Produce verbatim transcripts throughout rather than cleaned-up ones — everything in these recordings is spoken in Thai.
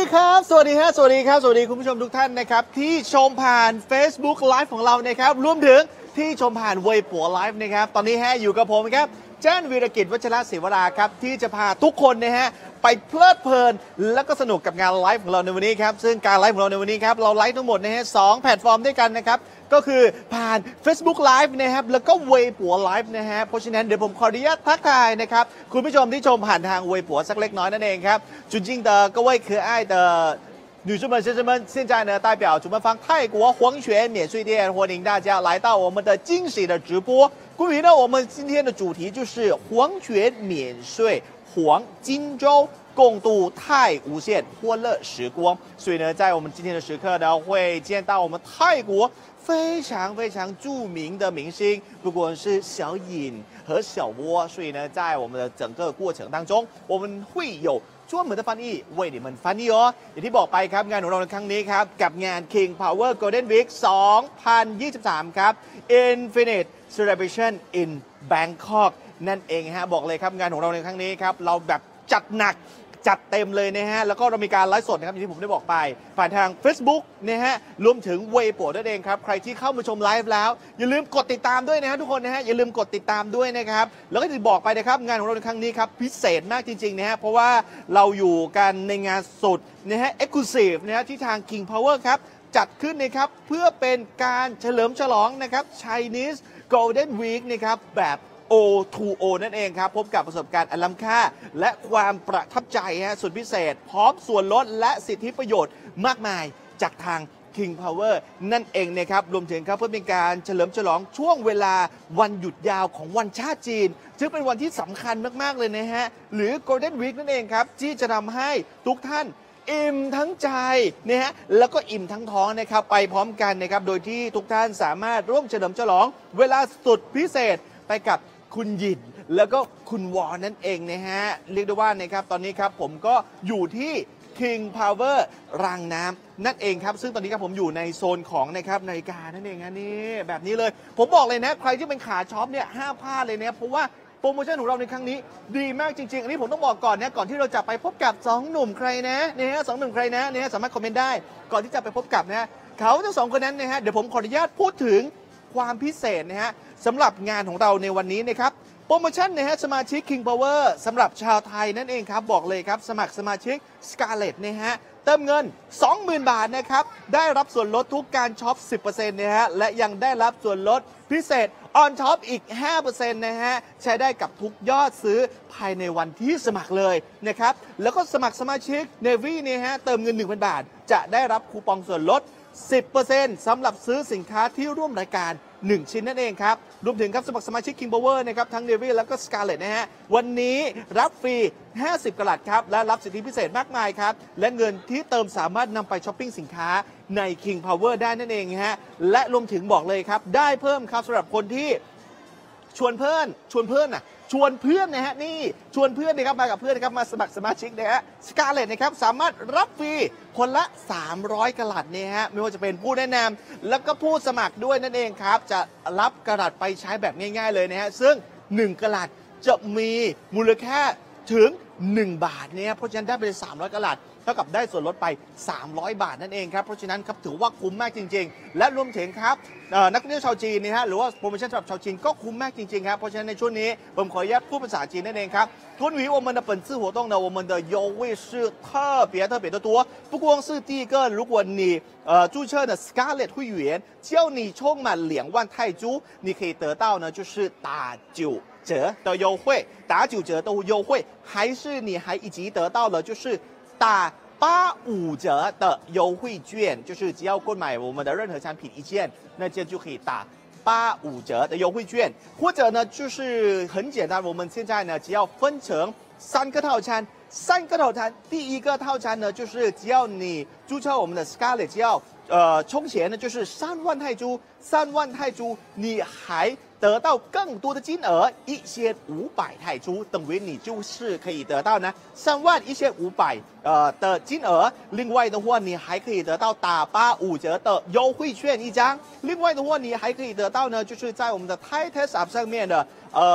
ครับสวัสดีฮะสวัสดีครับสวัสดีคุณผู้ชมทุกท่านนะครับที่ชมผ่าน Facebook Live ของเรานะครับรวมถึงที่ชมผ่านเวยปัวไลฟ์นะครับตอนนี้ฮะอยู่กับผมครับเจ้นวีรกิจวัชรศิวราครับที่จะพาทุกคนนะฮะไปเพลิดเพลินแล้วก็สนุกกับงานไลฟ์ของเราในวันนี้ครับซึ่งการไลฟ์ของเราในวันนี้ครับเราไลฟ์ทั้งหมดนะฮะสองแพลตฟอร์มด้วยกันนะครับก็คือผ่าน Facebook Live นะครับแล้วก็เวยปัวไลฟ์นะฮะเพราะฉะนั้นเดี๋ยวผมขออนุญาตทักทายนะครับคุณผู้ชมที่ชมผ่านทางเวยปัวสักเล็กน้อยนั่นเองครับจุนจิงเตอร์ก็เว่ยคือไอ้เตอ女士们、先生们，现在呢，代表主办方泰国黄泉免税店，欢迎大家来到我们的惊喜的直播。关于呢，我们今天的主题就是黄泉免税黄金周，共度泰无限欢乐时光。所以呢，在我们今天的时刻呢，会见到我们泰国非常非常著名的明星，不管是小颖和小窝，所以呢，在我们的整个过程当中，我们会有ช่วงเหมือนฟันอี้เว่ยนี่มันฟันอี้อ๋ออย่างที่บอกไปครับงานของเราในครั้งนี้ครับกับงาน King Power Golden Week สองพันยี่สิบสามครับ Infinite Celebration in Bangkok นั่นเองฮะบอกเลยครับงานของเราในครั้งนี้ครับเราแบบจัดหนักจัดเต็มเลยนะฮะแล้วก็เรามีการไลฟ์สดนะครับอย่างที่ผมได้บอกไปผ่านทาง Facebook นะฮะรวมถึงเวยปัวด้วยเองครับใครที่เข้ามาชมไลฟ์แล้วอย่าลืมกดติดตามด้วยนะฮะทุกคนนะฮะอย่าลืมกดติดตามด้วยนะครับแล้วก็จะบอกไปนะครับงานของเราในครั้งนี้ครับพิเศษมากจริงๆนะฮะเพราะว่าเราอยู่กันในงานสดนะฮะ Exclusive นะฮะที่ทาง King Power ครับจัดขึ้นนะครับเพื่อเป็นการเฉลิมฉลองนะครับ Chinese Golden Week นะครับแบบ โอ ทู โอ นั่นเองครับพบกับประสบการณ์อันล้ำค่าและความประทับใจฮะสุดพิเศษพร้อมส่วนลดและสิทธิประโยชน์มากมายจากทาง King Power นั่นเองนะครับรวมถึงครับเพื่อเป็นการเฉลิมฉลองช่วงเวลาวันหยุดยาวของวันชาติจีนซึ่งเป็นวันที่สำคัญมากๆเลยนะฮะหรือ Golden Week นั่นเองครับที่จะทำให้ทุกท่านอิ่มทั้งใจนะฮะแล้วก็อิ่มทั้งท้องนะครับไปพร้อมกันนะครับโดยที่ทุกท่านสามารถร่วมเฉลิมฉลองเวลาสุดพิเศษไปกับคุณหยินแล้วก็คุณวอนั่นเองนะฮะเรียกได้ว่านะครับตอนนี้ครับผมก็อยู่ที่ King Power รางน้ำนั่นเองครับซึ่งตอนนี้ครับผมอยู่ในโซนของนะครับนาฬิกานั่นเองนะนี่แบบนี้เลยผมบอกเลยนะใครที่เป็นขาช็อปเนี่ยห้ามพลาดเลยนะเพราะว่าโปรโมชั่นของเราในครั้งนี้ดีมากจริงๆอันนี้ผมต้องบอกก่อนนะก่อนที่เราจะไปพบกับสองหนุ่มใครนะเนี่ยฮะสองหนุ่มใครนะเนี่ยสามารถคอมเมนต์ได้ก่อนที่จะไปพบกับนะเขาทั้งสองคนนั้นนะฮะเดี๋ยวผมขออนุญาตพูดถึงความพิเศษนะฮะสำหรับงานของเราในวันนี้นะครับโปรโมชั่นนะฮะสมาชิก King Power สำหรับชาวไทยนั่นเองครับบอกเลยครับสมัครสมาชิก Scarlett นะฮะเติมเงิน สองหมื่น บาทนะครับได้รับส่วนลดทุกการช็อป สิบเปอร์เซ็นต์ นะฮะและยังได้รับส่วนลดพิเศษ on top อีก ห้าเปอร์เซ็นต์ นะฮะใช้ได้กับทุกยอดซื้อภายในวันที่สมัครเลยนะครับแล้วก็สมัครสมาชิก Navy เนี่ยฮะเติมเงิน หนึ่งพัน บาทจะได้รับคูปองส่วนลด สิบเปอร์เซ็นต์ สำหรับซื้อสินค้าที่ร่วมรายการหนึ่งชิ้นนั่นเองครับรวมถึงครับสมัครสมาชิก King Power นะครับทั้ง Navy แล้วก็ Scarlett นะฮะวันนี้รับฟรีห้าสิบกะรัตครับและรับสิทธิพิเศษมากมายครับและเงินที่เติมสามารถนำไปช้อปปิ้งสินค้าใน King Power ได้นั่นเองฮะและรวมถึงบอกเลยครับได้เพิ่มครับสำหรับคนที่ชวนเพื่อนชวนเพื่อนน่ะชวนเพื่อนนะฮะนี่ชวนเพื่อนนะครับมากับเพื่อนนะครับมาสมัครสมาชิกนะฮะ Scarlett นะครับสามารถรับฟรีคนละสามร้อยกะรัตเนี่ยฮะไม่ว่าจะเป็นผู้แนะนำแล้วก็ผู้สมัครด้วยนั่นเองครับจะรับกะรัตไปใช้แบบง่ายๆเลยนะฮะซึ่งหนึ่งกะรัตจะมีมูลค่าถึงหนึ่งบาทเนี่ยเพราะฉะนั้นได้ไปสามร้อยกะรัตเท่ากับได้ส่วนลดไปสามร้อยบาทนั่นเองครับเพราะฉะนั้นครับถือว่าคุ้มมากจริงๆและรวมถึงครับนักท่องเที่ยวชาวจีนนะฮะหรือว่าโปรโมชั่นสำหรับชาวจีนก็คุ้มมากจริงๆครับเพราะฉะนั้นในช่วงนี้ผมขออนุญาตพูดภาษาจีนนั่นเองครับ关于我们的本次活动呢，我们的优惠是特别特别的多。不光是第一个，如果你呃注册的 Scarlett 会员，只要你充满两万泰铢，你可以得到呢就是打九折的优惠，打九折的优惠，还是你还以及得到了就是打八五折的优惠券，就是只要购买我们的任何产品一件，那件就可以打八五折的优惠券，或者呢就是很简单，我们现在呢只要分成三个套餐，三个套餐，第一个套餐呢就是只要你注册我们的 Scarlett， 只要呃充钱呢就是三万泰铢，三万泰铢，你还得到更多的金额一千五百泰铢，等于你就是可以得到呢三万一千五百呃的金额。另外的话，你还可以得到打八五折的优惠券一张。另外的话，你还可以得到呢，就是在我们的 Thai Test App 上面的呃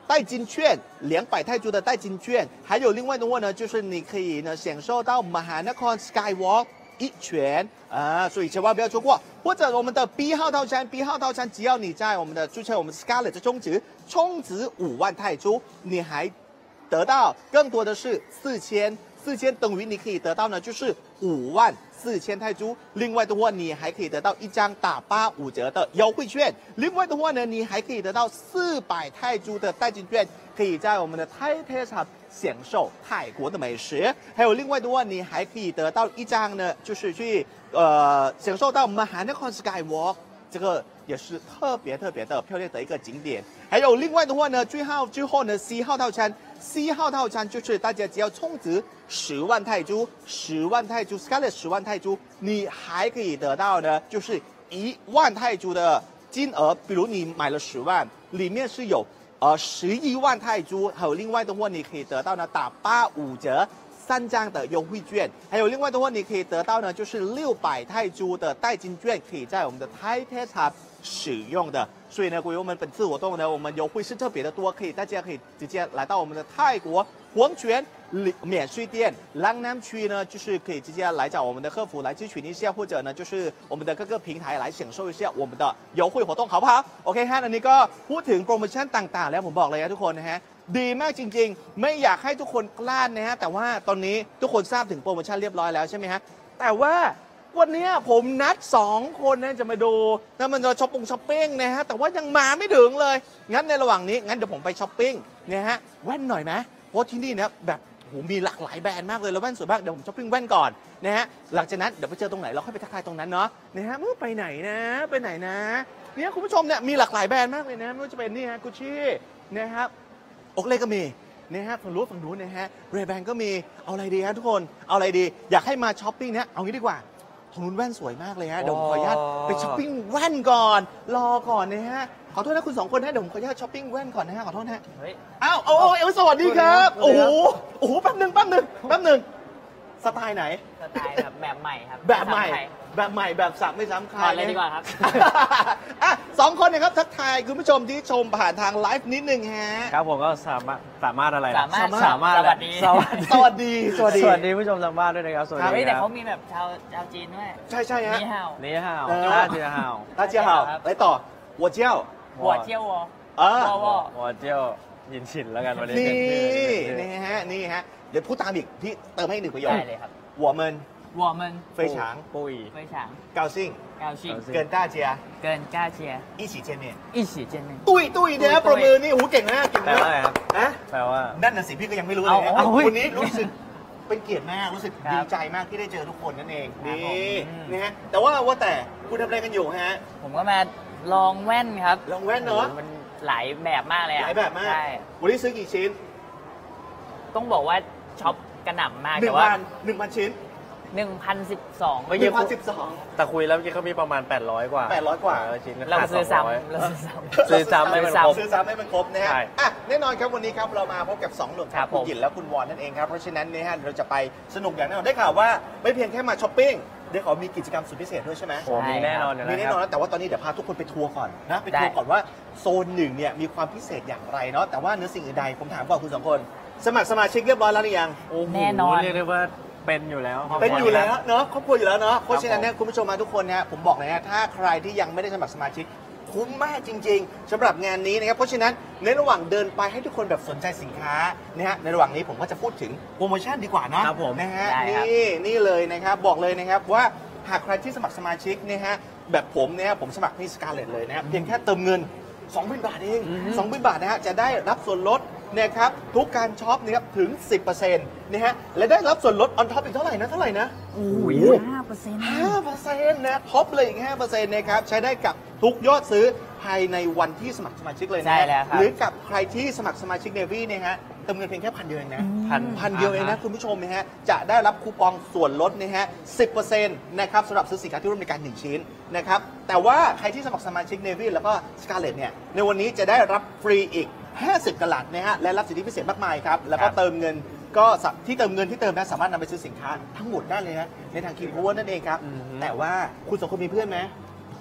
代金券，两百泰铢的代金券，还有另外的话呢，就是你可以呢享受到马哈那康 Skywalk 一拳啊，所以千万不要错过。或者我们的 B 号套餐 ，B 号套餐，只要你在我们的注册我们 Scarlett 的充值，充值五万泰铢，你还得到更多的是四千，四千等于你可以得到呢就是五万四千泰铢。另外的话，你还可以得到一张打八五折的优惠券。另外的话呢，你还可以得到四百泰铢的代金券，可以在我们的泰特茶享受泰国的美食。还有另外的话，你还可以得到一张呢，就是去呃享受到马哈那康 Skywalk， 这个也是特别特别的漂亮的一个景点。还有另外的话呢，最后之后呢 C 号套餐 ，C 号套餐就是大家只要充值十万泰铢，十万泰铢 ，Scarlett 十万泰铢，你还可以得到呢，就是一万泰铢的金额。比如你买了十万，里面是有呃十一万泰铢，还有另外的话，你可以得到呢打八五折。三张的优惠券，还有另外的话，你可以得到呢，就是六百泰铢的代金券，可以在我们的泰特茶使用的。所以呢，关于我们本次活动呢，我们优惠是特别的多，可以大家可以直接来到我们的泰国黄泉免税店浪南区呢，就是可以直接来找我们的客服来咨询一下，或者呢，就是我们的各个平台来享受一下我们的优惠活动，好不好 ？โอเคฮะอันนี้ก็พูดถึงโปรโมชั่นต่างๆแล้วผมบอกเลยนะทุกคนนะฮะดีมากจริงๆไม่อยากให้ทุกคนพลาดนะฮะแต่ว่าตอนนี้ทุกคนทราบถึงโปรโมชั่นเรียบร้อยแล้วใช่ไหมฮะแต่ว่าวันนี้ผมนัดสองคนนะจะมาดูแล้วมันจะช้อปปิ้งช้อปปิ้งนะฮะแต่ว่ายังมาไม่ถึงเลยงั้นในระหว่างนี้งั้นเดี๋ยวผมไปช้อปปิ้งนะฮะแว่นหน่อยไหมเพราะที่นี่เนี่ยแบบโหมีหลากหลายแบรนด์มากเลยแล้วแว่นสวยมากเดี๋ยวผมช้อปปิ้งแว่นก่อนนะฮะหลังจากนั้นเดี๋ยวไปเจอตรงไหนเราค่อยไปทักทายตรงนั้นเนาะนะฮะไปไหนนะไปไหนนะเนี่ยคุณผู้ชมเนี่ยมีหลากหลายแบรนด์มากเลยนะไม่ว่าจะเป็นนี่ฮะกุชชี่นะครับโอเคก็มีนะฮะฝั่งรู้ฝั่งนู้นนะฮะเรย์แบนก็มีเอาอะไรดีฮะทุกคนเอาอะไรดีอยากให้มาช้อปปิ้งเนี่ยเอางี้ดีกว่าตรงนู้นแว่นสวยมากเลยฮะเดี๋ยวผมขออนุญาตไปช้อปปิ้งแว่นก่อนรอก่อนนะฮะขอโทษนะคุณสองคนนะเดี๋ยวผมขออนุญาตช้อปปิ้งแว่นก่อนนะฮะขอโทษนะเฮ้ยอ้าวโอ้เอลสวัสดีครับโอ้โหโอ้โหแป๊บหนึ่งแป๊บหนึ่งแป๊บหนึ่งสไตล์ไหนสไตล์แบบแบบใหม่ครับแบบใหม่แบบใหม่แบบสับไม่ซ้ำใครเลยดีกว่าครับอ่ะสองคนนะครับทักทายคุณผู้ชมที่ชมผ่านทางไลฟ์นิดนึงฮะครับผมก็สามารถสามารถอะไรสามารถสามารถสวัสดีสวัสดีสวัสดีสวัสดีผู้ชมทางบ้านด้วยนะครับสวัสดีครับแต่เขามีแบบชาวชาวจีนด้วยใช่ใช่ฮะนี่ฮาวนี่ฮาวต้าเจียฮาวต้าเจียฮาวไปต่อหัวเจียวหัวเจียววอเออหัวเจียวยินฉินแล้วกันวันนี้นี่นี่ฮะนี่ฮะเดี๋ยวพูดตามอีกพี่เติมให้หนึ่งประโยคได้เลยครับหัวเมิน我们非常不宜非常高兴高兴跟大家跟大家一起见面一起见面ตุ้ยตุ้ยเนี่ยประมือนี่หูเก่งนะเก่งมากแปลว่าอะไรครับนะแปลว่านั่นน่ะสิพี่ก็ยังไม่รู้เลยนะวันนี้รู้สึกเป็นเกียรติมากรู้สึกดีใจมากที่ได้เจอทุกคนนั่นเองนี่นะฮะแต่ว่าว่าแต่คุณทำอะไรกันอยู่ฮะผมก็มาลองแว่นครับลองแว่นเนาะมันหลายแบบมากเลยหลายแบบมากใช่วันนี้ซื้อกี่ชิ้นต้องบอกว่าช็อปกระหน่ำมากแต่ว่าหนึ่งพันชิ้นหนึ่งพันสิบสองหนึ่งพันสิบสองแต่คุยแล้วเมื่อกี้เขามีประมาณแปดร้อยกว่าแปดร้อยกว่าชิ้นเราซื้อซ้ำเราซื้อซ้ำให้มันครบซื้อซ้ำให้มันครบนะฮะอ่ะแน่นอนครับวันนี้ครับเรามาพบกับสองหนุ่มครับคุณหยินและคุณวอนนั่นเองครับเพราะฉะนั้นเนี่ยฮะเราจะไปสนุกอย่างแน่นอนได้ข่าวว่าไม่เพียงแค่มาช้อปปิ้งเดี๋ยวเขามีกิจกรรมสุดพิเศษด้วยใช่ไหมมีแน่นอนมีแน่นอนแต่ว่าตอนนี้เดี๋ยวพาทุกคนไปทัวร์ก่อนนะไปทัวร์ก่อนว่าโซนหนึ่งเนี่ยมีความพิเศษอย่างไรเนาะแต่ว่าเนื้อสิ่งอื่นใดผมถามก่อนคุณสองคนสมัครสมาชิกเรียบร้อยแล้วหรือยังแน่นอนเรียกได้ว่าเป็นอยู่แล้วเป็นอยู่แล้วเนาะครอบครัวอยู่แล้วเนาะเพราะฉะนั้นเนี่ยคุณผู้ชมมาทุกคนนะผมบอกเลยนะถ้าใครที่ยังไม่ได้สมัครสมาชิกคุ้มมากจริงๆสำหรับงานนี้นะครับเพราะฉะนั้นในระหว่างเดินไปให้ทุกคนแบบสนใจสินค้านะฮะในระหว่างนี้ผมก็จะพูดถึงโปรโมชั่นดีกว่าเนาะนะฮะนี่นี่เลยนะครับบอกเลยนะครับว่าหากใครที่สมัครสมาชิกนะฮะแบบผมเนี่ยผมสมัครที่ Scarlett เลยนะครับเพียงแค่เติมเงิน สองพัน บาทเอง สองพัน บาทนะฮะจะได้รับส่วนลดนะครับทุกการช็อปนะครับถึง สิบเปอร์เซ็นต์ นะฮะและได้รับส่วนลดออนท็อปอีกเท่าไหร่นะเท่าไหร่นะโอ้โหห้าเปอร์เซ็นต์ห้าเปอร์เซ็นต์นะท็อปเลยอีกห้าเปอร์เซ็นต์นะครับใช้ได้กับทุกยอดซื้อภายในวันที่สมัครสมาชิกเลยนะใช่แล้วครับหรือกับใครที่สมัครสมาชิก Navy เนี่ยฮะเติมเงินเพียงแค่พันเดียวเองนะพันพันเดียวเองนะคุณผู้ชมนะฮะจะได้รับคูปองส่วนลดนะฮะ สิบเปอร์เซ็นต์ นะครับสำหรับซื้อสินค้าที่ร่วมในการหนึ่งชิ้นนะครับแต่ว่าใครที่สมัครสมาชิก Navy แล้วก็ Scarlett เนี่ยในวันนี้จะได้รับฟรีอีกห้าสิบกะลัดนะฮะและรับสิทธิพิเศษมากมายครับแล้วก็เติมเงินก็ที่เติมเงินที่เติมนะสามารถนำไปซื้อสินค้าทั้งหมดได้เลยนะในทาง King Power นั่นเองครับแต่ว่าคุณสองคนมีเพื่อนไหม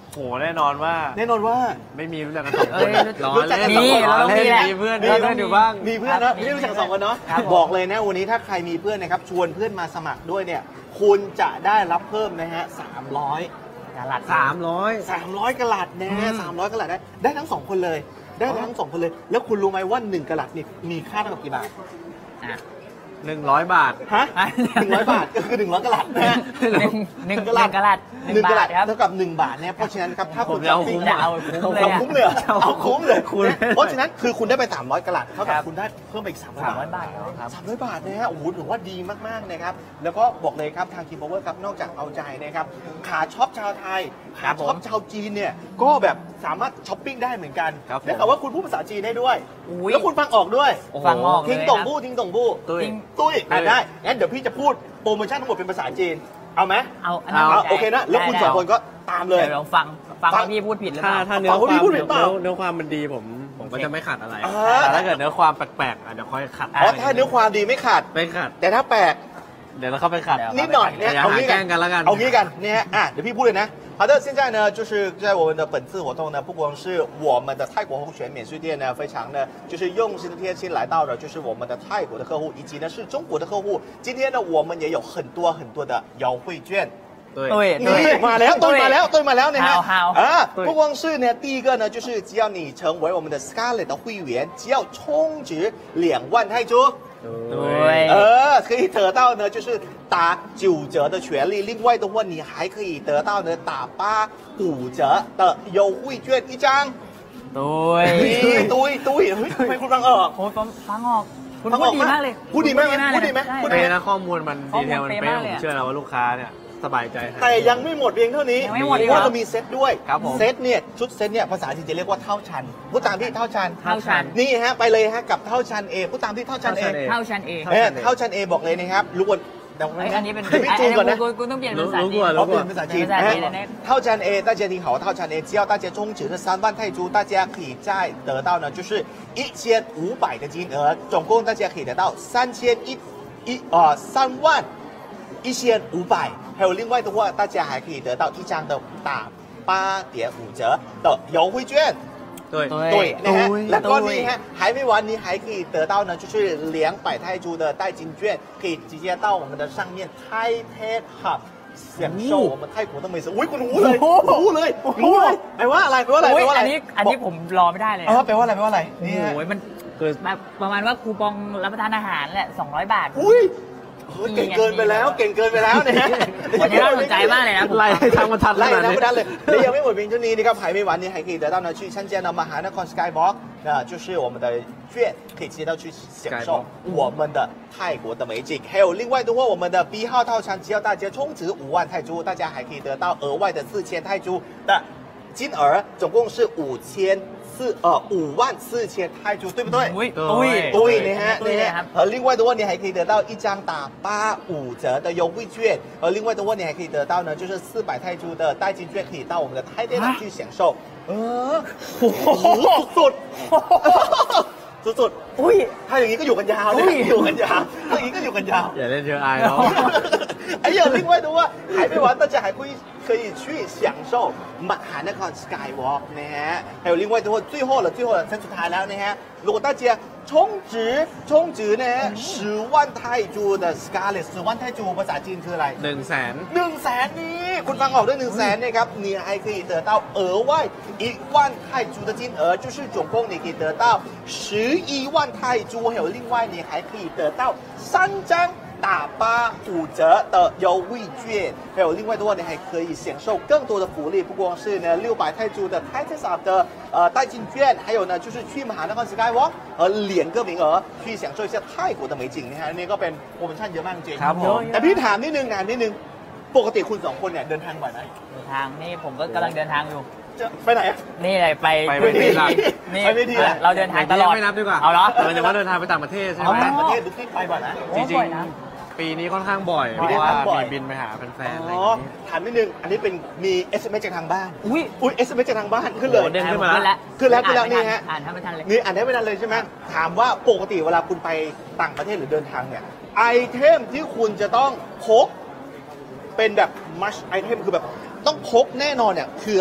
โหแน่นอนว่าแน่นอนว่าไม่มีรู้จักกันสองเอ้คนยล้อรู้จักเล่กันนสองคนล้อเราต้องมีเล่นแหละมีเพื่อนมีมีเพื่อนอยู่บ้างมีเพื่อนเนอะครับไม่รู้จักสองคนเนาะครับผมบอกเลยนะวันนี้ถ้าใครมีเพื่อนนะครับชวนเพื่อนมาสมัครด้วยเนี่ยคุณจะได้รับเพิ่มนะฮะสามร้อยกาลัดสามร้อยสามร้อยกะลัดนะฮะสามร้อยกะลัดได้ได้ทั้งสองคนเลย ได้ทั้งสองคนเลย แล้วคุณรู้ไหมว่าหนึ่งกะลัดนี่มีค่าเท่ากับกี่บาทอ่ะหนึ่งร้อยบาทฮะอ่ะหนึ่งร้อยบาทก็คือหนึ่งร้อยกะลัดนะฮะหนึ่งหนึ่งหนึ่งกะลัดหนึ่งหนึ่งกะลับาดทครับเท่ากับหนึ่งบาทเนี่ยเพราะฉะนั้นครับถ้าผคุมณจะเอาปิ้งคุ้มจะเอาคุ้มเลยเอาคุ้มเลยเหรอเอาคุ้มเลยคุ้มเพราะฉะนั้นคือคุณได้ไปสามร้อยกะลัดเท่ากับครับคุณได้เพิ่มไปอีกสามร้อยสามร้อยบาบาททครับสามร้อยบาทนะฮะโอ้โหถือว่าดีมากๆนะครับแล้วก็บอกเลยครับทาง King Power ครับนอกจากเอาใจนะครับขาช็อปชาวไทยครัขาบผมช็อปชาวจีนเนี่ยก็แบบสามารถช้อปปิ้งได้เหมือนกันครับผมได้ข่าวว่าคุณพูดภาษาจีนได้ด้วยอุ๊ยแล้วคุณฟังออกด้วยโอ้โหฟังออกเลยทิ้งนะต่งบู้ทิ้งต่งบู้ตุ้ยจริงตุ้ยอ่ะตุ้ยได้งั้นเดี๋ยวพี่จะพูดโปรโมชั่นทั้งหมดเป็นภาษาจีนเอาไหมเอาอันนั้นเอาเอาโอเคนะแล้วคุณสองคนก็ตามเลยเดี๋ยวลองฟังฟังฟังว่าพี่พูดผิดหรือเปถ้าล่าถ้าเนื้อฟังควาว่าพี่มพูดผิดเปล่าเนื้อเนื้อความมันดีผมผมก็จะไม่ขัดอะไรอ่าแต่ถ้าเกิดเนื้อความแปลกๆอ่ะเดี๋ยวค่อยขัดอ๋อถ้าเนื้อความดีไม่ขาดไม่ขัดแต่ถ้าแปลกเดี๋ยวเราเข้าไปขัดเดี๋ยวนิดหน่อยเนี่ยอย่าเอาหางี้แกล้งกันแล้วกันเอางี้กันเนี่ยฮะอ่ะเดี๋ยวพี่พูดเลยนะ好的，现在呢，就是在我们的本次活动呢，不光是我们的泰国红泉免税店呢，非常呢，就是用心的贴心来到了，就是我们的泰国的客户，以及呢是中国的客户。今天呢，我们也有很多很多的优惠券。 ตุ้ยตุ้ยนี่มาแล้วตุ้ยมาแล้วตุ้ยมาแล้วนะฮะ好好อ่าตุ้ย不光是呢，第一个呢，就是只要你成为我们的 Scarlet 的会员，只要充值两万泰铢。 对呃，可以得到呢，就是打九折的权利。另外的话，你还可以得到呢打八五折的优惠券一张。 ตุ้ยนี่ตุ้ยตุ้ยเฮ้ยทำไมคุณฟังออกโอ้ยฟังฟังออกคุณฟังพูอดอกดีมากเลยพูดดีมากไหมคุณพูดดีไหมใช่พูดเป๊ะดีไหมนะข้อมูลมันข้อดีมูลเทลมันเป๊ะเป๊ะมากผเลยมอะเชื่อแล้วว่าลูกค้าเนี่ยสบายใจหาแต่ยังไม่หมดเพียงเท่านี้ยังไม่หมดอีกเพราะเหรอเรามีเซตด้วยครับผมเซตเนี่ยชุดเซตเนี่ยภาษาจีนจะเรียกว่าเท่าชันพูดตามที่เท่าชันเท่าชันนี่ฮะไปเลยฮะกับเท่าชันเอพูดตามที่เท่าชันเอเท่าชันเองเอ้ยเท่าชันเอบอกเลยนะครับรู้ว่าแต่ว่าไอ้อันนี้เป็นดี๋ยวพี่จูนก่อนนะกูกูต้องเปลี่ยนเป็นภาษารู้จีก่อนนรู้เขาเปลี่ยนภาษาจีนภาษาจีนนะนะ套餐 A，大家听好，套餐 A，只要大家充值是三万泰铢，大家可以再得到呢，就是一千五百的金额，总共大家可以得到三千一一呃三万一千五百，还有另外的话，大家还可以得到一张的打八点五折的优惠券。 ตุ้ย对对，นะฮะ对แล้วก็对นี่ฮะ还没完，你还可以得到呢，就是两百泰铢的代金券，可以直接到我们的上面 Thai Pet Hub 享受我们泰国的美食。อุ้ยคุณรู้เลยรู้เลยรู้เลยแปลว่าอะไรแปลว่าอะไรโอ้แปยลว่าอะไรอันนี้อันนี้ผมรอไม่ได้เลยเอนะอแปลว่าอะไรแปลว่าอะไรโอ้นี่โหฮะมันคือแบบประมาณว่าคูปองรับประทานอาหารแหละสองร้อยบาทอุ้ยเฮ้ยเก่งเกินไปแล้ว เก่งเกินไปแล้วนะฮะวันนี้น่าสนใจมากเลยนะผมไล่ให้ทางบรรทัดขไล่นาดนะนี้ไม่ได้เลยและยังไม่หมดเพียงเท่านี้นะครับ还没完你还可以得到呢去参加呢มหานคร Skybox 那就是我们的券可以直接到去享受 Skybox 我们的泰国的美景还有另外的话我们的 B 号套餐只要大家充值五万泰铢大家还可以得到额外的四千泰铢的金额总共是五千四呃五万四千泰铢对不对อุ้ย对อุ้ย对นะฮะตุ้ยนะเลยฮะครับ呃，另外的话，你还可以得到一张打八五折的优惠券，而另外的话，你还可以得到呢，就是四百泰铢的代金券，可以到我们的泰店去享受。呃，โอ้โหสุดๆสุดอุ้ยๆถ้าอย่างนี้ก็อยู่กันยาวนะอุ้ยอยู่กันยาวถ้าอย่างนี้ก็อยู่กันยาวอย่าเล่นเชออายเขา哎呀，另外的话还没完，大家还会可以去享受马哈那个 Skywalk นะฮะ还有另外的话，最后了，最后了，ขั้นสุดท้ายแล้วนะฮะ如果大家充值充值呢十万泰铢的 Scarlet 十万泰铢ภาษาจีนคืออะไรหนึ่งแสนหนึ่งแสนนี้คุณฟังออกด้วยหนึ่งแสนนะครับ你还可以得到额外一万泰铢的金额就是总共你可以得到十一万泰铢还有另外你还可以得到三张打八五折的优惠券，还有另外的话，你还可以享受更多的福利，不光是呢六百泰铢的 Thai Taste Up 的呃代金券，还有呢就是去มหานคร Skywalk 和两个名额去享受一下泰国的美景นะฮะนี่ก็เป็นโปรโมชั่นเยอะมากจริงครับผมแต่พี่ถามนิดนึงนะนิดนึงปกติคุณสองคนเนี่ยเดินทางบ่อยไหมเดินทางนี่ผมก็กำลังเดินทางอยู่จะไปไหนอะนี่เลยไปไปเวทีหลักนี่ไปเวทีหลักเราเดินทางตลอดไม่นับดีกว่าเอาเหรอหมายถึงว่าเดินทางไปต่างประเทศใช่เอาไหมต่างประเทศดูที่ไปบ่อยนะโอ้จริงบ่อยนะๆปีนี้ค่อนข้างบ่อยปีเพนี้ราะว่าค่อนข้างบ่อยมีบินไปหาแฟนๆอะไรออ๋อย่างนี้ถามนิดนึงอันนี้เป็นมี เอส เอ็ม เอส จากทางบ้านอุ้ยอุ้ย เอส เอ็ม เอส จากทางบ้านขึ้นเลยโอ้เด้งขึ้นมาแล้วขึ้นแล้วขึ้นแล้วนี่ฮะอ่านถ้าไม่ทันเลยนี่อ่านได้ไม่นานเลยใช่ไหมถามว่าปกติเวลาคุณไปต่างประเทศหรือเดินทางเนี่ยไอเทมที่คุณจะต้องพกเป็นแบบมัชไอเทมคือแบบต้องพกแน่นอนเนี่ยคืออะไร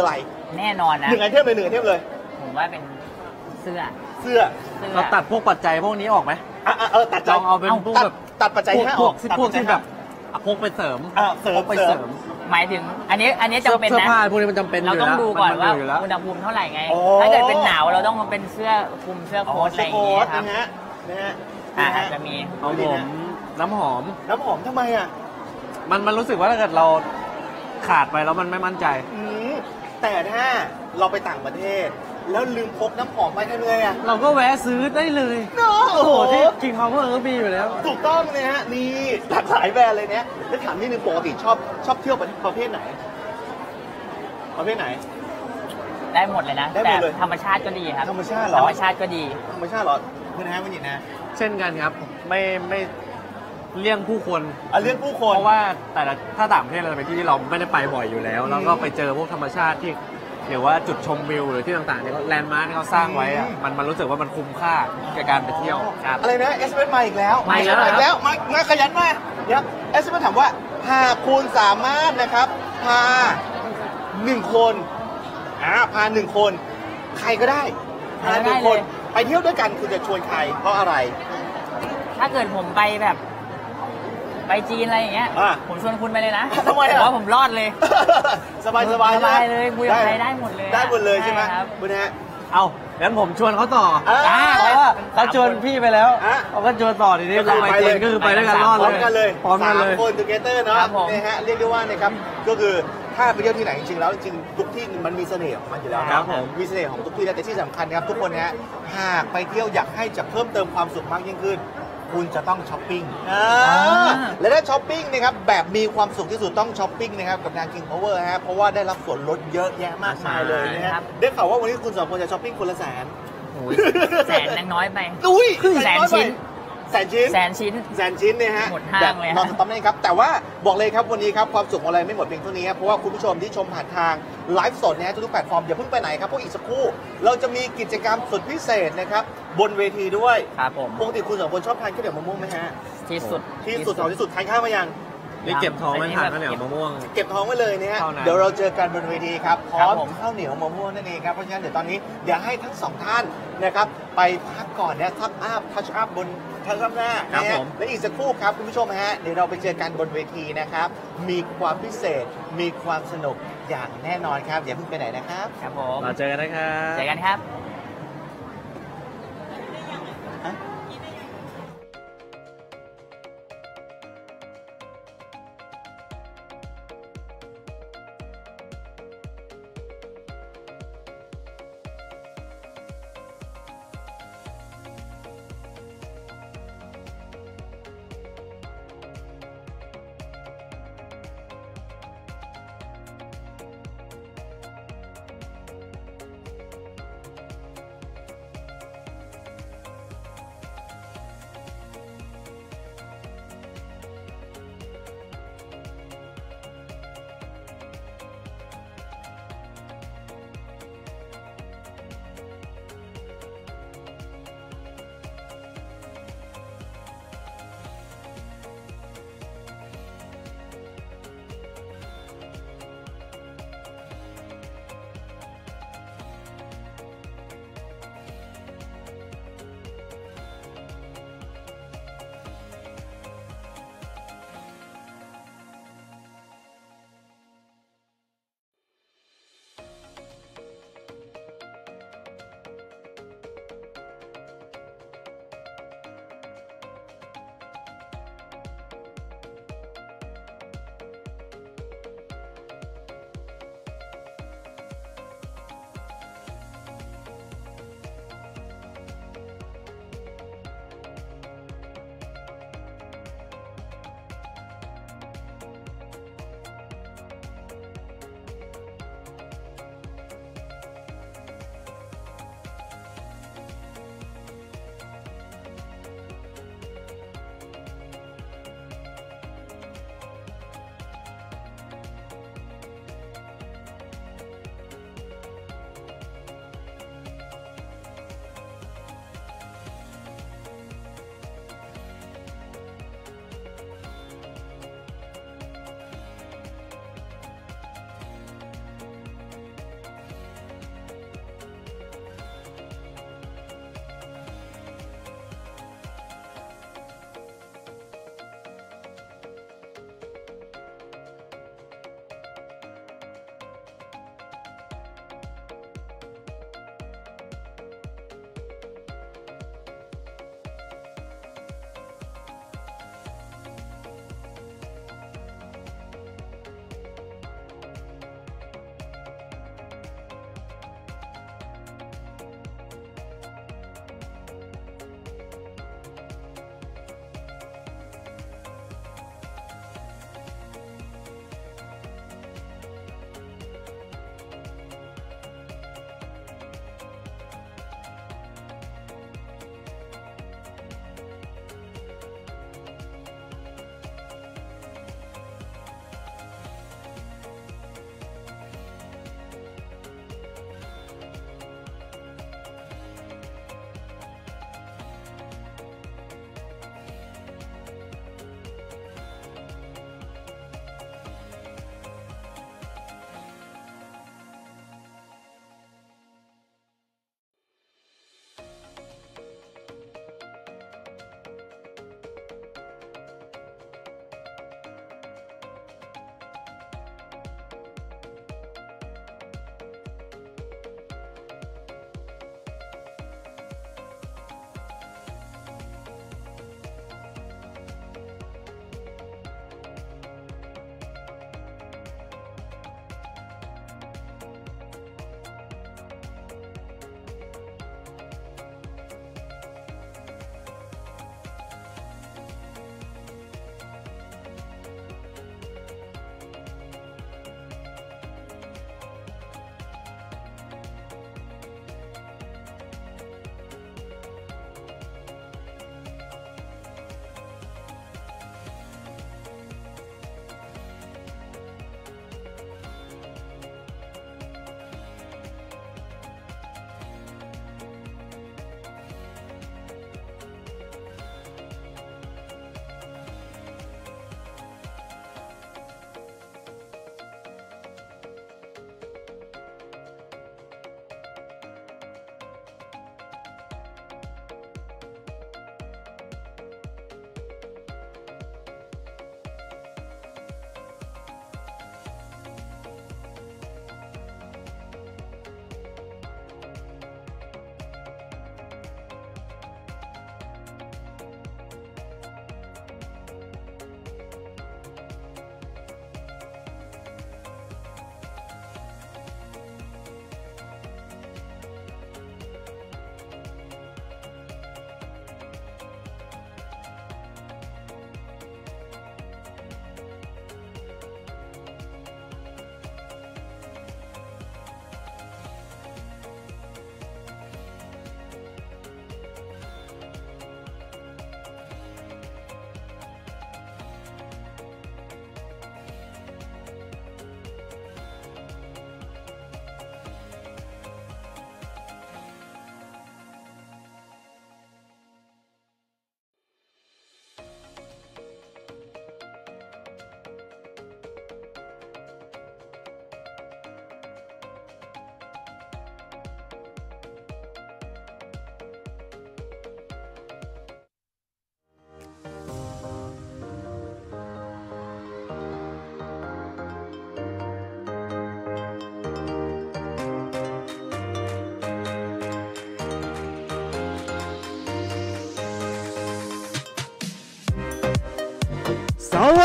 แน่นอนนะหนึ่งไอเทมเลยหนึ่งไอเทมเลยผมว่าเป็นเสื้อเสื้อเสื้อเราตัดพวกปัจจัยพวกนี้ออกไหมอ่ะอ่ะเออตัดใจลองเอาเป็นพวกตัดแบบตัดปัจจัยพวกห้าพอวอก กที่ตัดพวกปัจจัยที่แบบห้าอ่ะพกไปเสริมอ่ะเสริมพกไปเสริเสมริมหมายถึงอันนี้อันนี้จำเป็นเสื้อนะผ้าพวกนี้มันจำเป็นเราอยู่ต้องแล้วดูก่อนมัว่ายู่แล้วอุณหภูมิเท่าไหร่ไงโอ้ถ้าเกิดเป็นหนาวเราต้องมาเป็นเสื้อคลุมเสื้ออ๋อโค้ทอะไรเสื้ออย่างโค้เงี้ทยครับนะฮะนะฮะอ่านะฮะจะมีของผมน้ำหอมน้ำหอมทำไมอ่ะมันมันรู้สึกว่าถ้าเกิดเราขาดไปแล้วมันไม่มั่นใจอืมแต่ถ้าเราไปต่างประเทศ แล้วลืมพกน้ำหอมไปทำไงอ่ะเราก็แวะซื้อได้เลยเนาะโอ้โหที่ King Power ก็มีอยู่แล้วถูกต้องนะฮะนี่หลากหลายแบรนด์เลยเนี่ยแล้วถามนิดนึงปกติชอบชอบเที่ยวประเภทไหน ประเภทไหนได้หมดเลยนะได้หมแต่ดเลยธรรมชาติก็ดีครับธรรมชาติเหรอธรรมชาติก็ดีธรรมชาติเหรอคุณนะฮะคุณหญิงนะเช่นกันครับ ไม่ไม่เลี่ยงผู้คนอ่ะเรื่องผู้คนเพราะว่าแต่ละถ้าต่างประเทศเราไปที่ที่เราไม่ได้ไปบ่อยอยู่แล้วอืมแล้วก็ไปเจอพวกธรรมชาติที่หรือว่าจุดชมวิวหรือที่ต่างๆที่เขาแลนด์มาร์คที่เขาสร้างไว้อะอืมมันมันรู้สึกว่ามันคุ้มค่ากับการไปเที่ยวครับอะไรนะเอสเอ็มมาอีกแล้วมาอีกแล้วมาอีกแล้วมามาขยันมาเดี๋ยวเอสเอ็มถามว่าหากคุณสามารถนะครับ พาหนึ่งคนอ่าพาหนึ่งคน ใครก็ได้พาหนึ่งคน ไปเที่ยวด้วยกันคุณจะชวนใคร เพราะอะไรถ้าเกิดผมไปแบบ ไปจีนอะไรอย่างเงี้ยอ่ะผมชวนคุณไปเลยนะทำไมอ่ะผมว่าผมรอดเลยสบายสบายสบายเลยคุยกับใครได้หมดเลยได้หมดเลยใช่ไหมใช่ครับคุณฮะเอางั้นผมชวนเขาต่ออ่าเพราะว่าเขาชวนพี่ไปแล้วอ่ะเขาก็ชวนต่อทีนี้เราไปเจนก็คือไปด้วยกันรอดพร้อมเลยกันเลยพร้อมกันเลยสามคนทูเกเตอร์เนาะครับผมนะฮะเรียกได้ว่านะครับก็คือถ้าไปเที่ยวที่ไหนจริงๆแล้วจริงๆทุกที่มันมีเสน่ห์ของมันอยู่แล้วนะครับผมมีเสน่ห์ของทุกที่แล้วแต่ที่สำคัญนะครับทุกคนนะฮะหากไปเที่ยวอยากให้จะเพิ่มเติมความสุขมากยิ่งขึ้น คุณจะต้องช้อปปิ้งอ่าอ่าและถ้าช้อปปิ้งนะครับแบบมีความสุขที่สุดต้องช้อปปิ้งนะครับกับทาง King Power ฮะเพราะว่าได้รับส่วนลดเยอะแยะมากมายเลยนะฮะครับได้ข่าวว่าวันนี้คุณสองคนจะช้อปปิ้งคนละแสนโอ้ยแสนยังน้อยไปอุ้ยแสนชิ้นแสนชิ้นแสนชิ้นแสนชิ้นเนี่ยฮะหมดห้างแบบเลยฮะนอนสต็อปนั่นเองครับ แต่ว่าบอกเลยครับวันนี้ครับความสุขของอะไรไม่หมดเพียงเท่านี้ครับเพราะว่าคุณผู้ชมที่ชมผ่านทางไลฟ์สดนะฮะทุกๆแพลตฟอร์มอย่าเพิ่งไปไหนครับเพราะอีกสักครู่ เราจะมีกิจกรรมสุดพิเศษนะครับบนเวทีด้วยครับผมปกติคุณสองคนชอบทานข้าวเหนียวมะม่วงไหมฮะที่สุดที่สุดของที่สุดทานข้าวมายังนี่เก็บทองไว้ทานข้าวเหนียวมะม่วงเก็บท้องไว้เลยนะฮะเท่านั้นเดี๋ยวเราเจอกันบนเวทีครับพครัร้อบ มผมข้าวเหนียวมะม่วงนั่นเองครับเพราะฉะนั้นเดี๋ยวตอนนี้เดี๋ยวให้ทั้งสองท่านนะครับไปพักก่อนนะทัชอัพทัชอัพบนทัชอัพหน้าครับนะฮะผมและอีกสักครู่ครับคุณผู้ชมฮะเดี๋ยวเราไปเจอกันบนเวทีนะครับมีความพิเศษมีความสนุกอย่างแน่นอนครับอย่าเพิ่งไปไหนนะครับครับผมมาเจอกันนะครับเจอกันครับ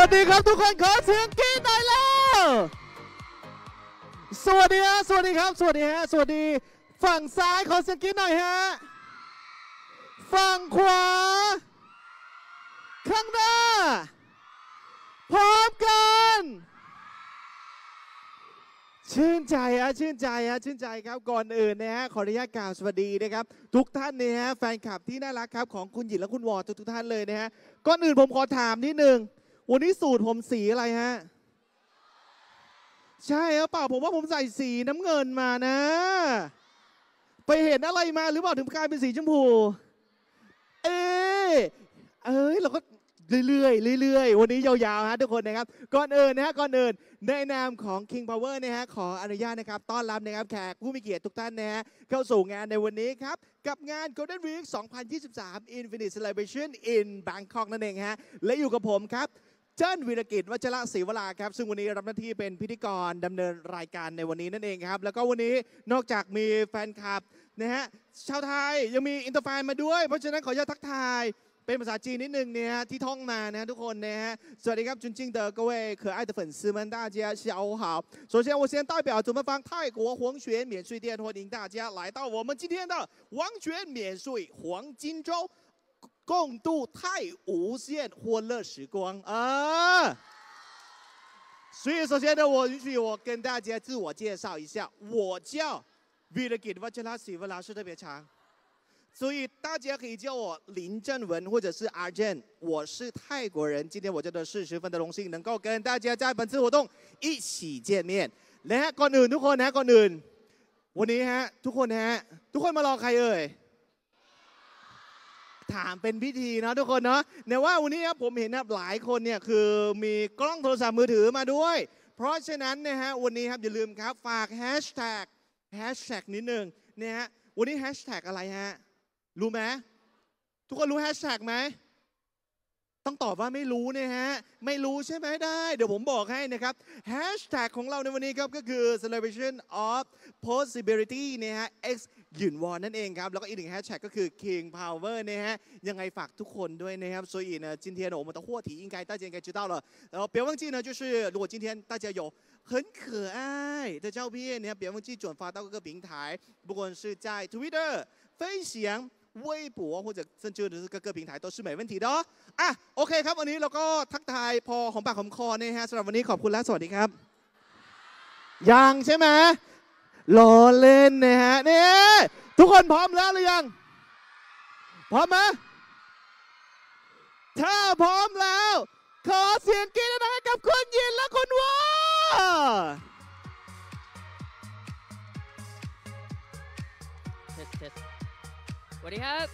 วัสดีครับทุกคนขอเสียงกรี๊ดหน่อยแล้วสวัสดีฮะสวัสดีครับสวัสดีฮะสวัสดีฝั่งซ้ายขอเสียงกรี๊ดหน่อยฮะฝั่งขวาข้างหน้าพร้อมกันชื่นใจฮะชื่นใจฮะชื่นใจครับก่อนอื่นนะฮะขออนุญาตกล่าวสวัสดีนะครับทุกท่านนะฮะแฟนคลับที่น่ารักครับของคุณหญิงและคุณวอทุกทุกท่านเลยนะฮะก่อนอื่นผมขอถามนิดนึงวันนี้สูตรผมสีอะไรฮะใช่หรือเปล่าผมว่าผมใส่สีน้ำเงินมานะไปเห็นอะไรมาหรือเปล่าถึงกลายเป็นสีชมพูเอ๊ะเอ้ยเราก็เรื่อยๆเรื่อยๆวันนี้ยาวๆฮะทุกคนนะครับก่อนอื่นนะฮะก่อนอื่นในนามของ King Power นะฮะขออนุญาตนะครับต้อนรับนะครับแขกผู้มีเกียรติทุกท่านนะฮะเข้าสู่งานในวันนี้ครับกับงาน Golden Week สองพันยี่สิบสาม Infinite Celebration in Bangkok นั่นเองฮะและอยู่กับผมครับเจิ้นวีรกิจวัชระศรีวราครับซึ่งวันนี้รับหน้าที่เป็นพิธีกรดำเนินรายการในวันนี้นั่นเองครับแล้วก็วันนี้นอกจากมีแฟนคลับนะฮะชาวไทยยังมีอินเตอร์แฟนมาด้วยเพราะฉะนั้นขออนุญาตทักทายเป็นภาษาจีนนิดนึงเนี่ยที่ท่องมานะทุกคนนะฮะสวัสดีครับ尊敬的各位可爱的粉丝们大家下午好首先我先代表主办方泰国黄泉免税店欢迎大家来到我们今天的黄泉免税黄金周共度泰无限欢乐时光啊所以首先呢我允许我跟大家自我介绍一下我叫วีรกิจวัชระศรีวรา是特别长所以大家可以叫我林正文或者是阿正，我是泰国人。今天我真的是十分的荣幸，能够跟大家在本次活动一起见面。และก่อนอื่นทุกคนนะก่อนอื่นวันนี้ฮะทุกคนฮะทุกคนมารอใครเอ่ยถามเป็นพิธีนะทุกคนเนาะแต่ว่าวันนี้ครับผมเห็นครับหลายคนเนี่ยคือมีกล้องโทรศัพท์มือถือมาด้วย เพราะฉะนั้นนะฮะวันนี้ครับอย่าลืมครับฝากแฮชแท็กแฮชแท็กนิดนึงนะฮะวันนี้แฮชแท็กอะไรฮะรู้ไหมทุกคนรู้แฮชแท็กไหมต้องตอบว่าไม่รู้นะฮะไม่รู้ใช่ไหมได้เดี๋ยวผมบอกให้นะครับแฮชแท็กของเราในวันนี้ครับก็คือ celebration of possibility นะฮะ x หยุนวอนนั่นเองครับแล้วก็อีกหนึ่งแฮชแท็กก็คือ king power นะฮะยังไงฝากทุกคนด้วยนะครับ所以呢今天呢我们的话题应该大家应该知道了然后别忘记呢就是如果今天大家有很可爱的照片呢别忘记转发到各个平台不管是在 Twitter 分享微博或者甚至是各个平台都是没问题的哦อ่ะโอเคครับวันนี้เราก็ทักทายพอหอมปากหอมคอนะฮะสำหรับวันนี้ขอบคุณและสวัสดีครับยังใช่ไหมรอเล่นนะฮะนี่ทุกคนพร้อมแล้วหรือยังพร้อมไหมถ้าพร้อมแล้วขอเสียงกรี๊ดดังๆกับคุณยินและคุณวอเทสเทสสวัสดีครับ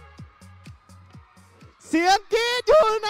เสียงกรี๊ดอยู่ไหน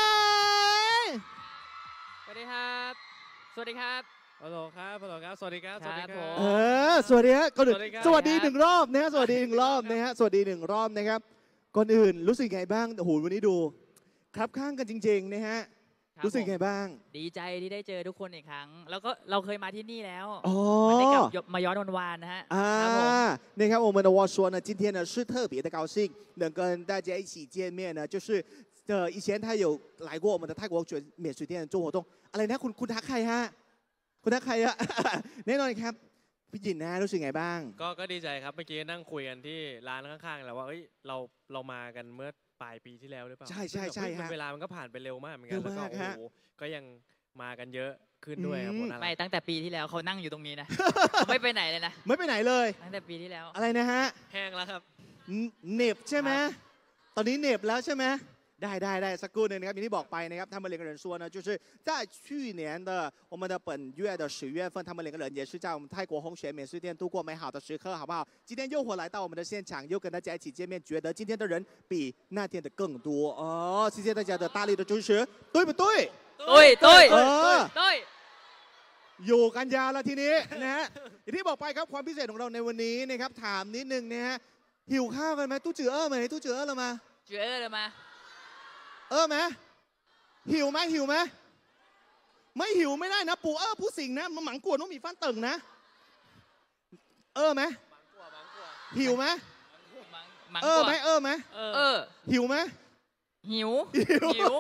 สวัสดีครับสวัสดีครับฮัลโหลครับฮัลโหลครับสวัสดีครับสวัสดีครับเออสวัสดีฮะก่อนอื่นสวัสดีหนึ่งรอบนะฮะสวัสดีหนึ่งรอบนะฮะสวัสดีหนึ่งรอบนะครับก่อนอื่นรู้สึกไงบ้างโอ้โหวันนี้ดูครับข้างกันจริงๆนะฮะรู้สึกไงบ้างดีใจที่ได้เจอทุกคนอีกครั้งแล้วก็เราเคยมาที่นี่แล้วอ๋อได้กลับมาย้อนวานๆนะฮะอ่านะครับ我们的我说呢今天呢是特别的高兴能跟大家一起见面呢就是呃以前他有来过我们的泰国卷免税店做活动อะไรนะคุณคุณทักใครฮะคุณทักใครฮะแน่นอนครับพี่จินนะรู้สึกไงบ้างก็ก็ดีใจครับเมื่อกี้นั่งคุยกันที่ร้านข้างๆแล้วว่าเอ้ยเราเรามากันเมื่อปลายปีที่แล้วหรือเปล่าใช่ใช่ใช่ฮะเวลามันก็ผ่านไปเร็วมากเหมือนกันแล้วก็โอ้โหก็ยังมากันเยอะขึ้นด้วยครับไม่ตั้งแต่ปีที่แล้วเขานั่งอยู่ตรงนี้นะไม่ไปไหนเลยนะไม่ไปไหนเลยตั้งแต่ปีที่แล้วอะไรนะฮะแห้งแล้วครับเหน็บใช่ไหมตอนนี้เหน็บแล้วใช่ไหมได้ได้ได้สักครู่หนึ่งนะครับอย่างที่บอกไปนะครับ他们两个人说呢就是在去年的我们的本月的十月份他们两个人也是在我们泰国红泉免税店度过美好的时刻好不好今天又回来到我们的现场又跟大家一起见面觉得今天的人比那天的更多哦谢谢大家的大力的支持对不对对对对อยู่กันยาวแล้วทีนี้นะฮะอย่างที่บอกไปครับความพิเศษของเราในวันนี้นะครับถามนิดนึงนะฮะหิวข้าวกันไหมตู้จือเออไหมตู้จือเออเรามาจือเออเรามาเออไหมหิวไหมหิวไหมไม่หิวไม่ได้นะปู่เออผู้สิงนะมันหมังกวนต้องมีฟันเติ่งนะเออไหมหิวไหมเออไหมเออไหมเออหิวไหมหิวหิว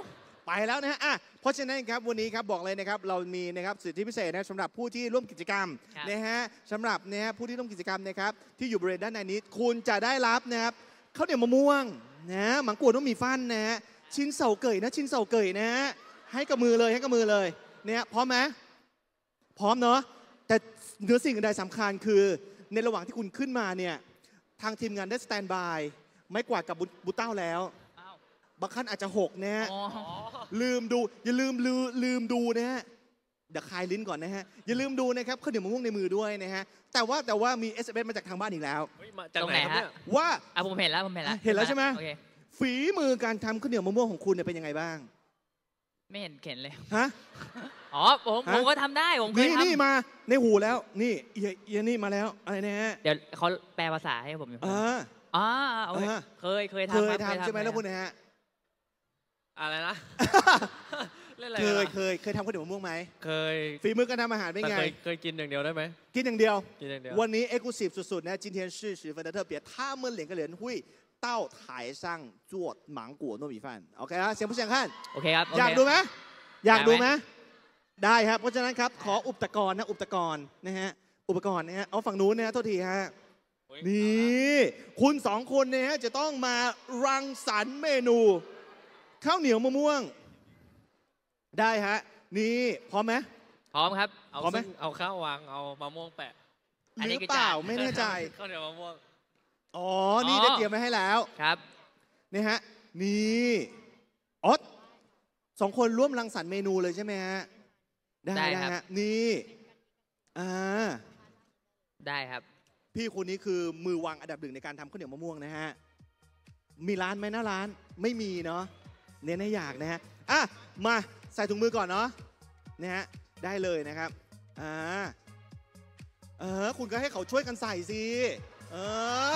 ไปแล้วนะฮะอ่ะเพราะฉะนั้นครับวันนี้ครับบอกเลยนะครับเรามีนะครับสิทธิพิเศษนะสำหรับผู้ที่ร่วมกิจกรรมครับนะฮะสำหรับนะฮะผู้ที่ร่วมกิจกรรมนะครับที่อยู่บริเวณด้านในนี้คุณจะได้รับนะครับข้าวเหนียวมะม่วงนะหมังกวดต้องมีฟันนะฮะชิ้นเสาเกยนะชิ้นเสาเกยนะฮะให้กับมือเลยให้กับมือเลยเนี่ยพร้อมไหมพร้อมเนาะแต่เนื้อสิ่งอื่นใดสำคัญคือในระหว่างที่คุณขึ้นมาเนี่ยทางทีมงานได้สแตนบายไม้กวาดกับบุบุเต้าแล้วอ้าวบางขั้นอาจจะหกนะฮะอ๋อลืมดูอย่าลืมลืมลืมดูนะฮะเดี๋ยวคลายลิ้นก่อนนะฮะอย่าลืมดูนะครับข้าวเหนียวมะม่วงในมือด้วยนะฮะแต่ว่าแต่ว่ามี เอส เอ็ม เอส มาจากทางบ้านอีกแล้วเฮ้ยมาจากตรงไหนไหนครับฮะเนี่ยว่าอ่ะผมเห็นแล้วผมเห็นแล้วเห็นแล้วใช่ไหมโอเคฝีมือการทำข้าวเหนียวมะม่วงของคุณเนี่ยเป็นยังไงบ้างไม่เห็นเข็นเลยฮะอ๋อผมฮะผมก็ทำได้ผมเคยนี่ทนี่มาในหูแล้วนี่เอียเอียนี่มาแล้วอะไรนะฮะำเดี๋ยวเขาแปลภาษาให้ผมอยู่อ่าอ๋อโอเคอ่าเคยเคยเคทำยครับทำใช่ไหมแล้วคุณนะฮะอะไรนะ เล่นอะไรเคกันยอะเคยเคยทำข้าวเหนียวมะม่วงไหมเคยฝีมือการทำอาหารเป็นแต่ไงเคยเคยกินอย่างเดียวได้ไหมกินอย่างเดียวกินอย่างเดียววันนี้เอ็กซ์คลูซีฟสุดๆนะ今天是十分的特别他们两个人会到台上做芒果糯米饭 โอเคนะ想不想看โอเคครับโเคอยากดูไหมอยากดูไหมอยากไหมได้ครับ เพราะฉะนั้นครับ ขออุปกรณ์นะอุปกรณ์นะฮะ อุปกรณ์นะฮะ เอาฝั่งนู้นนะฮะโทษทีฮะเฮ้ยนี่ คุณสองคนเนี่ยฮะจะต้องมารังสรรค์เมนู ข้าวเหนียวมะม่วง ได้ฮะ นี่พร้อมไหมพร้อมครับเอาพร้อมไหมซึ่งเอาข้าววางเอามะม่วงแปะอันหนี้รือคือเปล่าจานไม่แน่ใจข้าวเหนียวมะม่วงอ๋อ นี่ได้เตรียมไว้ให้แล้วครับนี่ฮะ นี่อ๋อสองคนร่วมรังสรรค์เมนูเลยใช่ไหมฮะ ได้ได้ได้ครับฮะ นี่ อ่าได้ครับพี่คนนี้คือมือวางอันดับหนึ่งในการทำข้าวเหนียวมะม่วงนะฮะ มีร้านไหมหน้าร้าน ไม่มีเนาะ เน้นให้อยากนะฮะ อ่ะ มาใส่ถุงมือก่อนเนาะ นะฮะ ได้เลยนะครับ อ่า เออ คุณก็ให้เขาช่วยกันใส่สิ เออ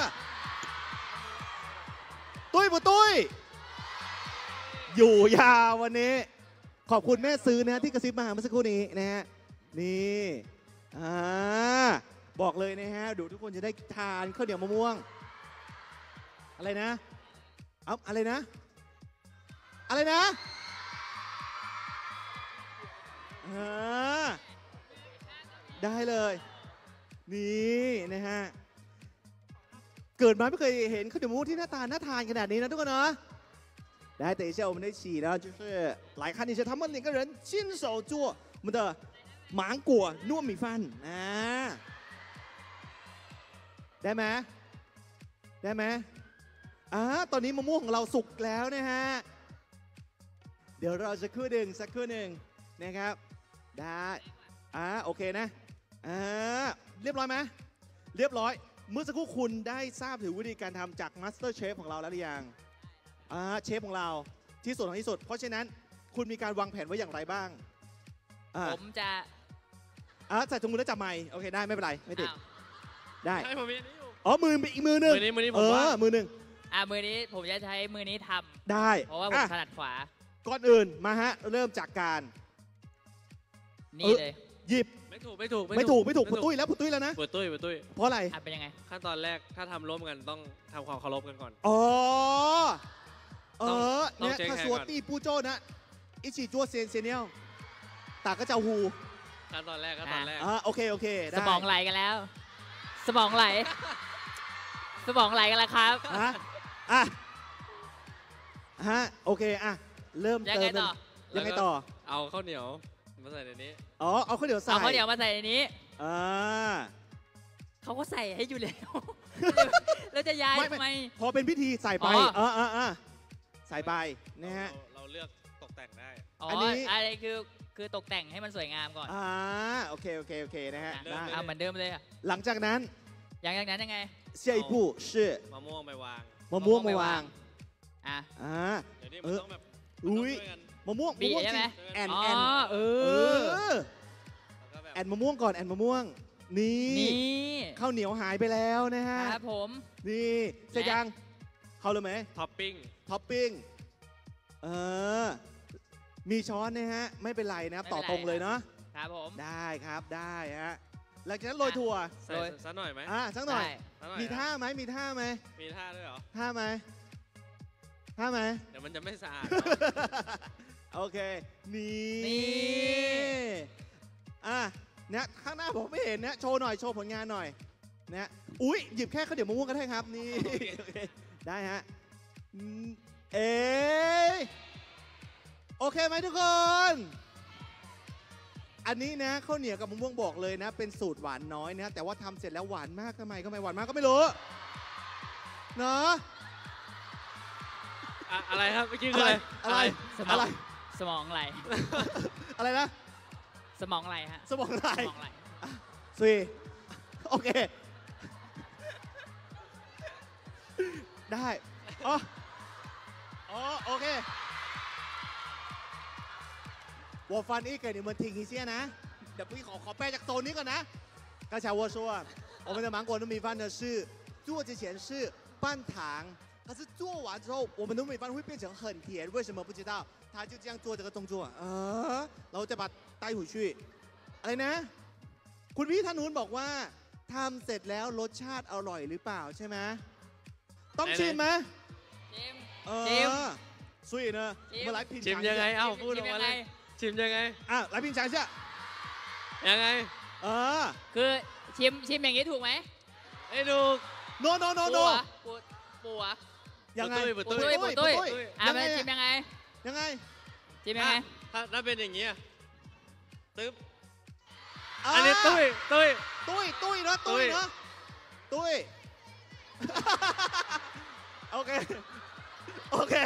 ตุ้ยปุตุ้ย อยู่ยาววันนี้ ขอบคุณแม่ซื้อนะฮะที่กระซิบมาหาเมื่อสักครู่นี้นะฮะ นี่ อ่า บอกเลยนะฮะเดูทุกคนจะได้ทานข้าวเหนียวมะม่วง อะไรนะ เอาอะไรนะ อะไรนะอ่าได้เลย นี่นะฮะ เกิดมาไม่เคยเห็นข้าวเหนียวมะม่วงที่หน้าตาน่าทานขนาดนี้นะทุกคนเนาะ来，等一下我们的一起呢，就是来看一下他们两个人亲手做我们的芒果糯米饭啊，ได้ไหมได้ไหมอ่าตอนนี้มะม่วงของเราสุกแล้วนะฮะ เดี๋ยวเราจะครู่หนึ่งสักครู่หนึ่งนะครับ ได้อ่าโอเคนะอ่าเรียบร้อยไหมเรียบร้อย เมื่อสักครู่คุณได้ทราบถึงวิธีการทำจากมาสเตอร์เชฟของเราแล้วหรือยังอ่าเชฟของเราที่สุดของที่สุด เพราะฉะนั้นคุณมีการวางแผนไว้อย่างไรบ้างอ่าผมจะอ่าใส่ถุงมือแล้วจับไมค์โอเคได้ไม่เป็นไรไม่ติดอ้าวได้ใช่ผมมีอันนี้อยู่อ๋อมืออีกมือหนึ่งมือนี้มือนี้ผเอมว่าอมือหนึ่งอ่ามือนี้ผมจะใช้มือนี้ทำได้เพราะว่าผมอ่ะถนัดขวาก่อนอื่นมาฮะเริ่มจากการนี่เลยหยิบไม่ถูกไม่ถูกไม่ถูกไม่ถูกปุตุ้ยแล้วปุตุ้ยแล้วนะปุตุ้ยปุตุ้ยเพราะอะไรอ่ะเป็นยังไงขั้นตอนแรกถ้าทำร่วมกันต้องทำความเคารพกันก่อนอ๋อเออต้องเนี่ยเช็คถ้าแฮนด์สวก่อนตีปูโจนะอิจิจัวเซนเซเนียลตาก็จะหูขั้นตอนแรกขั้นตอนแรกอ่าโอเคโอเคได้สมองไหลกันแล้ว สมองไหล สมองไหลกันแล้วครับฮะอ่ะฮะโอเคอ่ะเริ่มยังเติไงมต่อยังไงต่อเอาข้าวเหนียวมาใส่ในนี้อ๋อเอาข้าวเหนียวใส่เอาข้าวเหนียวมาใส่ในนี้อ่าเขาก็ใส่ให้อยู่แล้ว แล้วจะย้ายไม่ทำไมพอเป็นพิธีใส่ไปอ๋อเออเออเออใส่ไปนะฮะเราเราเลือกตกแต่งได้อ๋ออัอันนนี้นี้คือคือตกแต่งให้มันสวยงามก่อนอ่าโอเคโอเคโอเคนะฮะอ่ะได้เอาเหมือนเดิมเลยอ่ะหลังจากนั้นอย่างอย่างนั้นยังไง下一步是มะม่วงไปวางมะม่วงมาวางอ่ะอ่าเดี๋ยวนี้เอมันอต้องแบบอุ้ยมันต้องช่วกันมะม่วงบีมะม่วงใช่ไหมจริงแอนอ๋อแอนเอเอออแล้วก็แบบแอนมะม่วงก่อนแอนมะม่วง นี่นี่ข้าวเหนียวหายไปแล้วนะฮะครับผมนี่เสร็จยังเข้าเลยไหมท็อปปิ้งท็อปปิ้งเออมีช้อนนะฮะไม่เป็นไรนะครับต่อตรงเลยเนาะครับผมได้ครับได้ฮะหลังจากนั้นโรยถั่วใส่โรยสักหน่อยไหมอ่าสักหน่อยได้สักหน่อยมีนะท่าไหมมีท่าไหมมีท่าด้วยเหรอท่าไหมท่าไหมเดี๋ยวมันจะไม่สะอาดโอเค นี่นี่อ่ะนะข้างหน้าผมไม่เห็นนะ โชว์หน่อย โชว์ผลงานหน่อยนะอุ๊ย หยิบแค่ข้าวเหนียวมะม่วงก็ได้ครับ นี่ โอเคได้ฮะอืมเอ๊ะโอเคไหมทุกคน อันนี้นะข้าวเหนียวกับมะม่วงบอกเลยนะ เป็นสูตรหวานน้อยนะ แต่ว่าทำเสร็จแล้วหวานมากทำไมก็ไม่หวานมากก็ไม่รู้ เนาะอะอะไรครับเมื่อกี้คืออะไรอะไรสมออะงไรสมองไหลอะไรนะสมองไหลฮะสมองไหลสมองไหลสี่โอเค ได้อ๋ออ๋อโอเค我翻译给你们听一下นะเดี๋ยวพี่ขอขอแปลจากโซนนี้ก่อนนะ刚才我说我们的芒果糯米饭呢是做之前是半糖可是做完之后我们的糯米饭会变成很甜为什么不知道他就这样做这个动作เออเราจะ把带回去อะไรนะคุณพี่ท่านนู้นบอกว่าทำเสร็จแล้วรสชาติอร่อยหรือเปล่าใช่ไหมต้องชิมไหมชิมเอชิมอ所以呢ชิม我们来品ชิม尝一ยังไง下เอ้าพูดอชิอมกยัมางไงเลยชิมยังไงอ่ะ来品尝一下ยังไงเออคือชิมชิมอย่างนี้ถูกไหมไอ้ดู no no no ปู no เหรอปูปูเหรอยังไงปูปูตุ้ตุ้ยยปูตุ้ยปูตุ้ยอ่ะยังไงมาอะชิมยังไงยังไงชิมยังไงถ้าถ้าเป็นอย่างเงี้ยตึ๊บาอันนี้ตุ้ยตุ้ยตุ้ยตุ้ยเนอะตุ้ยตุ้ยเนอะตุ้ย โอเคโอเค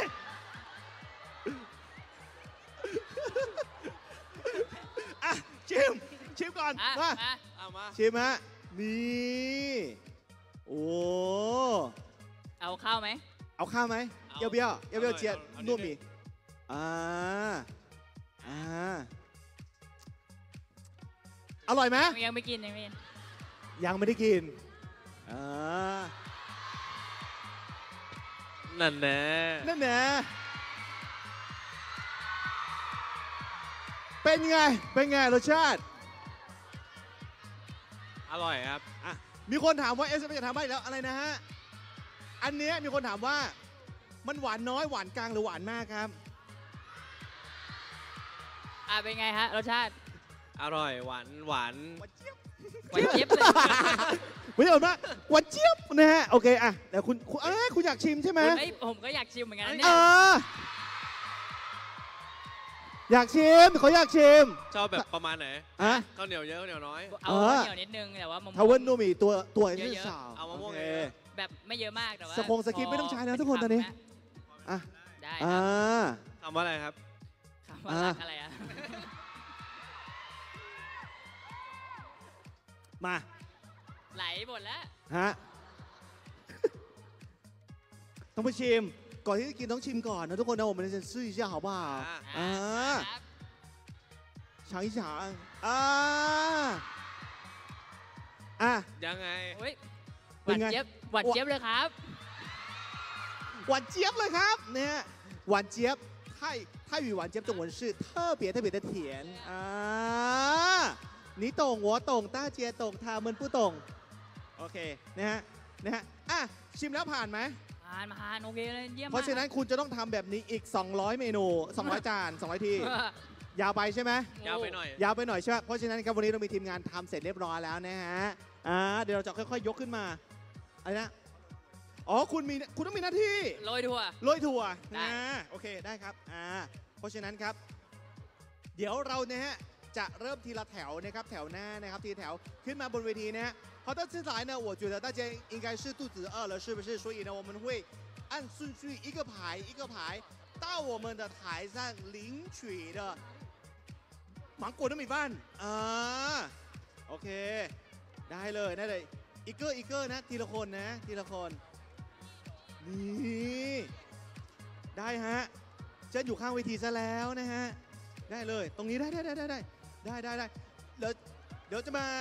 อ่ะชิมชิมก่อนอ่ะมามาเอามาชิมฮะนี่โอ้เอาข้าวไหมเอาข้าวไหมเอา要不要要不要เอาหน่อย接เอาเอานิด糯นึ米งอ่าอ่าอร่อยไหมยังไม่กินยังไม่กินยังไม่ได้กินอ่านั่นแน่นั่นแหละเป็นไง เป็นไงรสชาติอร่อยครับอ่ะมีคนถามว่าเอสเอ็มจะถามว่าอีกแล้วอะไรนะฮะ อันเนี้ยมีคนถามว่ามันหวานน้อยหวานกลางหรือหวานมากครับอ่ะเป็นไงฮะรสชาติอร่อยหวานหวานหวานเจี๊ยบหวานเจี๊ยบเลยไม่ใช่หวานมากหวานเจี๊ยบนะฮะ โอเคอ่ะเดี๋ยวคุณคุณเอ้ยคุณอยากชิมใช่ไหมเฮ้ยผมก็อยากชิมเหมือนกันนะเอเนี่ยออยากชิมเขาอยากชิมชอบแบบประมาณไหนอ่ะข้าวเหนียวเยอะข้าวเหนียวน้อยเอาเออเหนียวนิดนึงแต่ว่ามะม่วงทาวเวนนูมีตัวตัวเยอะๆที่สาวเอามะม่วงโอเคเยอะแบบไม่เยอะมากแต่ว่าสคงสคริปต์ไม่ต้องใช้นะทุกคนตอนนี้ อ่ะได้คอ่ารับทำว่าอะไรครับคำว่ารักอะไรอ่ะมาไหลหมดแล้วฮะ ต้องไปชิม ก่อนที่จะกินต้องชิมก่อนนะทุกคนนะผมมันจะซื้อ一下好不好อ่าอ่าครับ尝一尝อ่าอ่ะยังไงโอ้ยหเป็นวานไงเจี๊ยบหวานเจี๊ยบเลยครับหวานเจี๊ยบเลยครับเนี่ยหวานเจี๊ยบไทยไทย语หวานเจี๊ยบ中文是特别特别的甜อ่า你懂我懂大家懂他们不懂โอเคนะฮะนะฮะอ่ะชิมแล้วผ่านไหมผ่านผ่านโอเคเลยเยี่ยมมากเพราะฉะนั้นคุณจะต้องทำแบบนี้อีก สองร้อย เมนู สองร้อย จาน สองร้อย ที ยาวไปใช่ไหมยาวไปหน่อยยาวไปหน่อยใช่ไหมเพราะฉะนั้นครับวันนี้เรามีทีมงานทำเสร็จเรียบร้อยแล้วนะฮะอ่าเดี๋ยวเราจะค่อยๆ ยกขึ้นมาอะไรนะอ๋อคุณมีคุณต้องมีหน้าที่โรยถั่วโรยถั่วได้นะโอเคได้ครับอ่าเพราะฉะนั้นครับ เดี๋ยวเราเนี่ยฮะจะเริ่มทีละแถวนะครับแถวหน้านะครับทีละแถวขึ้นมาบนเวทีนะฮะ好的接下来呢我觉得大家应该是肚子饿了是不是所以呢我们会按顺序一个排一个排到我们的台上领取的芒果糯米饭อ่าโอเคได้เลยได้เลยอีกเกอร์อีกเกอร์นะทีละคนนะทีละคนนี่ได้ฮะเจะอยู่ข้างเวทีซะแล้วนะฮะได้เลยตรงนี้ได้ได้ได้ได้ได้ได้ได้ได้เดี๋ยวเดี๋ยวจะมา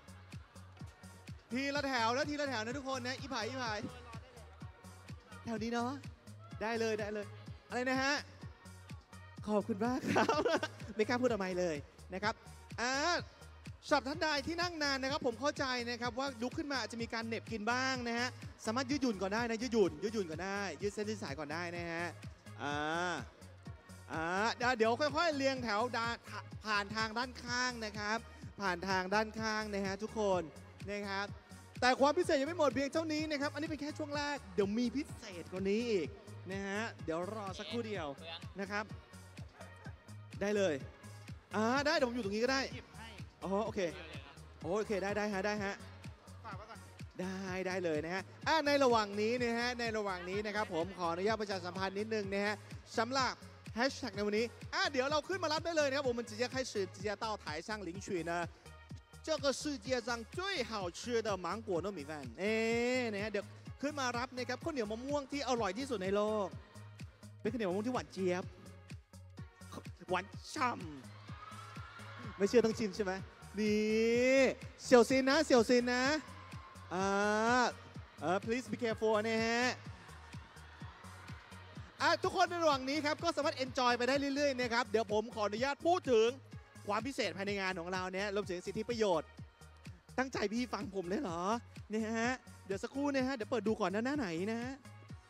ทีละแถวแล้วทีละแถวนะทุกคนนะอีผายอีผายแถวนี้เนาะได้เลยได้เลยอะไรนะฮะขอบคุณมากครับ ไม่กล้าพูดอะไรเลยนะครับอ่าสำหรับท่านใดที่นั่งนานนะครับผมเข้าใจนะครับว่าลุกขึ้นมาอาจจะมีการเหน็บกินบ้างนะฮะสามารถยืดหยุ่นก่อนได้นะยืดหยุ่นยืดหยุ่นก่อนได้ยืดเส้นยืดสายก่อนได้นะฮะอ่าอ่าเดี๋ยวเดี๋ยวค่อยๆเรียงแถวดาผ่านทางด้านข้างนะครับ ผ่านทางด้านข้างนะฮะทุกคนนะครับแต่ความพิเศษยังไม่หมดเพียงเท่านี้นะครับอันนี้เป็นแค่ช่วงแรกเดี๋ยวมีพิเศษกว่านี้อีกนะฮะเดี๋ยวรอสักครู่เดียวนะครับได้เลยอ่าได้เดี๋ยวผมอยู่ตรงนี้ก็ได้อ๋อโอเคโอเคได้ได้ฮะได้ฮะได้ได้เลยนะฮะอ่าในระหว่างนี้นะฮะในระหว่างนี้นะครับผมขออนุญาตประชาสัมพันธ์นิดนึงนะฮะสำหรับแฮชแท็กในวันนี้อ่ะเดี๋ยวเราขึ้นมารับได้เลยนะครับผมมัน直接开始直接到台上领取呢这个世界上最好吃的芒果糯米饭เอ๊นะฮะเดี๋ยวขึ้นมารับนะครับข้าวเหนียวมะม่วงที่อร่อยที่สุดในโลกเป็นข้าวเหนียวมะม่วงที่หวานเจี๊ยบหวานฉ่ำไม่เชื่อต้องชิมใช่ไหมนี่เสี่ยวซินนะเสี่ยวซินนะอ่าเออ please be careful นะฮะอ่ะทุกคนในระหว่างนี้ครับก็สามารถ enjoy ไปได้เรื่อยๆนะครับเดี๋ยวผมขออนุญาตพูดถึงความพิเศษภายในงานของเราเนี่ยรวมถึงสิทธิประโยชน์ตั้งใจพี่ฟังผมเลยเหรอเนี่ยฮะเดี๋ยวสักครู่นะฮะเดี๋ยวเปิดดูก่อนนะหน้าไหนนะฮะ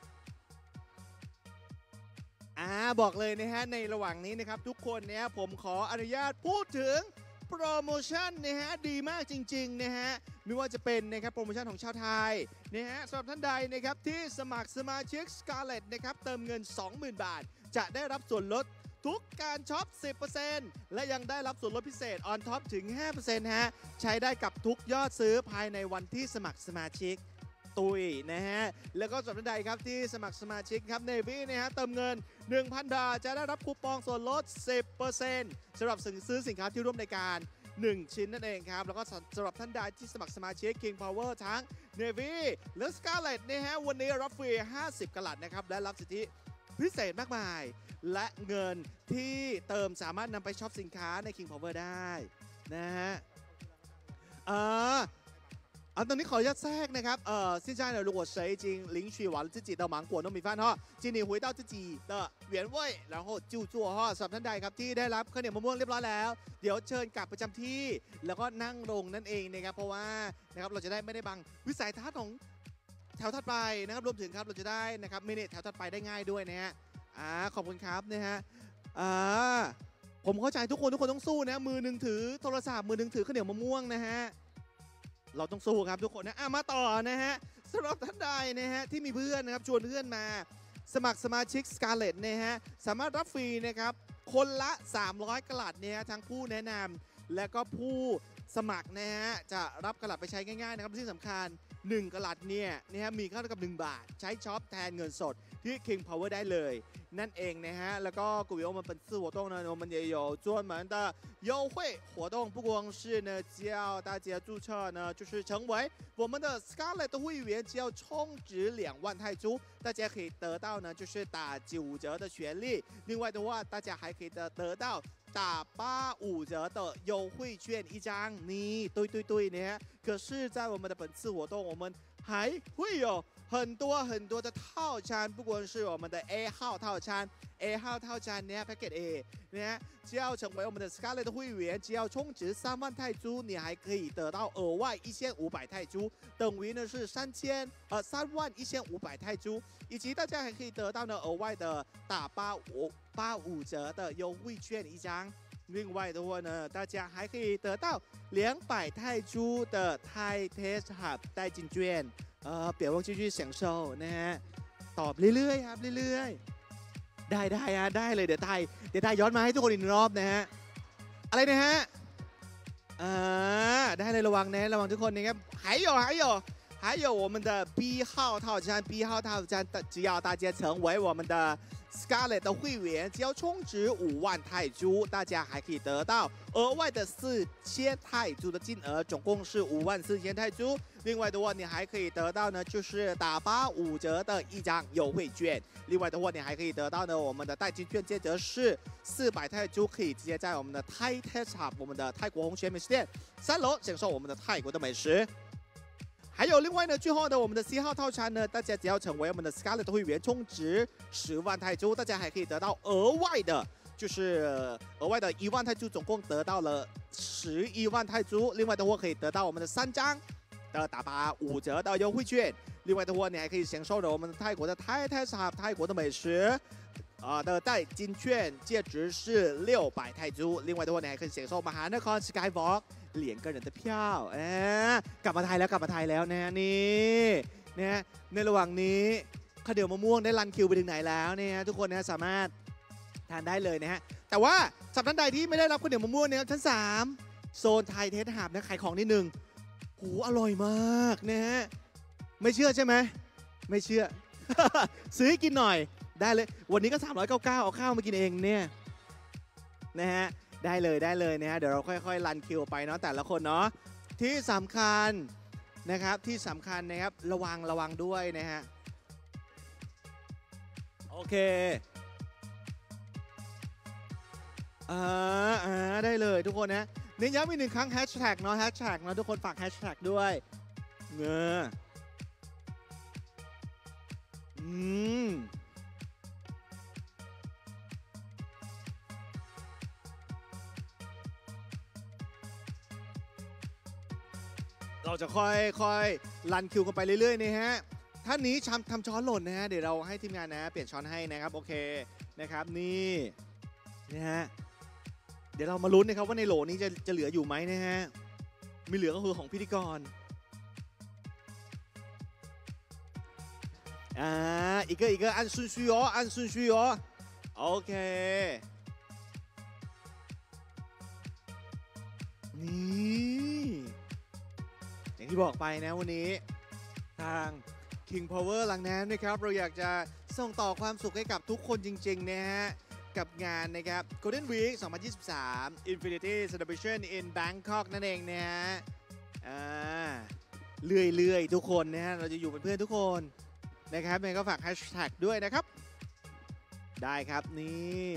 อ่าบอกเลยนะฮะในระหว่างนี้นะครับทุกคนเนี่ยผมขออนุญาตพูดถึงโปรโมชั่นนะฮะดีมากจริงๆนะฮะไม่ว่าจะเป็นนะครับโปรโมชั่นของชาวไทยนะฮะสำหรับท่านใดนะครับที่สมัครสมาชิก Scarlett นะครับเติมเงิน สองหมื่น บาทจะได้รับส่วนลดทุกการช็อป สิบเปอร์เซ็นต์ และยังได้รับส่วนลดพิเศษ on top ถึง ห้าเปอร์เซ็นต์ ฮะใช้ได้กับทุกยอดซื้อภายในวันที่สมัครสมาชิกตุยนะฮะแล้วก็สำหรับท่านใดครับที่สมัครสมาชิกครับ Navy นะฮะเติมเงิน หนึ่งพัน บาทจะได้รับคูปองส่วนลด สิบเปอร์เซ็นต์ สำหรับซื้อสินค้าที่ร่วมในการหนึ่งชิ้นนั่นเองครับแล้วก็สำหรับท่านใดที่สมัครสมาชิก King Power ทั้ง Navy และ Scarlett นะฮะวันนี้รับฟรี ห้าสิบ กะลัดนะครับและรับสิทธิพิเศษมากมายและเงินที่เติมสามารถนำไปช็อปสินค้าใน King Power ได้นะฮะอ่า啊，那你考一下แทรกนะครับ呃，现在呢，如果谁已经领取完了自己的芒果糯米饭哈，请你回到自己的原位，然后就坐哈。สำหรับท่านใดครับที่ได้รับข้าวเหนียวมะม่วงเรียบร้อยแล้ว เดี๋ยวเชิญกลับประจำที่แล้วก็นั่งลงนั่นเองนะครับเพราะว่านะครับเราจะได้ไม่ได้บังวิสัยทัศน์ของแถวถัดไปนะครับรวมถึงครับเราจะได้นะครับมินิแถวถัดไปได้ง่ายด้วยนะฮะอ่าขอบคุณครับนะฮะอ่าผมเข้าใจทุกคนทุกคนต้องสู้นะมือหนึ่งถือโทรศัพท์มือหนึ่งถือข้าวเหนียวมะม่วงนะฮะเราต้องสู้ครับทุกคนนะอ่ะมาต่อนะฮะสำหรับท่านใดนะฮะที่มีเพื่อนนะครับชวนเพื่อนมาสมัครสมาชิก Scarlett นะฮะสามารถรับฟรีนะครับคนละสามร้อยกะลัดเนี่ยทั้งผู้แนะนำและก็ผู้สมัครนะฮะจะรับกะลัดไปใช้ง่ายๆนะครับที่สำคัญหนึ่งกะลัดเนี่ยนะฮะมีค่าเท่ากับหนึ่งบาทใช้ช็อปแทนเงินสดที่ King Power ได้เลยนั่นเองนะฮะแล้วก็กุยโอมันเป็น次活动呢我们也有专门的优惠活动不光是呢只要大家注册呢就是成为我们的 Scarlett 的会员只要充值两万泰铢大家可以得到呢就是打九折的权利另外的话大家还可以得得到打八五折的优惠券一张你对对对呢可是在我们的本次活动我们还会有很多很多的套餐不管是我们的 A 号套餐 A 号套餐呢 Packet A 呢只要成为我们的 Scarlett 的会员只要充值三万泰铢你还可以得到额外一千五百泰铢等于呢是三千呃三万一千五百泰铢以及大家还可以得到呢额外的打八五八五折的优惠券一张另外的话呢大家还可以得到两百泰铢的泰 Taste Hub 代金券เออเปลี่ยนวงชีวิตเสียงโชว์นะฮะตอบเรื่อยๆครับเรื่อยๆได้ได้ฮะได้เลยเดี๋ยวไทยเดี๋ยวไทยย้อนมาให้ทุกคนอีกรอบนะฮะอะไรนะฮะอ่าได้เลยระวังนะระวังทุกคนนะครับ还有还有还有我们的 B 号套餐 B 号套餐只要大家成为我们的 Scarlett 的会员只要充值五万泰铢大家还可以得到额外的四千泰铢的金额总共是五万四千泰铢另外的话你还可以得到呢就是打八五折的一张优惠券另外的话你还可以得到呢我们的代金券接着是四百泰铢可以直接在我们的 Thai Taste Hub 我们的泰国红泉美食店三楼享受我们的泰国的美食还有另外呢，最后的我们的 C 号套餐呢，大家只要成为我们的 Scarlett 会员，充值十万泰铢，大家还可以得到额外的，就是额外的一万泰铢，总共得到了十一万泰铢。另外的话，可以得到我们的三张的打八五折的优惠券。另外的话，你还可以享受着我们泰国的泰泰茶泰国的美食。 啊的代金券价值是六百泰铢。另外的话，你还可以享受มหานคร Skywalk เหรียญ个人的票เออกลับมาไทยแล้วกลับมาไทยแล้วนะนี่นะในระหว่างนี้ข้าวเหนียวมะม่วงได้รันคิวไปถึงไหนแล้วเนี่ยทุกคนนะสามารถทานได้เลยนะฮะแต่ว่าสำหรับท่านใดที่ไม่ได้รับข้าวเหนียวมะม่วงเนี่ยชั้นสามโซนไทยเทสหาบนะขายของนิดนึงโหอร่อยมากนะฮะไม่เชื่อใช่ไหมไม่เชื่อ ซื้อให้กินหน่อยได้เลยวันนี้ก็สามร้อยเก้าสิบเก้าเอาข้าวมากินเองเนี่ยนะฮะได้เลยได้เลยนะฮะเดี๋ยวเราค่อยๆรันคิวไปเนาะแต่ละคนเนาะที่สำคัญนะครับที่สำคัญนะครับระวังระวังด้วยนะฮะโอเคอ่าอ่าได้เลยทุกคนนะเน้นย้ำอีกหนึ่งครั้งแฮชแท็กเนาะแฮชแท็กเนาะทุกคนฝากแฮชแท็กด้วยเงออืมเราจะค่อยค่อยรันคิวกันไปเรื่อยๆนะฮะท่านนี้ทำทำช้อนหล่นนะฮะเดี๋ยวเราให้ทีมงานนะเปลี่ยนช้อนให้นะครับโอเคนะครับนี่นะฮะเดี๋ยวเรามาลุ้นนะครับว่าในโหลนี้จะจะเหลืออยู่ไหมนะฮะมีเหลือก็คือของพิธีกรอ่าอีก个一个按顺序哦按顺序哦โอเคนี่อย่างที่บอกไปนะวันนี้ทาง King Power ลังน้ำนะครับเราอยากจะส่งต่อความสุขให้กับทุกคนจริงๆนะฮะกับงานนะครับ Golden Week สองพันยี่สิบสาม Infinity Celebration in Bangkok นั่นเองนะฮะอ่าเรื่อยๆทุกคนนะฮะเราจะอยู่เป็นเพื่อนทุกคนนะครับยังไงก็ฝากแฮชแท็กด้วยนะครับได้ครับนี่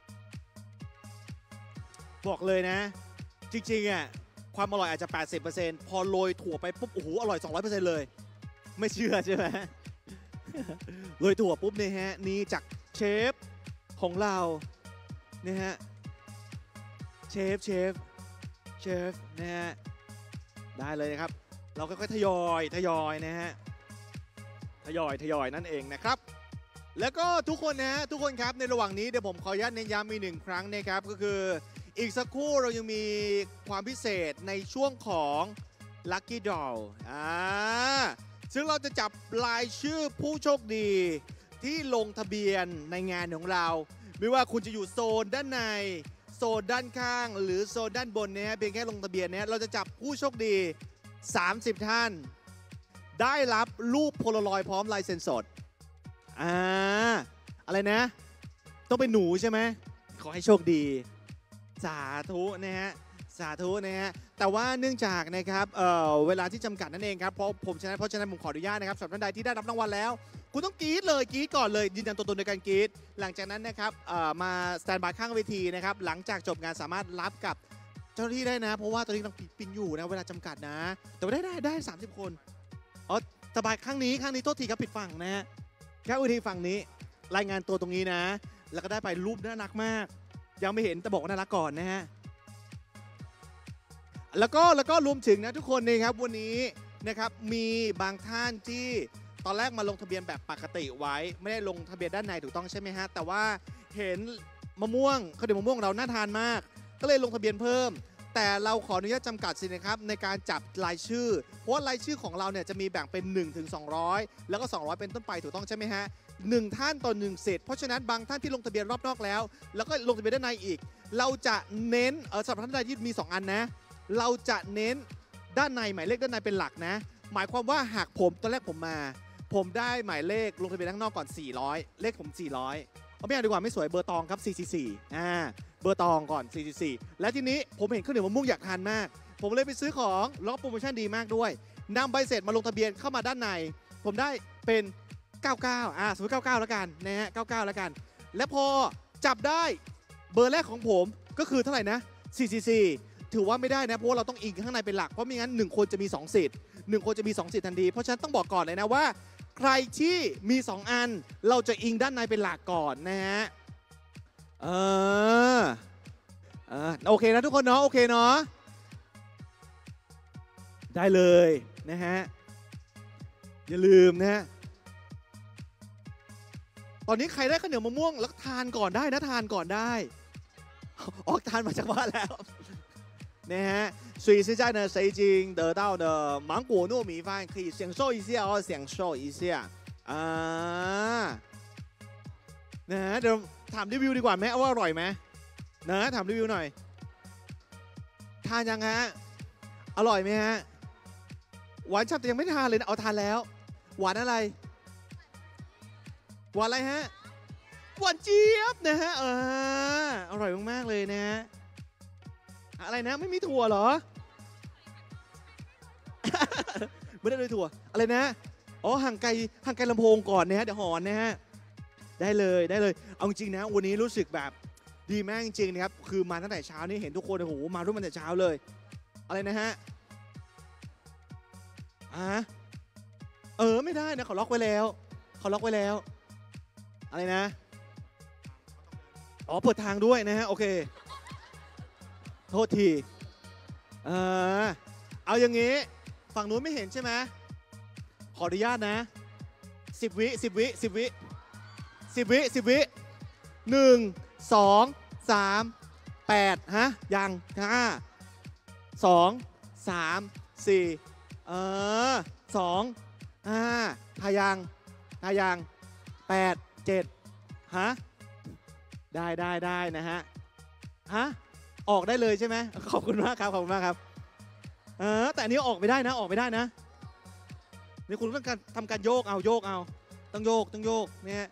บอกเลยนะจริงๆอ่ะความอร่อยอาจจะ แปดสิบเปอร์เซ็นต์ พอโรยถั่วไปปุ๊บโอ้โหอร่อย สองร้อยเปอร์เซ็นต์ เลยไม่เชื่อใช่ไหม โรยถั่วปุ๊บเนี่ยฮะนี่จากเชฟของเราเนี่ยฮะเชฟเชฟเชฟนะฮะได้เลยนะครับเราก็ค่อยๆทยอยทยอยนะฮะทยอยทยอยนั่นเองนะครับแล้วก็ทุกคนนะฮะทุกคนครับในระหว่างนี้เดี๋ยวผมขออนุญาตเน้นย้ำอีกหนึ่งครั้งนะครับก็คืออีกสักครู่เรายังมีความพิเศษในช่วงของ Lucky Draw อ่าซึ่งเราจะจับรายชื่อผู้โชคดีที่ลงทะเบียนในงานของเราไม่ว่าคุณจะอยู่โซนด้านในโซนด้านข้างหรือโซนด้านบนเนี่ยเพียงแค่ลงทะเบียนเนี่ยเราจะจับผู้โชคดีสามสิบท่านได้รับรูปโพลารอยด์พร้อมลายเซ็นสดอ่าอะไรนะต้องเป็นหนูใช่ไหมขอให้โชคดีสาธุนะฮะสาธุนะฮะแต่ว่าเนื่องจากนะครับเอ่อเวลาที่จำกัดนั่นเองครับเพราะผมฉะนั้นเพราะฉะนั้นผมขออนุญาตนะครับสำหรับท่านใดที่ได้รับรางวัลแล้วคุณต้องกรี๊ดเลยกรี๊ดก่อนเลยยืนยันตัวตนในการกรี๊ดหลังจากนั้นนะครับเอ่อมาสแตนบายข้างเวทีนะครับหลังจากจบงานสามารถรับกับเจ้าหน้าที่ได้นะเพราะว่าตอนนี้กำลังปินอยู่นะเวลาจำกัดนะแต่ว่าได้ได้ได้สามสิบคนอ๋อสบายข้างนี้ข้างนี้โทษทีครับผิดฝั่งนะฮะแค่วิธีฝั่งนี้รายงานตัวตรงนี้นะแล้วก็ได้ไปรูปน่ารักมากยังไม่เห็นแต่บอกว่าน่ารักก่อนนะฮะแล้วก็แล้วก็รวมถึงนะทุกคนนะครับวันนี้นะครับมีบางท่านที่ตอนแรกมาลงทะเบียนแบบปกติไว้ไม่ได้ลงทะเบียนด้านในถูกต้องใช่ไหมฮะแต่ว่าเห็นมะม่วงข้าวเหนียวมะม่วงเราน่าทานมากก็เลยลงทะเบียนเพิ่มแต่เราขออนุญาตจำกัดสินะครับในการจับรายชื่อเพราะว่ารายชื่อของเราเนี่ยจะมีแบ่งเป็นหนึ่งถึงสองร้อยแล้วก็สองร้อยเป็นต้นไปถูกต้องใช่ไหมฮะหนึ่งท่านต่อหนึ่งเสร็จเพราะฉะนั้นบางท่านที่ลงทะเบียนรอบนอกแล้วแล้วก็ลงทะเบียนด้านในอีกเราจะเน้นเออสำหรับท่านใดที่มีสองอันนะเราจะเน้นด้านในหมายเลขด้านในเป็นหลักนะหมายความว่าหากผมตอนแรกผมมาผมได้หมายเลขลงทะเบียนข้างนอกก่อนสี่ร้อยเลขผมสี่ร้อยเอาไม่เอาดีกว่าไม่สวยเบอร์ตองครับสี่สี่สี่อ่าเบอร์ตองก่อนสี่สี่สี่แล้วทีนี้ผมเห็นข้าวเหนียวมะม่วงอยากทานมากผมเลยไปซื้อของแล้วก็โปรโมชั่นดีมากด้วยนำใบเสร็จมาลงทะเบียนเข้ามาด้านในผมได้เป็นเก้าสิบเก้าอ่าสมมติเก้าสิบเก้าแล้วกันนะฮะเก้าสิบเก้าแล้วกันและพอจับได้เบอร์แรกของผมก็คือเท่าไหร่นะสี่สี่สี่ถือว่าไม่ได้นะเพราะว่าเราต้องอิงข้างในเป็นหลักเพราะไม่งั้นหนึ่งคนจะมีสองสิทธิ์หนึ่งคนจะมีสองสิทธิ์ทันทีเพราะฉะนั้นต้องบอกก่อนเลยนะว่าใครที่มีสองอันเราจะอิงด้านในเป็นหลักก่อนนะฮะเออเออโอเคนะทุกคนเนาะโอเคเนาะได้เลยนะฮะอย่าลืมนะฮะตอนนี้ใครได้ข้าวเหนียวมะม่วงแล้วทานก่อนได้นะทานก่อนได้ออกทานมาจากบ้านแล้วนะฮะ所以现在呢谁已经得到的芒果糯米饭可以享受一下哦享受一下อ่านะฮะเดี๋ยวถามรีวิวดีกว่าไหมว่าอร่อยไหมนะถามรีวิวหน่อยทานยังฮะอร่อยไหมฮะหวานฉ่ำแต่ยังไม่ทานเลยนะเอาทานแล้วหวานอะไรหวานอะไรฮะหวานเจี๊ยบนะฮะเอออร่อยมากๆเลยนะฮะอะไรนะไม่มีถั่วเหรอ ไม่ได้เลยถั่วอะไรนะอ๋อห่างไกลห่างไกลลำโพงก่อนนะฮะเดี๋ยวหอนนะฮะได้เลยได้เลยเอาจริงนะวันนี้รู้สึกแบบดีมากจริงๆนะครับคือมาตั้งแต่เช้านี่เห็นทุกคนโอ้โหมาร่วมกันแต่เช้าเลยอะไรนะฮะอ่ะเออไม่ได้นะเขาล็อกไว้แล้วเขาล็อกไว้แล้วอะไรนะอ๋อเปิดทางด้วยนะฮะโอเคโทษทีเออเอาอย่างงี้ฝั่งนู้นไม่เห็นใช่ไหมขออนุญาตนะสิบวิสิบวิสิบวิสิบวิสิบวิหนึ่งสองสามแปดฮะยังห้าสองสามสี่เออสองห้าทายังทายังแปดเจ็ดฮะได้ได้ได้นะฮะฮะออกได้เลยใช่ไหมขอบคุณมากครับขอบคุณมากครับเออแต่อันนี้ออกไม่ได้นะออกไม่ได้นะนี่คุณต้องการทำการโยกเอาโยกเอาต้องโยกต้องโยกเนี่ย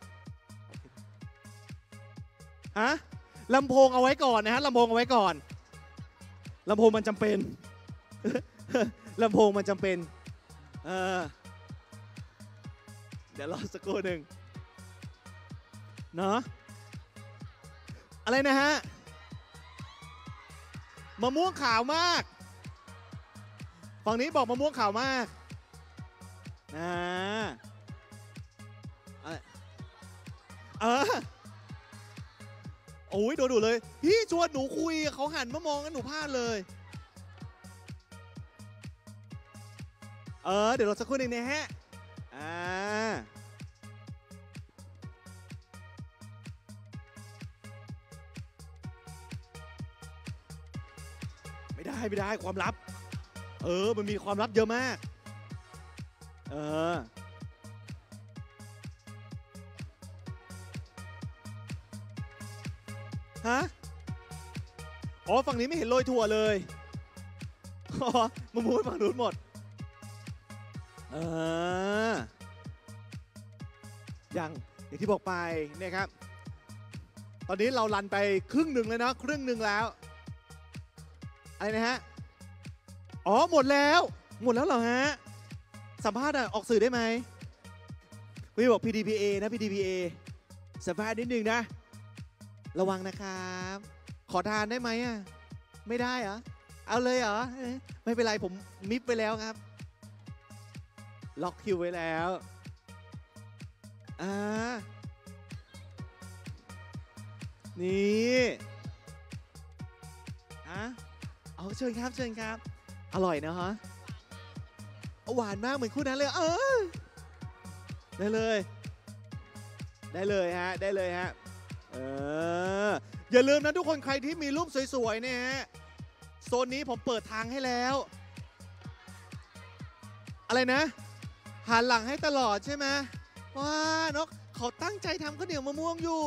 ฮะลำโพงเอาไว้ก่อนนะฮะลำโพงเอาไว้ก่อนลำโพงมันจำเป็น ลำโพงมันจำเป็นเออเดี๋ยวรอสักครู่หนึ่งเนาะอะไรนะฮะมะม่วงขาวมากฝั่งนี้บอกมะม่วงขาวมากอ่าเออโอ้ยโดนดูเลยพี่ชวนหนูคุยเขาหันมามองกันหนูพลาดเลยเออเดี๋ยวเราสักครู่หนึ่งนะฮะอ่าไม่ได้ไม่ได้ความลับเออมันมีความลับเยอะมากเออฮะอ๋อฝั่งนี้ไม่เห็นโรยถั่วเลยอ๋อมะม่วงฝั่งนู้นหมดเอออย่างอย่างที่บอกไปนะครับตอนนี้เรารันไปครึ่งหนึ่งแล้วนะครึ่งหนึ่งแล้วอะไรนะฮะอ๋อหมดแล้วหมดแล้วเหรอฮะสัมภาษณ์ออกสื่อได้ไหมพี่บอก พี ดี พี เอ นะ พี ดี พี เอ สัมภาษณ์นิดนึงนะระวังนะครับขอทานได้ไหมอ่ะไม่ได้เหรอเอาเลยเหรอไม่เป็นไรผมมิฟไปแล้วครับล็อกคิวไว้แล้วอ่านี่อ่ะเอาเชิญครับเชิญครับอร่อยนะฮะหวานมากเหมือนคู่นั้นเลยเออได้เลยได้เลยฮะได้เลยฮะเอออย่าลืมนะทุกคนใครที่มีรูปสวยๆเนี่ยฮะโซนนี้ผมเปิดทางให้แล้วอะไรนะหันหลังให้ตลอดใช่ไหมว้านกเขาตั้งใจทำข้าวเหนียวมะม่วงอยู่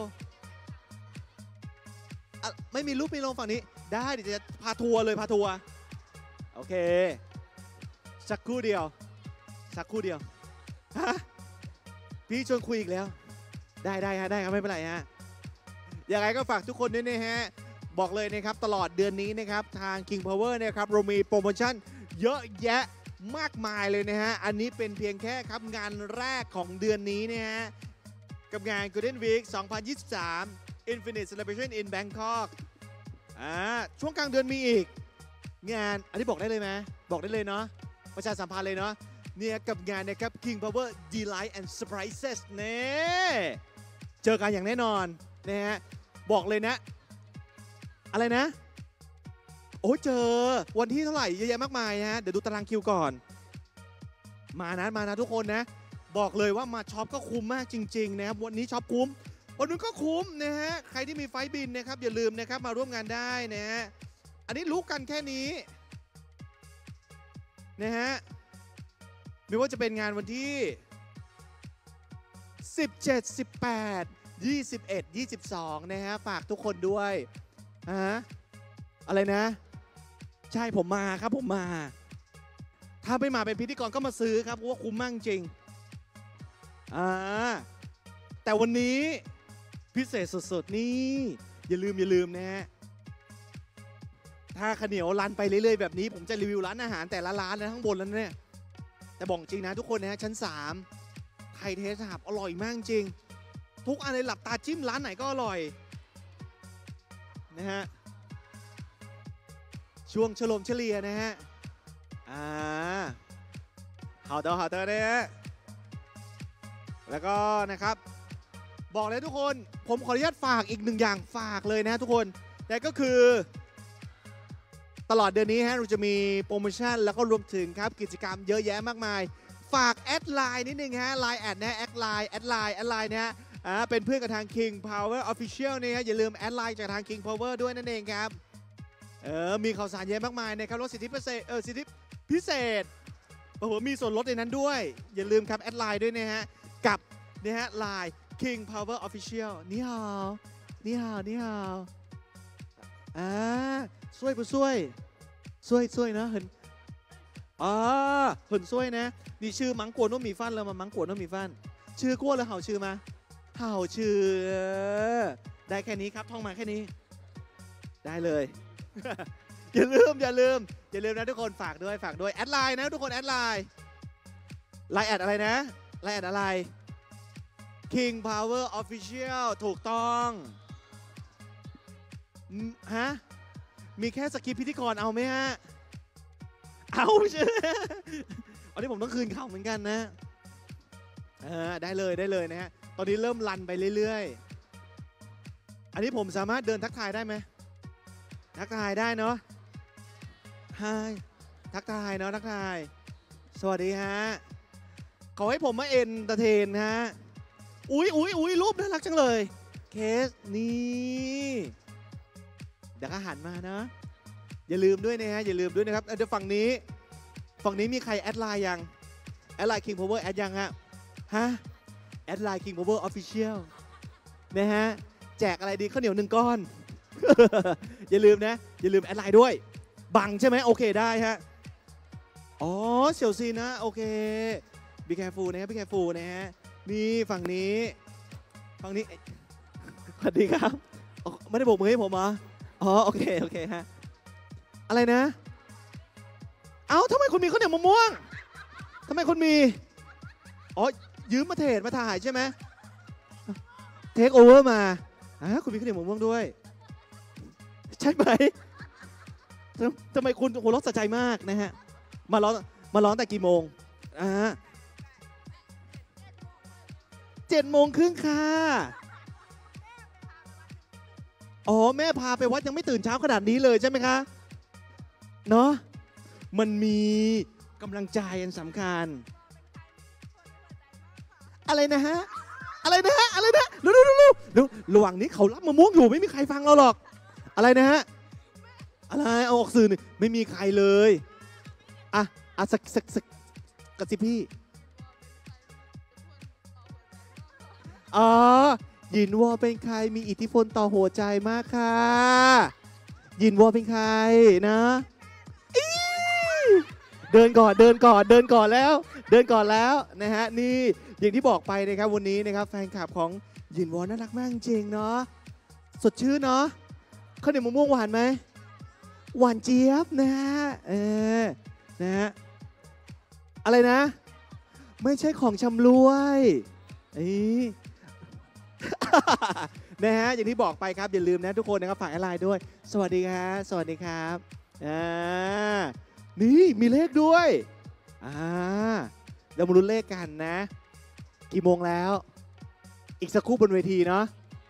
ไม่มีรูปมีลงฝั่งนี้ได้เดี๋ยวจะพาทัวร์เลยพาทัวร์โอเคสักครู่เดียวสักครู่เดียวฮะพี่ชวนคุยอีกแล้วได้ได้ฮะได้ครับไม่เป็นไรฮะยังไงก็ฝากทุกคนด้วยนะฮะบอกเลยนะครับตลอดเดือนนี้นะครับทาง King Power นะครับเรามีโปรโมชั่นเยอะแยะมากมายเลยนะฮะอันนี้เป็นเพียงแค่ครับงานแรกของเดือนนี้นะฮะกับงาน Golden Week สองพันยี่สิบสาม Infinite Celebration in Bangkok อ่าช่วงกลางเดือนมีอีกงานอันนี้บอกได้เลยไหมบอกได้เลยเนาะประชาสัมพันธ์เลยเนาะเนี่ยกับงานนะครับ King Power Delight and Surprises เนี่ยเจอกันอย่างแน่นอนนะฮะบอกเลยนะอะไรนะโอ้เจอวันที่เท่าไหร่เยอะแยะมากมายฮะเดี๋ยวดูตารางคิวก่อนมานะมานะทุกคนนะบอกเลยว่ามาช็อปก็คุ้มมากจริงๆนะครับวันนี้ช็อปคุ้มวันนู้นก็คุ้มนะฮะใครที่มีไฟล์บินนะครับอย่าลืมนะครับมาร่วมงานได้นะฮะอันนี้รู้กันแค่นี้นะฮะไม่ว่าจะเป็นงานวันที่สิบเจ็ด สิบแปด ยี่สิบเอ็ด ยี่สิบสองนะฮะฝากทุกคนด้วยฮะอะไรนะใช่ผมมาครับผมมาถ้าไม่มาเป็นพิธีกรก็มาซื้อครับเพราะว่าคุ้มมากจริงอ่าแต่วันนี้พิเศษสุดๆนี่อย่าลืมอย่าลืมนะฮะถ้าข้าวเหนียวรันไปเรื่อยๆแบบนี้ผมจะรีวิวร้านอาหารแต่ละร้านนะข้างบนแล้วเนี่ยแต่บอกจริงนะทุกคนนะชั้นสามไทยเทสหับอร่อยมากจริงทุกอันเลยหลับตาจิ้มร้านไหนก็อร่อยนะฮะช่วงเฉลิมเฉลี่ยนะฮะอ่า好的好的นะฮะแล้วก็นะครับบอกเลยทุกคนผมขออนุญาตฝากอีกหนึ่งอย่างฝากเลยนะทุกคนแต่ก็คือตลอดเดือนนี้ฮะเราจะมีโปรโมชั่นแล้วก็รวมถึงครับกิจกรรมเยอะแยะมากมายฝากแอดไลน์นิดนึงฮะไลน์แอดนะแอดไลน์แอดไลน์แอดไลน์นะฮะอ่าเป็นเพื่อนกับทาง King Power Official นะฮะอย่าลืมแอดไลน์จากทาง King Power ด้วยนั่นเองครับเออมีข่าวสารเยอะมากมายนะครับลดสิทธิพิเศษเออสิทธิพิเศษโอ้โหมีส่วนลดในนั้นด้วยอย่าลืมครับแอดไลน์ด้วยนะฮะกับนะฮะไลน์ King Power Official นี่ฮาวนี่ฮาวนี่ฮาวอ่าช่วยผู้ช่วยช่วยช่วยนะเห็นอ่าเห็นช่วยนะนี่ชื่อมังกวนว่ามีฟันแล้วมามังกวนว่ามีฟันชื่อกลัวหรือเห่าชื่อมาเห่าชื่อได้แค่นี้ครับท่องมาแค่นี้ได้เลย อย่าลืมอย่าลืมอย่าลืมนะทุกคนฝากด้วยฝากด้วยแอดไลน์นะทุกคนแอดไลน์ไลน์แอดอะไรนะไลน์แอดอะไร King Power Official ถูกต้องฮะมีแค่สคริปต์พิธีกรเอาไหมฮะเอาใช่ไหมอันนี้ผมต้องคืนเขาเหมือนกันนะเออได้เลยได้เลยนะฮะตอนนี้เริ่มรันไปเรื่อยๆอันนี้ผมสามารถเดินทักทายได้ไหมทักทายได้เนาะฮายทักทายเนาะทักทายสวัสดีฮะขอให้ผมมาเอ็นเตอร์เทนฮะอุ้ยอุ้ยอุ้ยรูปน่ารักจังเลยเคสนี่เดี๋ยวก็หันมานะอย่าลืมด้วยนะฮะอย่าลืมด้วยนะครับเดี๋ยวฝั่งนี้ฝั่งนี้มีใครแอดไลน์ยังแอดไลน์ King Power แอดยังฮะฮะแอดไลน์ King Power Official นะฮะแจกอะไรดีข้าวเหนียวหนึ่งก้อน อย่าลืมนะอย่าลืมแอดไลน์ด้วยบังใช่ไหมโอเคได้ฮะอ๋อเสี่ยวซีนะโอเคบีแคฟูนะฮะบีแคฟูนะฮะนี่ฝั่งนี้ฝั่งนี้สวัสดีครับไม่ได้โบกมือให้ผมเหรออ๋อโอเคโอเคฮะอะไรนะเอ้าทำไมคุณมีข้าวเหนียวมะม่วงทำไมคุณมีอ๋อยืมมาเทรดมาถ่ายใช่ไหมเทคโอเวอร์มาอ่าคุณมีข้าวเหนียวมะม่วงด้วยใช่ไหมทำไมคุณหัวเราะสะใจมากนะฮะมาร้องมาร้องแต่กี่โมงอ่าเจ็ดโมงครึ่งค่ะอ๋อแม่พาไปวัดยังไม่ตื่นเช้าขนาดนี้เลยใช่ไหมคะเนาะมันมีกำลังใจอันสำคัญอะไรนะฮะอะไรนะฮะอะไรนะดูดูดูดูระหว่างนี้เขารับมะม่วงอยู่ไม่มีใครฟังเราหรอกอะไรนะฮะอะไรเอาออกสื่อไม่มีใครเลยอ่ะอ่ะสักสักสักกระซิบพี่อ๋อยินวอเป็นใครมีอิทธิพลต่อหัวใจมากค่ะยินวอเป็นใครนะเดินก่อนเดินก่อนเดินก่อนแล้วเดินก่อนแล้วนะฮะนี่อย่างที่บอกไปนะครับวันนี้นะครับแฟนคลับของยินวอน่ารักมากจริงเนาะสดชื่นเนาะข้าวเหนียวมะม่วงหวานไหมหวานเจี๊ยบนะฮะเออนะฮะอะไรนะไม่ใช่ของชำรวยไอ้นะฮะอย่างที่บอกไปครับอย่าลืมนะทุกคนนะครับฝากแอดไลน์ด้วยสวัสดีครับสวัสดีครับอ่านี่มีเลขด้วยอ่าเรามาลุ้นเลขกันนะกี่โมงแล้วอีกสักครู่บนเวทีเนาะ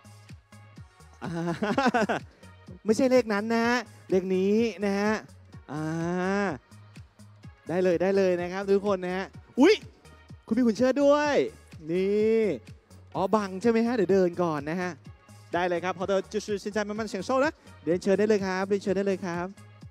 ไม่ใช่เลขนั้นนะเลขนี้นะฮะอ่าได้เลยได้เลยนะครับทุกคนนะฮะอุ๊ยคุณพี่ขุนเชิดด้วยนี่อ๋อบังใช่ไหมฮะเดี๋ยวเดินก่อนนะฮะได้เลยครับพอเธอจะช่วยสินใจมันมันเสียงโซ่นะเดินเชิญได้เลยครับเดินเชิญได้เลยครับ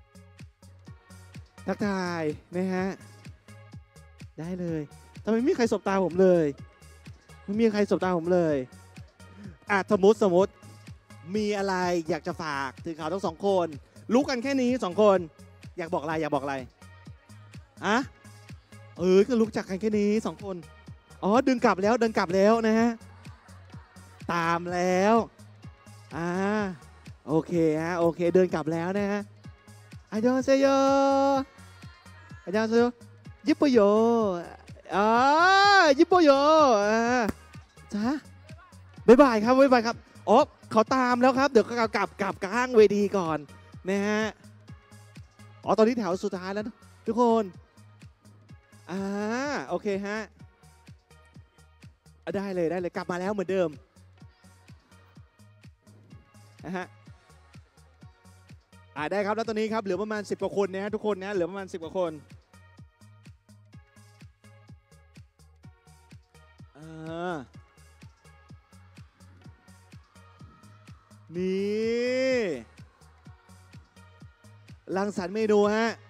ทักทายนะฮะได้เลยทำไมไม่มีใครสบตาผมเลยไม่มีใครสบตาผมเลยอ่ะสมมติสมมติมีอะไรอยากจะฝากถึงเขาทั้งสองคนรู้กันแค่นี้สองคนอยากบอกอะไรอยากบอกอะไรอะเออก็รู้จักกันแค่นี้สองคนอ๋อดึงกลับแล้วเดินกลับแล้วนะฮะตามแล้วอ่าโอเคฮะโอเคเดินกลับแล้วนะฮะอายองเซโยอายองเซโยยิปโปโยอ่ายิปโปโยอ่าจ้าบ๊ายบายครับบ๊ายบายครับอ๋อเขาตามแล้วครับเดี๋ยวก็กลับกลับข้างเวทีก่อนนะฮะอ๋อตอนนี้แถวสุดท้ายแล้วนะทุกคนอ่าโอเคฮะได้เลยได้เลยกลับมาแล้วเหมือนเดิมนะฮะอ่าได้ครับแล้วตอนนี้ครับเหลือประมาณสิบกว่าคนนะฮะทุกคนนะเหลือประมาณสิบกว่าคนอ่านี่รังสรรค์เมนูฮะ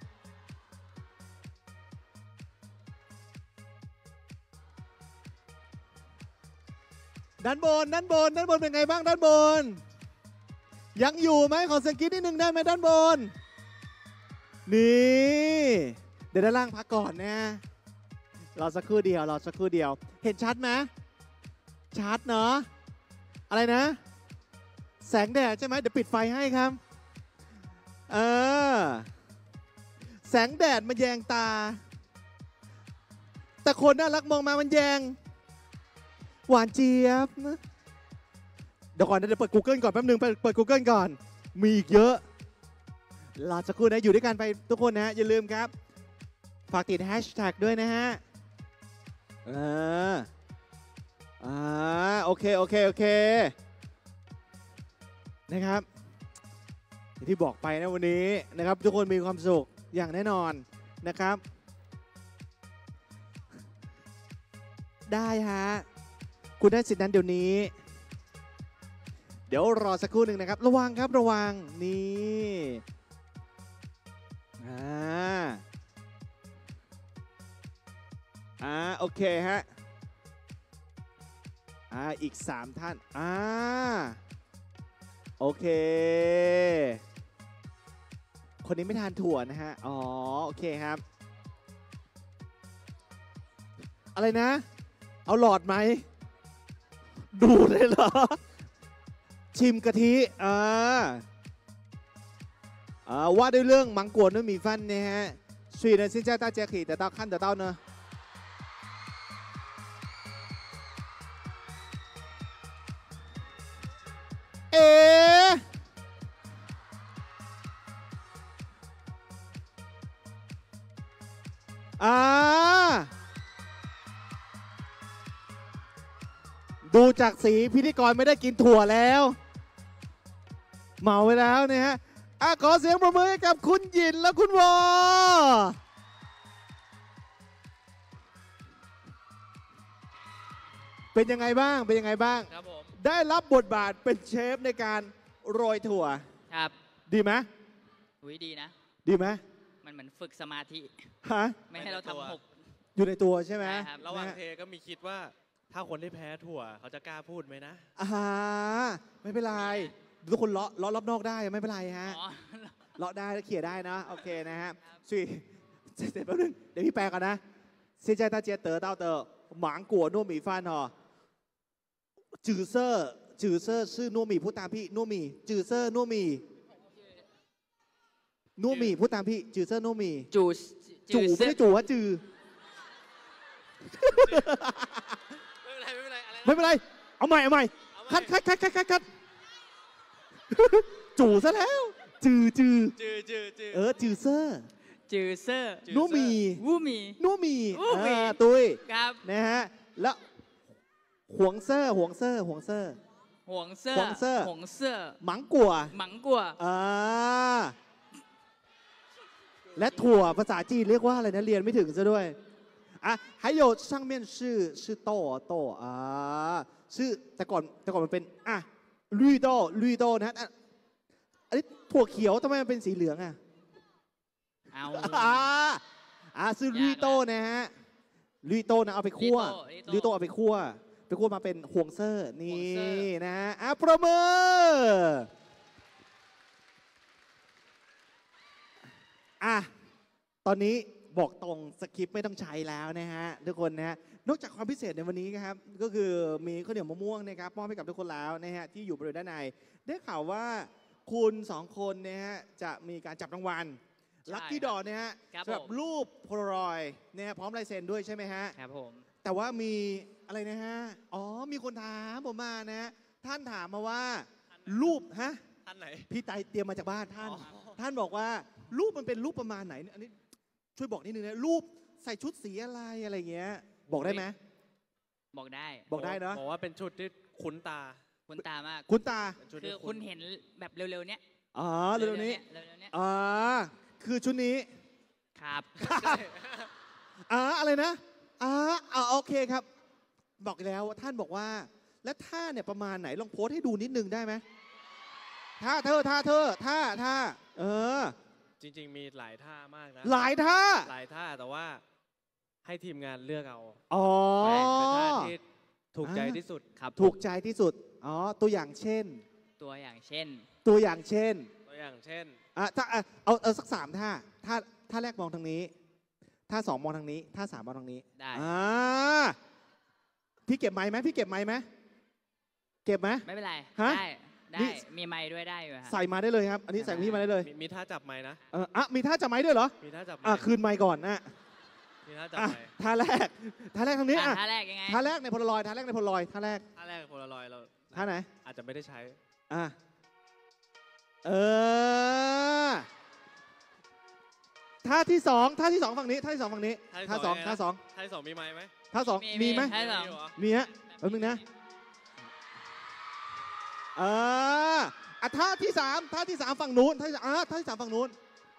ด้านบนด้านบนด้านบนเป็นไงบ้างด้านบนยังอยู่ไหมขอสังเกตนิดนึงได้ไหมด้านบนนี่เดี๋ยวด้านล่างพักก่อนนะรอสักครู่เดียวรอสักครู่เดียวเห็นชัดไหมชัดเนาะอะไรนะแสงแดดใช่ไหมเดี๋ยวปิดไฟให้ครับเออแสงแดดมันแยงตาแต่คนน่ารักมองมามันแยงหวานเจี๊ยบนะเดี๋ยวก่อนนะเดี๋ยวเปิด Google ก่อนแป๊บนึงเปิดเปิด Google ก่อนมีอีกเยอะรอสักครู่นะอยู่ด้วยกันไปทุกคนนะอย่าลืมครับฝากติดแฮชแท็กด้วยนะฮะเอออ่าโอเคโอเคโอเคนะครับอย่างที่บอกไปนะวันนี้นะครับทุกคนมีความสุขอย่างแน่นอนนะครับได้ฮะคุณได้สิทธิ์นั้นเดี๋ยวนี้เดี๋ยวรอสักครู่หนึ่งนะครับระวังครับระวังนี่อ่าอ่าโอเคฮะอ่าอีกสามท่านอ่าโอเคคนนี้ไม่ทานถั่วนะฮะอ๋อโอเคครับอะไรนะเอาหลอดไหมดูเลยเหรอชิมกะทิอ่าอ่าว่าด้วยเรื่องมังกรด้วยมีฟันเนี่ยฮะ所以呢现在大家可以得到看得到呢เอ๋อ่าดูจากสีพิธีกรไม่ได้กินถั่วแล้วเมาไปแล้วเนี่ยฮะอ่ะขอเสียงประมือให้กับคุณหยินและคุณวอเป็นยังไงบ้างเป็นยังไงบ้างครับผมได้รับบทบาทเป็นเชฟในการโรยถั่วครับดีไหมอุ้ยดีนะดีไหมมันเหมือนฝึกสมาธิฮะไม่ให้เราทำหกอยู่ในตัวใช่ไหมระหว่างเทก็มีคิดว่าถ้าคนที่แพ้ถั่วเขาจะกล้าพูดไหมนะอ่าไม่เป็นไรทุกคนเลาะเลาะรอบนอกได้ไม่เป็นไรฮะเลาะได้แล้วเขี่ยได้นะโอเคนะฮะสุยเสร็จแป๊บนึงเดี๋ยวพี่แปลก่อนนะ现在大家得到的芒果糯米饭哦紫色紫色是糯米พูดตามพี่糯米紫色糯米糯米พูดตามพี่จือเซอร์糯米จูจูไม่ใช่จูว่าจือไม่เป็นไรไม่เป็นไรเอาใหม่เอาใหม่คัดคัดคัดคัดคัดคัดจูซะแล้วจือจือจือจือจือเออจือเซอร์จือเซอร์นูมีวูมีนูมีเออตุ้ยครับนะฮะแล้วหวงเซอร์หวงเซอร์หวงเซอร์หวงเซอร์หวงเซอร์หวงเซอร์หมังกัวหมังกัวอ่าและถั่วภาษาจีนเรียกว่าอะไรนะเรียนไม่ถึงซะด้วยอ่ะ还有上面是是豆哦豆อ่าชื่อแต่ก่อนแต่ก่อนมันเป็นอ่ะลุยโต้ลุยโต้นะฮะอ่ะอันนี้ถั่วเขียวทำไมมันเป็นสีเหลืองอ่ะเอาอ่าอ่าซื้อลุยโต้นะฮะลุยโต้นะเอาไปคั่วลุยโต้ลุยโต้เอาไปคั่วไปคั่วมาเป็นห่วงเซอร์ห่วงเซอนี่ร์นะฮะอ่ะประเมินอ่ะตอนนี้บอกตรงสคริปต์ไม่ต้องใช้แล้วนะฮะทุกคนนะฮะนอกจากความพิเศษในวันนี้นะครับก็คือมีข้าวเหนียวมะม่วงนะครับมอบให้กับทุกคนแล้วนะฮะที่อยู่บริเวณด้านในได้ข่าวว่าคุณสองคนนะฮะจะมีการจับรางวัล ลัคกี้ดอนะฮะครับสำหรับผมรูปโพลารอยด์นะฮะพร้อมลายเซ็นด้วยใช่ไหมฮะครับผมแต่ว่ามีอะไรนะฮะ อ๋อ มีคนถามผมมานะฮะท่านถามมาว่ารูปฮะท่านไหนพี่ไตเตรียมมาจากบ้านท่านอ๋อท่านบอกว่ารูปมันเป็นรูปประมาณไหน อันนี้ช่วยบอกนิดนึงนะรูปใส่ชุดสีอะไรอะไรเงี้ย บอกได้ไหมบอกได้บอกได้เนาะบอกว่าเป็นชุดที่คุ้นตาคุณตามากคุณตาเป็นชุดคือที่คุณเห็นแบบเร็วๆเนี้ยอ๋อเร็วๆนี้เร็วๆเนี้ยอ๋อคือชุดนี้ครับอ่าอะไรนะอ่าอ่าโอเคครับ บอกแล้วว่าท่านบอกว่า แล้วท่าเนี่ยประมาณไหนลองโพสให้ดูนิดนึงได้ไหมท่าเธอท่าเธอท่าท่าเออจริง ๆ มีหลายท่ามากนะหลายท่าหลายท่าแต่ว่าให้ทีมงานเลือกเอาอ๋อเป็นท่าที่ถูกใจอ่าที่สุดครับถูกใจที่สุดอ๋อตัวอย่างเช่นตัวอย่างเช่นตัวอย่างเช่นตัวอย่างเช่นอ่ะถ้าอ่ะเอาเอาสักสามท่าท่าท่าแรกมองทางนี้ท่าสองมองทางนี้ท่าสามมองทางนี้ได้อ่าพี่เก็บไม้ไหมพี่เก็บไม้ไหมเก็บไหมไม่เป็นไรฮะได้ ได้นี่มีไม้ด้วยได้อยู่ครับใส่มาได้เลยครับ อันนี้ใส่พี่มาได้เลยมีมีท่าจับไม้นะเอออ่ะมีท่าจับไม้ด้วยเหรอมีท่าจับไม้อ่ะคืนไม้ก่อนนะมีท่าจับอ่ะไม้ท่าแรกท่าแรกทางนี้อ่ะอ่ะท่าแรกยังไงท่าแรกในโพลารอยด์ท่าแรกในโพลารอยด์ท่าแรกท่าแรกโพลารอยด์เราท่าไหนอาจจะไม่ได้ใช้อ่ะเออท่าที่สองท่าที่สองฝั่งนี้ท่าที่สองฝั่งนี้ท่าสองท่าสองท่าที่สองมีไม้ไหมท่าสองมีไหมท่าสองมีเหรอมีฮะแป๊บนึงนะเอออ่ะท่าที่สามท่าที่สามฝั่งนู้นท่าที่สามอ่ะท่าที่สามฝั่งนู้น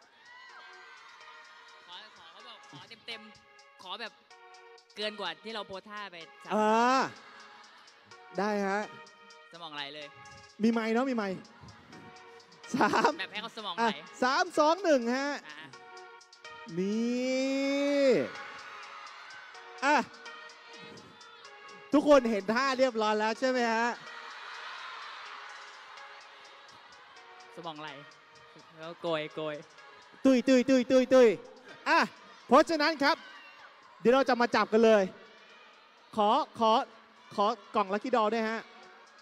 ขอขอเขาบอกขอเต็มๆ ขอแบบเกินกว่าที่เราโพสท่าไปสามอ่าได้ฮะสมองไหลเลยมีไม้เนาะมีไม้สามแบบให้เขาสมองอ่ะไหลสามสองหนึ่งฮะอ่ะนี่อ่ะทุกคนเห็นท่าเรียบร้อยแล้วใช่ไหมฮะสมองไหลแล้วโกยโกยตุยตุยตุยตุยตุยอ่ะเพราะฉะนั้นครับ เดี๋ยวเราจะมาจับกันเลย ขอขอขอกล่องลัคกี้ดอด้วยฮะ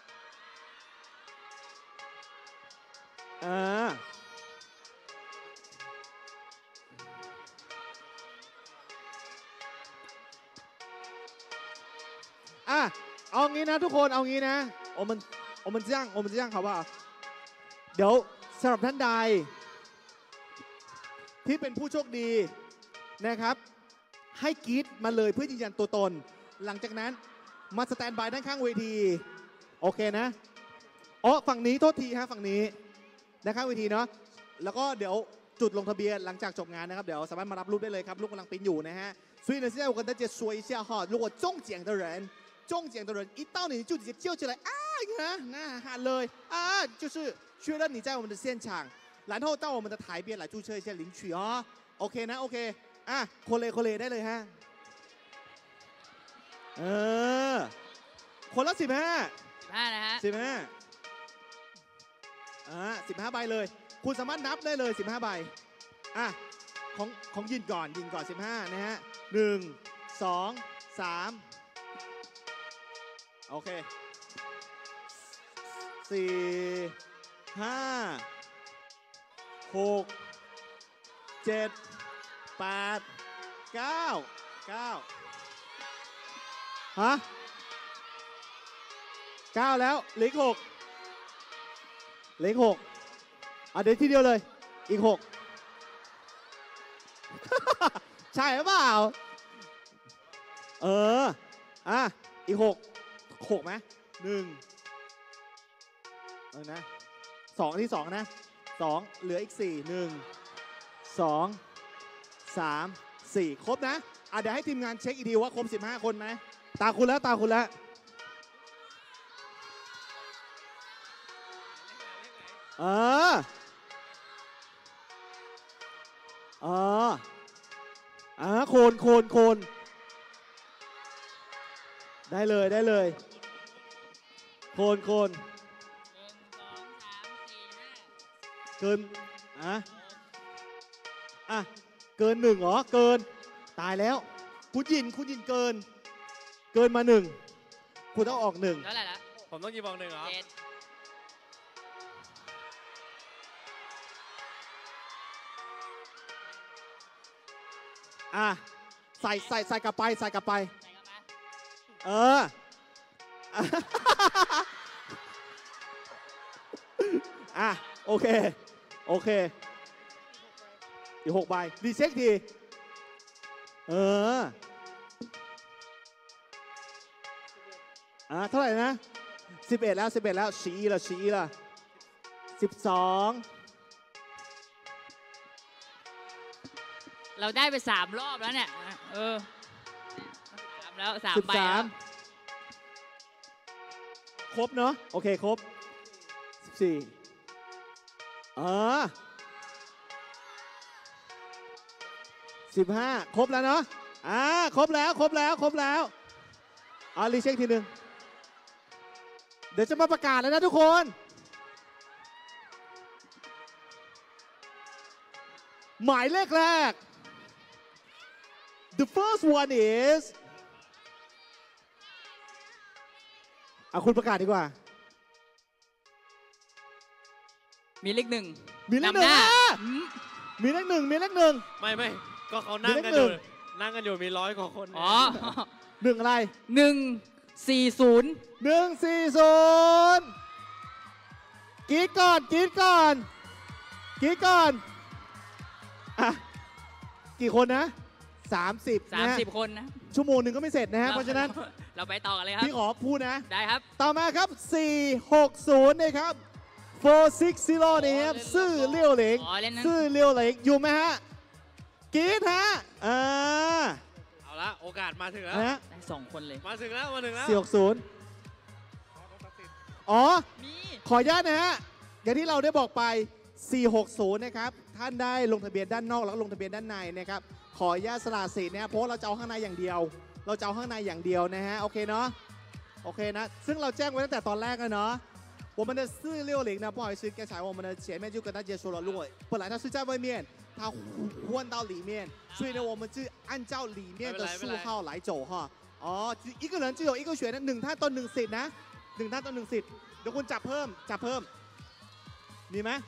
อ่าอ่ะเอางี้นะทุกคนเอางี้นะโอมันโอมันจ้างโอมันจ้างเขาเปล่าเดี๋ยวสำหรับท่านใด ที่เป็นผู้โชคดีนะครับ ให้กรีดมาเลยเพื่อยืนยันตัวตน หลังจากนั้นมาสแตนบายด้านข้างเวที โอเคนะอ๋อฝั่งนี้โทษทีฮะฝั่งนี้ด้านข้างเวทีเนาะแล้วก็เดี๋ยวจุดลงทะเบียนหลังจากจบงานนะครับ เดี๋ยวสามารถมารับรูปได้เลยครับรูปกำลังปริ้นอยู่นะฮะ所以呢，现在我跟大家说一下哈，如果中奖的人，中奖的人一到你就直接叫起来啊，你看，那喊เลย啊，就是确认你在我们的现场。然后到我们的台边来注册一下领取哦。OK นะโอเคอ่ะโคเลโคเลได้เลยฮะเออคนละสิบห้าสิบห้านะฮะสิบห้าอ่าสิบห้าใบเลย คุณสามารถนับได้เลยสิบห้าใบอ่ะของของยินก่อนยินก่อนสิบห้านะฮะหนึ่งสองสามโอเคสี่ห้าหกเจ็ดแปดเก้าเก้าฮะเก้าแล้วเหลืออีกหกเหลืออีกหกอ่ะเดี๋ยวทีเดียวเลยอีกหก ใช่หรือเปล่าเอออ่ะอีกหกหกไหมหนึ่งเออนะสองที่สองนะสองเหลืออีกสี่หนึ่งสองสามสี่ครบนะอ่ะเดี๋ยวให้ทีมงานเช็คอีกทีว่าครบสิบห้าคนไหมตาคุณแล้วตาคุณแล้วเออเอออ่าโคนโคนโคนได้เลยได้เลยโคนโคนหนึ่งสองสามสี่ห้าเกินอ่ะอ่ะเกินหนึ่งเหรอเกินตายแล้วคุณยินคุณยินเกิน เกินมาหนึ่งคุณต้องออกหนึ่งเท่าไหร่ละผมต้องกี่บองหนึ่งเหรอเจ็ดอ่ะใส่ใส่ใส่กลับไปใส่กลับไปใส่เข้ามาเออ อ่ะโอเคโอเคอีกหกใบรีเช็คทีเอออ่ะเท่าไหร่นะสิบเอ็ดแล้วสิบเอ็ดแล้วชี้ละชี้ละสิบสองเราได้ไปสามรอบแล้วเนี่ยเออสามแล้วสามสิบใบสาแล้มวครบเนาะโอเคครบสิบสี่เออสิบห้าครบแล้วเนาะอ่าครบแล้วครบแล้วครบแล้วเอารีเช็คทีหนึ่งเดี๋ยวจะมาประกาศแล้วนะทุกคนหมายเลขแรก the first one is เอาคุณประกาศดีกว่ามีเลขหนึ่งมีเลขหนึ่งนำาอ่ะอืมมีเลขหนึ่งมีเลขหนึ่งไม่ไม่ก็เขานั่งกันมีอเลขหนึ่ยู่งนั่งกันอยู่มีร้อยกว่าคนอ๋อหนึ่งอะไรหนึ่งสี่ศูนย์หนึ่งสี่ศูนย์กรีดก่อนกรีดก่อนกรีดก่อนอ่ะกี่คนนะสามสิบสามนะสิบคนนะชั่วโมงหนึ่งก็ไม่เสร็จนะฮะเพราะฉะนั้นเราไปต่อกันเลยครับพี่ขอพูดนะได้ครับต่อมาครับสี่หกศูนย์นะครับสี่หกศูนย์นะครับอ๋อเล่นซื่อเลี้ยวเหลงอ๋อเล่นนั้นซื่อเลี้ยวเหลงอยู่ไหมฮะกรีดฮะอ่าเอาละโอกาสมาถึงแล้วนะฮะได้สองคนเลยมาถึงแล้วมาถึงแล้วสี่หกศูนย์อ๋อมีขออนุญาตนะฮะ อย่างที่เราได้บอกไป สี่หกศูนย์ นะครับ ท่านได้ลงทะเบียนด้านนอกแล้วก็ลงทะเบียนด้านในนะครับ ขออนุญาตสละสิทธิ์นะครับเพราะว่าเราจะเอาข้างในอย่างเดียว เราจะเอาข้างในอย่างเดียวนะฮะ โอเคเนาะ โอเคนะ ซึ่งเราแจ้งไว้ตั้งแต่ตอนแรกแล้วเนาะ我们的四六零呢，不好意思，刚才我们的前面就跟大家说了，如果本来它是在外面，它换到里面，所以呢，我们是按照里面的数号来走哈。哦，一个人就有一个选的หนึ่งท่านต่อหนึ่งสิทธิ์นะหนึ่งท่านต่อหนึ่งสิทธิ์เดี๋ยวคุณจับเพิ่มจับเพิ่มมีไหม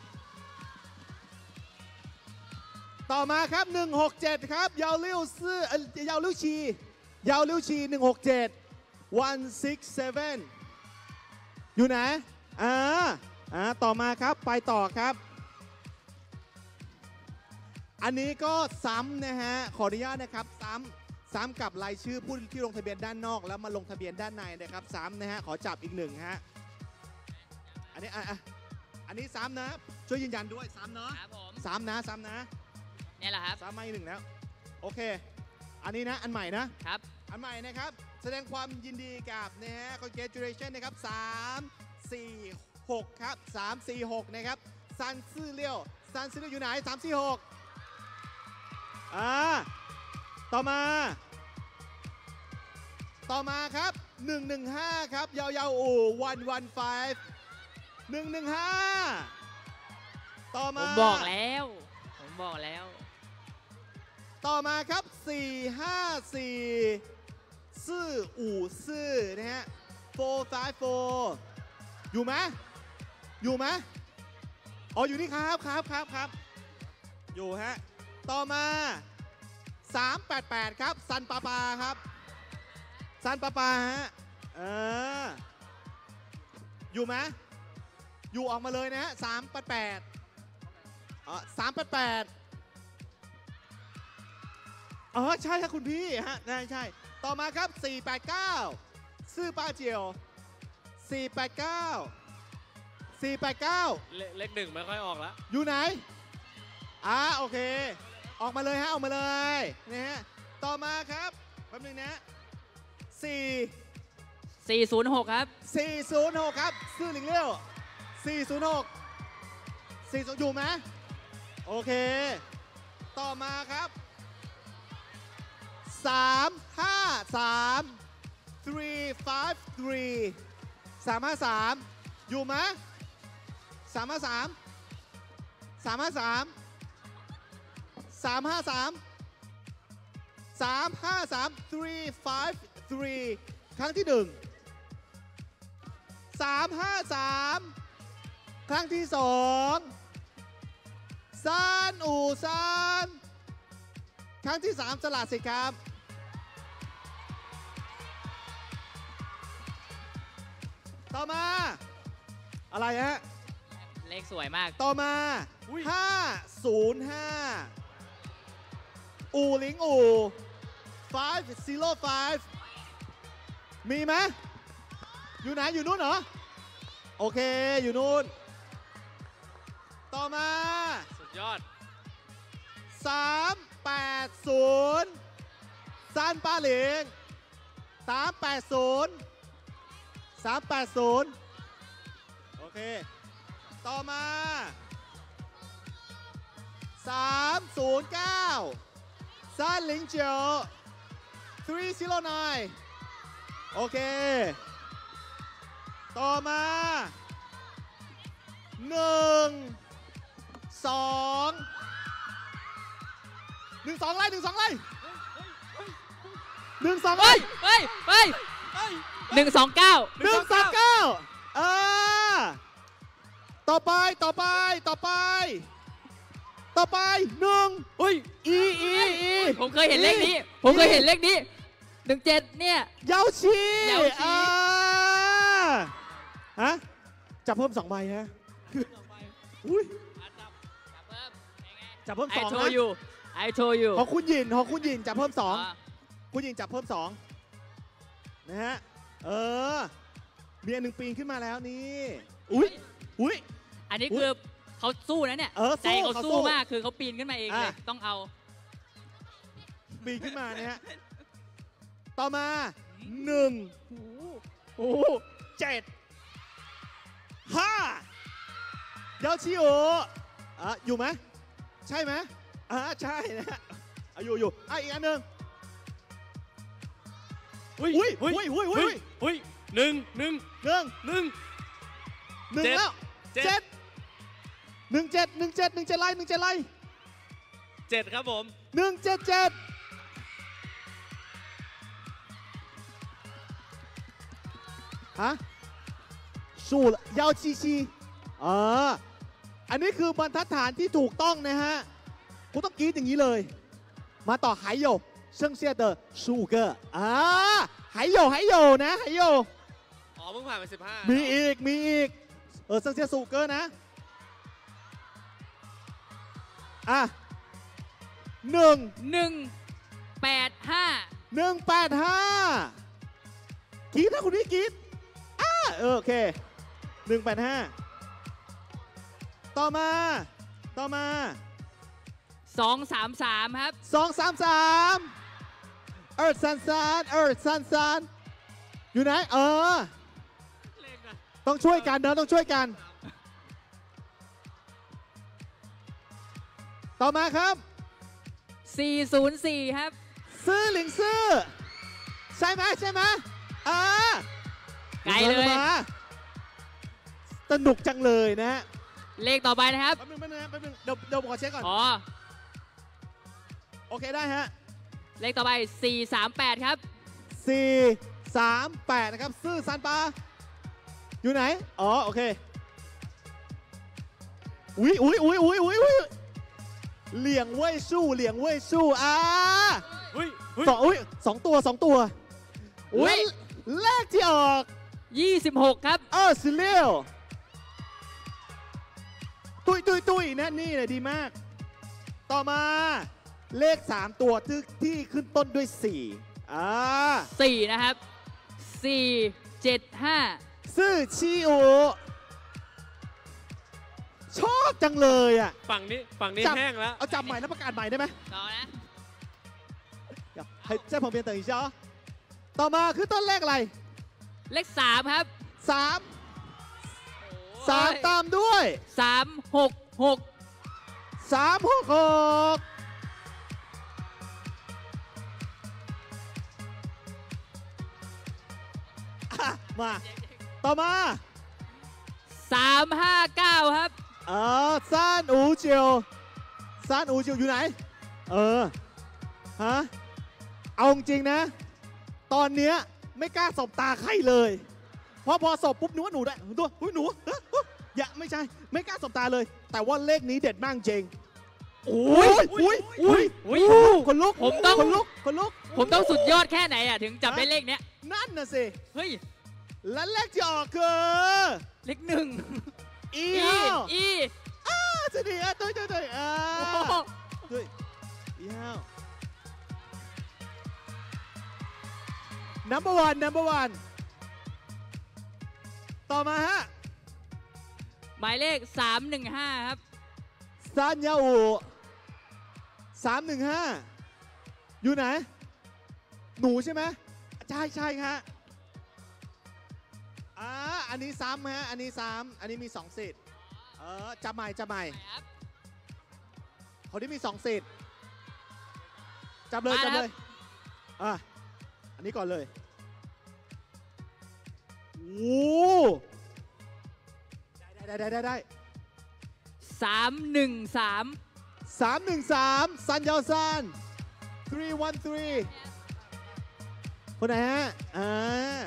ต่อมาครับหนึ่งหกเจ็ดครับยาวเลี้ยวซื่อเอ่อยาวเลี้ยวชียาวเลี้ยวชีหนึ่งหกเจ็ด one six seven อยู่ไหนอ่าอ่าต่อมาครับไปต่อครับ อันนี้ก็ซ้ำนะฮะขออนุญาตนะครับซ้ำซ้ำกับรายชื่อผู้ที่ลงทะเบียนด้านนอกแล้วมาลงทะเบียนด้านในนะครับซ้ำนะฮะขอจับอีกหนึ่งฮะอันนี้อ่ะอ่ะอันนี้ซ้ำนะช่วยยืนยันด้วยซ้ำเนาะครับผมซ้ำนะซ้ำนะเนี่ยแหละครับซ้ำมาอีกหนึ่งแล้วโอเค อันนี้นะอันใหม่นะครับ อันใหม่นะครับแสดงความยินดีกับนะฮะ congratulation นะครับสามสี่หกครับสามสี่หกนะครับซันซื่อเลี้ยวซันซื่อเลี้ยวอยู่ไหนสามสี่หกอ่าต่อมา ต่อมาครับหนึ่งหนึ่งห้าครับยาวๆโอ้วันวันไฟหนึ่งหนึ่งห้าต่อผมามบอกแล้ว ผมบอกแล้วต่อมาครับสี่ห้าสี่ซื่ออู่ซื่อนะฮะโฟร์ไฟโฟอยู่ไหมอยู่ไหมอ๋ออยู่นี่ครับครับครับครับอยู่ฮะต่อมาสามแปดแปดครับซันปาปาครับซันปาปาฮะเอออยู่ไหมอยู่ออกมาเลยนะฮะสามแปดแปดอ๋อสามแปดแปดอ๋อใช่ครับคุณพี่ฮะใช่ใช่ต่อมาครับสี่แปดเก้าซื่อป้าเจียวสี่แปดเก้าสี่แปดเก้าเลเลขหนึ่งไม่ค่อยออกแล้วอยู่ไหนอ่าโอเค ออกมาเลยฮะ ออกมาเลยนะฮะต่อมาครับแป๊บนึงนะสี่สี่ศูนย์หกครับสี่ศูนย์หกครับซื่อหลิงเลี้ยวสี่ศูนย์หกสี่ศูนย์อยู่ไหมโอเค ต่อมาครับสามห้าสามสามห้าสามสามห้าสามอยู่ไหมสามห้าสามสามห้าสามสามห้าสามสามห้าสาม three five three ครั้งที่หนึ่งสามห้าสามครั้งที่สองซานอู่ซานครั้งที่สามสลัดสิครับต่อมาอะไรฮะเลขสวยมากต่อมาห้าศูนย์ห้าอู่หลิงอู่ห้าศูนย์ห้ามีไหมอยู่ไหนอยู่นู้นเหรอโอเคอยู่นู้นต่อมาสุดยอดสามแปดศูนย์ซานป้าเหลิงสามแปดศูนย์สามแปดศูนย์โอเคต่อมาสามศูนย์เก้าซานหลิงเจียวสามศูนย์เก้าโอเคต่อมาหนึ่งสองหนึ่งสองไล่หนึ่งสองไล่หนึ่งสองไล่เฮ้ย เฮ้ย หนึ่งสองเก้าหนึ่งสองเก้าเออต่อไปต่อไปต่อไป ต่อไปหนึ่งอุ้ยอีอีอีผมเคยเห็นเลขนี้ ผมเคยเห็นเลขนี้หนึ่งเจ็ดเนี่ยเยาวชีเยาวชีอ่าฮะจับเพิ่มสองใบฮะอุ้ยจับเพิ่มไอสองโชนะยูไอโชยูของคุณหยินของคุณหยินจับเพิ่มสองคุณหยินจับเพิ่มสองนะฮะเออมีอันหนึ่งปีนขึ้นมาแล้วนี่อุ้ยอุ้ยอันนี้คือเขาสู้นะเนี่ยเออสู้ใจเขาเขาสู้สู้มากคือเขาปีนขึ้นมาเองเลยอ่ะต้องเอาปีนขึ้นมานะฮะต่อมาหนึ่งโอ้โหเจ็ดห้าเยาชิโออ่ะอยู่ไหมใช่ไหมอ่าใช่นะฮะอ่ะอยู่อยู่อ่ะอีกอันหนึ่งอุ้ยอุ้ยอุ้ยอุ้ยอุ้ยอุ้ยหนึ่งหนึ่งหนึ่งหนึ่งหนึ่งเจ็ดแล้วเจ็ดเจ็ดหนึ่งเจ็ดหนึ่งเจ็ดหนึ่งเจ็ดไล่หนึ่งเจ็ดไล่เจ็ดครับผมหนึ่งเจ็ดเจ็ดฮะสู้了幺七七อ่าอันนี้คือบรรทัดฐานที่ถูกต้องนะฮะคุณต้องกรี๊ดอย่างนี้เลย มาต่อ还有剩下的十五个อ่า还有还有นะ还有อ๋อเพิ่งผ่านไปสิบห้ามีอีกมีอีกเออ剩下十五个นะอ่ะหนึ่งหนึ่งแปดห้าหนึ่งแปดห้ากรี๊ดนะคุณพี่กรี๊ดอ่าเออโอเคหนึ่งแปดห้าต่อมาต่อมาสองสามสามครับสองสามสามเอิร์ดซันซานเอิร์ดซันซานอยู่ไหนเออต้องช่วยกันเนอะต้องช่วยกัน ต่อมาครับสี่ศูนย์สี่ครับซื้อหลิงซื้อใช่ไหมใช่ไหมอ่าไกลเลยมาสนุกจังเลยนะฮะเลขต่อไปนะครับแป๊บนึงแป๊บนึงแป๊บนึงเดี๋ยวเดี๋ยวผมขอเช็คก่อนอ๋อโอเคได้ฮะเลขต่อไปสี่สามแปดครับสี่สามแปดนะครับซื่อซันปาอยู่ไหนอ๋อโอเคอุ้ยอุ้ยอุ้ยอุ้ยอุ้ยอุ้ยเหลี่ยงเว่ยสู้เหลี่ยงเว่ยสู้อ่าอุ้ยอุ้ยสองอุ้ยสองตัวสองตัวอุ้ยเลขที่ออกยี่สิบหกครับเออซิเลียวตุยตุยตุยนะนี่เลยดีมาก ต่อมาเลขสามตัวที่ที่ขึ้นต้นด้วยสี่อ่าสี่นะครับสี่เจ็ดห้าซื่อชีโอชอบจังเลยอ่ะฝั่งนี้ฝั่งนี้จับแห้งแล้วเอาจับใหม่แล้วประกาศใหม่ได้ไหมต่อนะอย่าให้在旁边等一下哦ต่อมาคือต้นเลขอะไรเลขสามครับสามสามตามด้วยสามหกหกสามหกหกอ่ะมาต่อมาสามห้าเก้าครับเออซานอูเจียวซานอูเจียวอยู่ไหน เออ ฮะ เอาจริงนะ ตอนเนี้ยไม่กล้าสบตาใครเลย เพราะพอสบปุ๊บนึกว่าหนูได้ตัวเฮ้ยหนูเฮ้ยเฮ้ยอย่าไม่ใช่ ไม่กล้าสบตาเลย แต่ว่าเลขนี้เด็ดมากจริงโอ้ยอุ้ยอุ้ยอุ้ยคนลุกผมต้องคนลุกคนลุกผมต้องสุดยอดแค่ไหนอ่ะถึงจับได้เลขเนี้ยนั่นน่ะสิเฮ้ยและเลขที่ออกคือเลขหนึ่งอีอีห้าอีอ่าจะดีอ่ะ对对对อ่าโอ้โห对一号 number one number one ต่อมาฮะหมายเลขสามหนึ่งห้าครับซานยาอูสามหนึ่งห้าอยู่ไหน หนูใช่ไหมใช่ใช่ฮะอ่าอันนี้ซ้ำฮะอันนี้ซ้ำอันนี้มีสองสิทธิ์เออจับใหม่จับใหม่คนที่มีสองสิทธิ์จับเลยมาจับแล้วเลยอ่ะอันนี้ก่อนเลยโอ้ได้ได้ได้ได้ได้สามหนึ่งสามสามหนึ่งสามซันยาวซัน three one three คนไหนฮะอ่า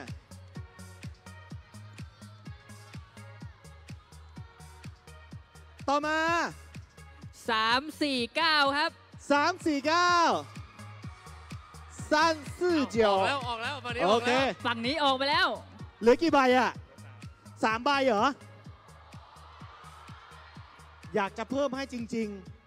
ต่อมาสามสี่เก้าครับสามสี่เก้าซันสี่เจียวออกแล้วออกแล้วฝั่งนี้อโออกเคแล้วฝั่งนี้ออกไปแล้วเหลือกี่ใบอ่ะสามใบเหรอ อยากจะเพิ่มให้จริง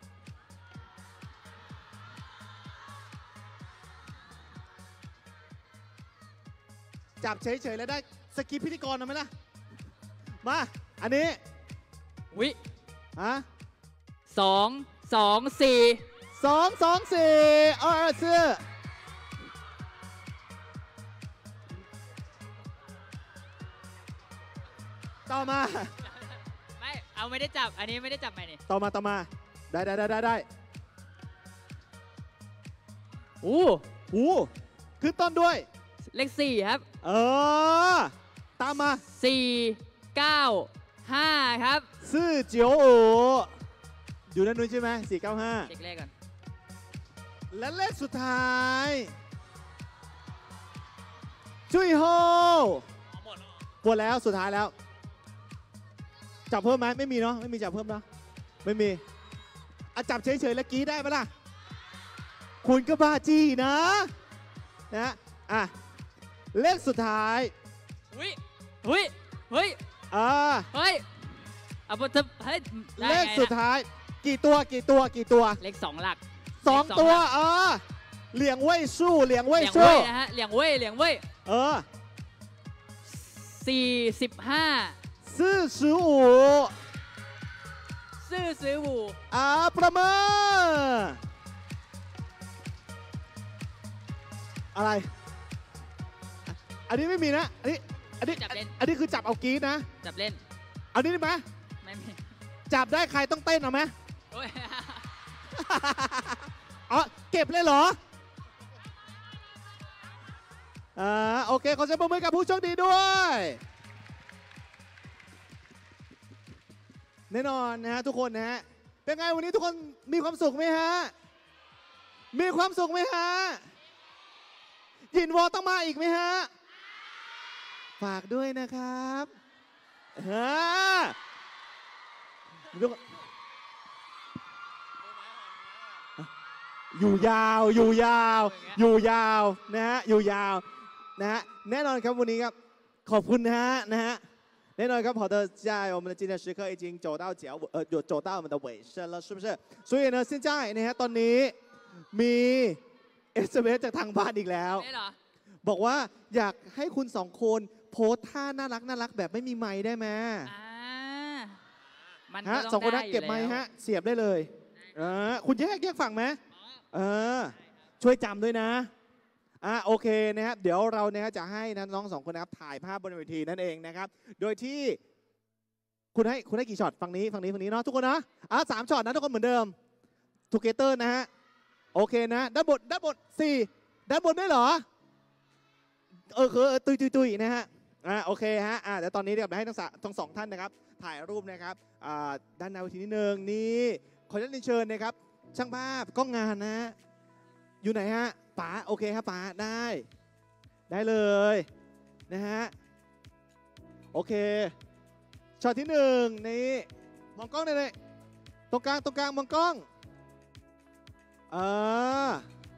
ๆ จับเฉย ๆ แล้วได้สกิปพิธีกรเอาไหมล่ะ มา อันนี้วิฮะสองสองสี่สองสองสี่เออซื้อต่อมาไม่เอาไม่ได้จับ อันนี้ไม่ได้จับไหมนี่ต่อมาต่อมา ได้ได้ได้ได้ได้อู้หูขึ้นต้นด้วยเลขสี่ครับเออ ตามมาสี่เก้าห้าครับซื่อเจียวโออยู่ด้านนู้นใช่ไหมสี่เก้าห้าเช็คเลขก่อนและเลขสุดท้ายจุยโฮหมดแล้วสุดท้ายแล้ว จับเพิ่มไหมไม่มีเนาะไม่มีจับเพิ่มเนาะไม่มีอะจับเฉยๆแล้วกรี้ได้ไหมล่ะ คุณก็บ้าจี้นะนะอ่ะเลขสุดท้ายวิวิเฮ้ยอ่าเฮ้ยเอาไปเถอะเฮ้ยได้เลขไงสุดนะท้ายกี่ตัวกี่ตัวกี่ตัวเลขสองหลักสองเลขตัวหลักเออเหลียงเว่ยสู้เหลียงเว่ยเหลียงสู้เว่ยนะฮะเหลียงเว่ยเหลียงเว่ยเออสี่สิบห้าซื่อสิวอูซื่อซื้อหูอ่าประเมินอะไรอ่ะอันนี้ไม่มีนะ อันนี้อันนี้จับเล่นอันนี้คือจับเอากรีดนะจับเล่นเอานี้ได้ไหมไม่มีจับได้ใครต้องเต้นเอาไหมโอ้ยอ๋อเก็บเลยเหรออ่าโอเคขอเสียงปรบมือกับผู้โชคดีด้วย แน่นอนนะฮะทุกคนนะฮะเป็นไงวันนี้ทุกคนมีความสุขไหมฮะมีความสุขไหมฮะยินวอต้องมาอีกไหมฮะฝากด้วยนะครับฮะทุกคนอยู่ยาวอยู่ยาว อยู่ยาวนะฮะอยู่ยาวนะฮะแน่นอนครับวันนี้ครับขอบคุณนะฮะนะฮะแน่นอนครับ好的在我们的今天时刻已经走到结尾呃有走到我们的尾声了是不是所以呢现在นะฮะตอนนี้มี เอส เอ็ม เอส จากทางบ้านอีกแล้วได้เหรอบอกว่าอยากให้คุณสองคนโพสท่าน่ารักน่ารักแบบไม่มีไม้ได้ไหมอ่ามันฮะก็สองคนต้นั้อนเก็บไม้อยู่แล้วฮะเสียบได้เลยเออคุณแยกแยกฝั่งไหมเออช่วยจำด้วยนะอ่ะโอเคนะครับเดี๋ยวเราเนี่ยจะให้นะน้องสองคนนะครับถ่ายภาพบนเวทีนั่นเองนะครับโดยที่คุณให้คุณให้กี่ช็อตฝั่งนี้ฝั่งนี้ฝั่งนี้เนาะทุกคนนะอ่ะสามช็อตนะทุกคนเหมือนเดิมทูเกเตอร์นะฮะโอเคนะด้านบนด้านบนสี่ด้านบนได้เหรอเออคือตุยตุยตุยนะฮะอ่าโอเคฮะอ่าเดี๋ยวตอนนี้เดี๋ยวให้ทั้งสทั้งสองท่านนะครับถ่ายรูปนะครับอ่าด้านหน้าเวทีนิดนึงนี่ขอเรียนเชิญนะครับช่างภาพกล้องงานนะฮะอยู่ไหนฮะป๋าโอเคครับป๋าได้ได้เลยนะฮะโอเคช็อตที่หนึ่งนี่มองกล้องเลยเลยตรงกลางตรงกลางมองกล้องเออ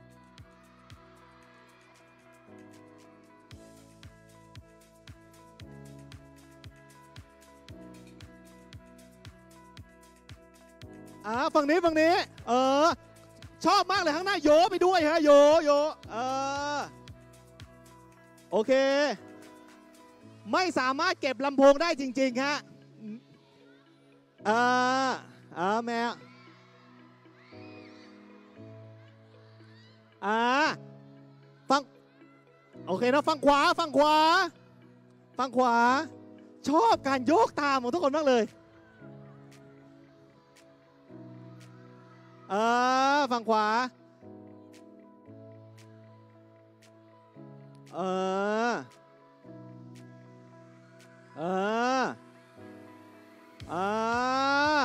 อ่าฝั่งนี้ฝั่งนี้เออชอบมากเลยข้างหน้าโยไปด้วยฮะโยโยเออโอเคไม่สามารถเก็บลำโพงได้จริงๆฮะเออเออแม่อ่าฟังโอเคนะฟังขวาฟังขวาฟังขวาชอบการโยกตามของทุกคนมากเลยเออฝั่งขวาเออเออเออ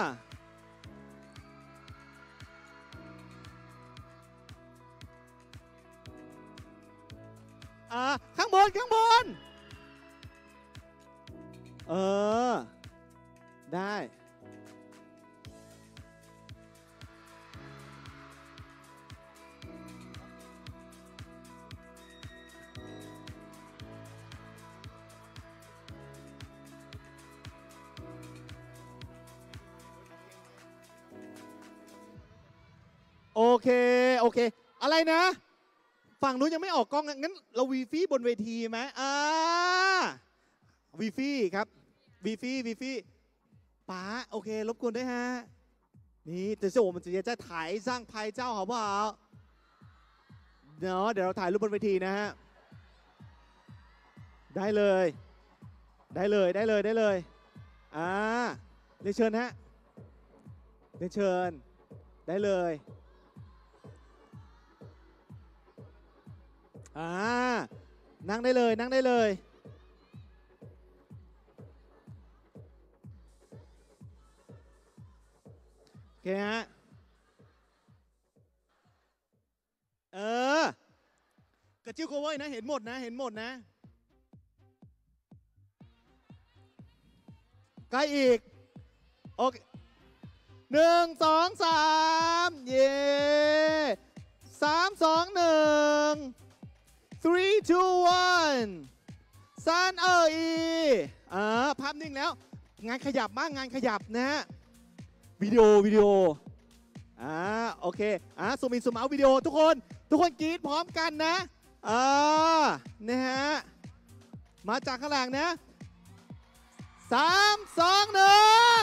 อ่าข้างบนข้างบนเออได้โอเคโอเคอะไรนะฝั่งนู้นยังไม่ออกกล้องงั้นเราวีฟี่บนเวทีไหมอ่าวีฟี่ครับวีฟี่วีฟี่ป๋าโอเครบกวนด้วยฮะนี่แต่是我们直接在台上拍照好不好เนาะเดี๋ยวเราถ่ายรูปบนเวทีนะฮะได้เลยได้เลยได้เลยได้เลยอ่าเรียนเชิญฮะเรียนเชิญได้เลยอ่านั่งได้เลยนั่งได้เลยโอเคฮะเออกระจิ้วโคเวอร์นะเห็นหมดนะเห็นหมดนะใกล้อีกโอเคหนึ่งสองสามเย่สามสองหนึ่งthree two one ซันเอออีอ่าภาพนิ่งแล้วงานขยับมากงานขยับนะฮะวิดีโอวิดีโออ่าโอเคอ่าซูมอินซูมเอาวิดีโอทุกคนทุกคนกรี๊ดพร้อมกันนะอ่านะฮะมาจากข้างหลังนะสามสองหนึ่ง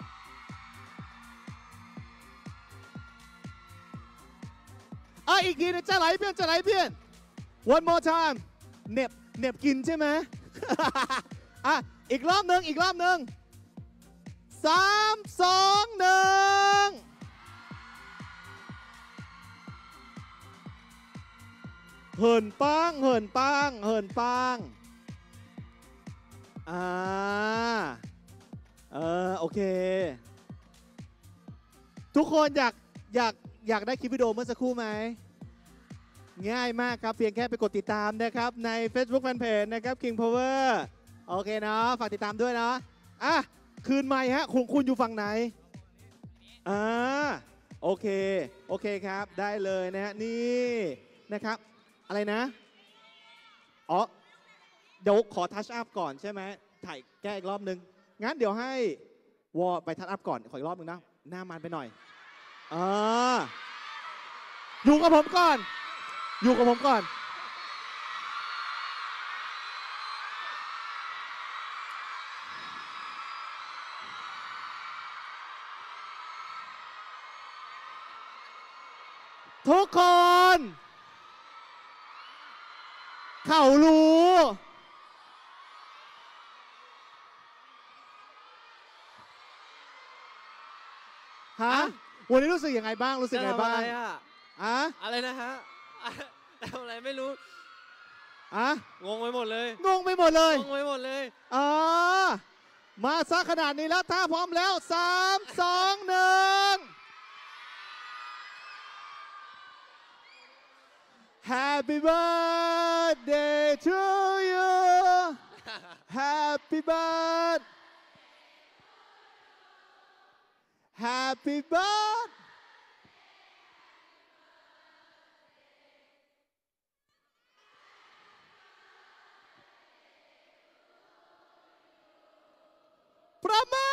อ่ะอีกทีนะจะไหลเพื่อนจะไหลเพื่อน one more time เน็บเน็บกินใช่ไหม อ่ะอีกรอบหนึ่งอีกรอบหนึ่งสามสองหนึ่งเหินปังเหินปังเหินปังอ่าเออโอเคทุกคนอยากอยากอยากได้คลิปวิดีโอเมื่อสักครู่ไหมง่ายมากครับเพียงแค่ไปกดติดตามนะครับใน Facebook Fanpage นะครับ King Power โอเคเนาะฝากติดตามด้วยเนาะอ่ะคืนใหม่ฮะคุณคุณอยู่ฝั่งไหนอ่าโอเคโอเคครับได้เลยนะฮะนี่นะครับอะไรนะอ๋อเดี๋ยวขอทัชอัพก่อนใช่ไหมถ่ายแก้อีกรอบนึงงั้นเดี๋ยวให้วอไปทัชอัพก่อนขออีกรอบนึงนะหน้ามันไปหน่อยอ่าอยู่กับผมก่อนอยู่กับผมก่อนทุกคนเขารู้ฮะวันนี้รู้สึกยังไงบ้างรู้สึกจะยังไงทำอะบ้างไรอะอะอะไรนะฮะทำอะไรไม่รู้อะงงไปหมดเลยงงไปหมดเลยงงไปหมดเลยอ่ามาซะขนาดนี้แล้วถ้าพร้อมแล้วสามสองหนึ่ง Happy birthday to you Happy birthday Happy birthday ประมา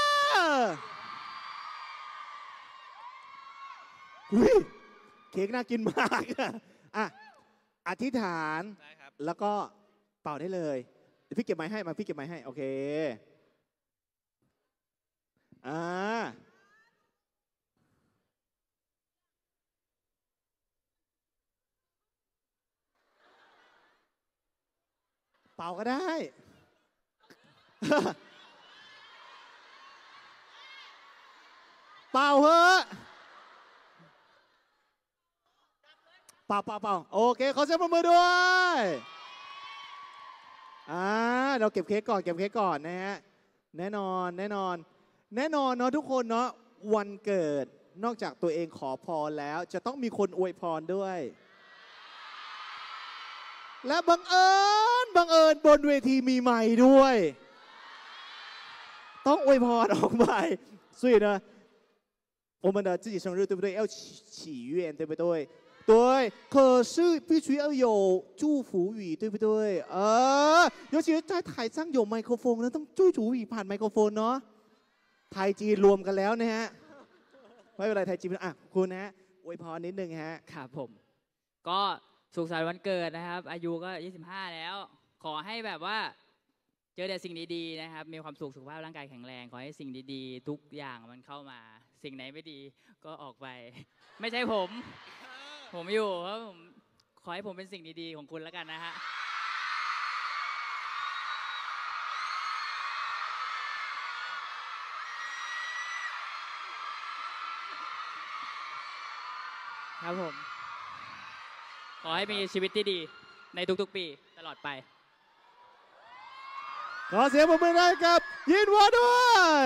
อุ้ยเค้กน่ากินมากอ่ะอธิษฐานได้ครับแล้วก็เป่าได้เลยเดี๋ยวพี่เก็บไม้ให้มาพี่เก็บไม้ให้ โอเคอ่าเป่าก็ได้ เป่าเหอะเป่าเป่าเป่าโอเคขอเสียงปรบมือด้วยอ่าเราเก็บเค้กก่อนเก็บเค้กก่อนนะฮะแน่นอนแน่นอนแน่นอนเนาะทุกคนเนาะวันเกิดนอกจากตัวเองขอพรแล้วจะต้องมีคนอวยพรด้วย และบังเอิญบังเอิญบนเวทีมีไมค์ด้วย ต้องอวยพรออกไป所以呢我们的自己生日对不对要祈祈愿对不对对可是必须要有祝福语对不对เออ尤其是在台上有ไมโครโฟนแล้วต้องจู้จูอีผ่านไมโครโฟนเนาะไทยจีนรวมกันแล้วนะฮะไม่เป็นไรไทยจีนอ่ะคุณนะฮะอวยพรนิดนึงฮะครับผม ก็สุขสันต์วันเกิดนะครับ อายุก็ยี่สิบห้าแล้ว ขอให้แบบว่าเจอแต่สิ่งดีๆนะครับ มีความสุขสุขภาพร่างกายแข็งแรง ขอให้สิ่งดีๆ ทุกอย่างมันเข้ามา สิ่งไหนไม่ดีก็ออกไป ไม่ใช่ผม ผมอยู่เพราะผมขอให้ผมเป็นสิ่งดีๆของคุณแล้วกันนะฮะ ครับผม ขอให้มีชีวิตที่ดีในทุกๆปีตลอดไปขอเสียงปรบมือให้กับยินวอด้วย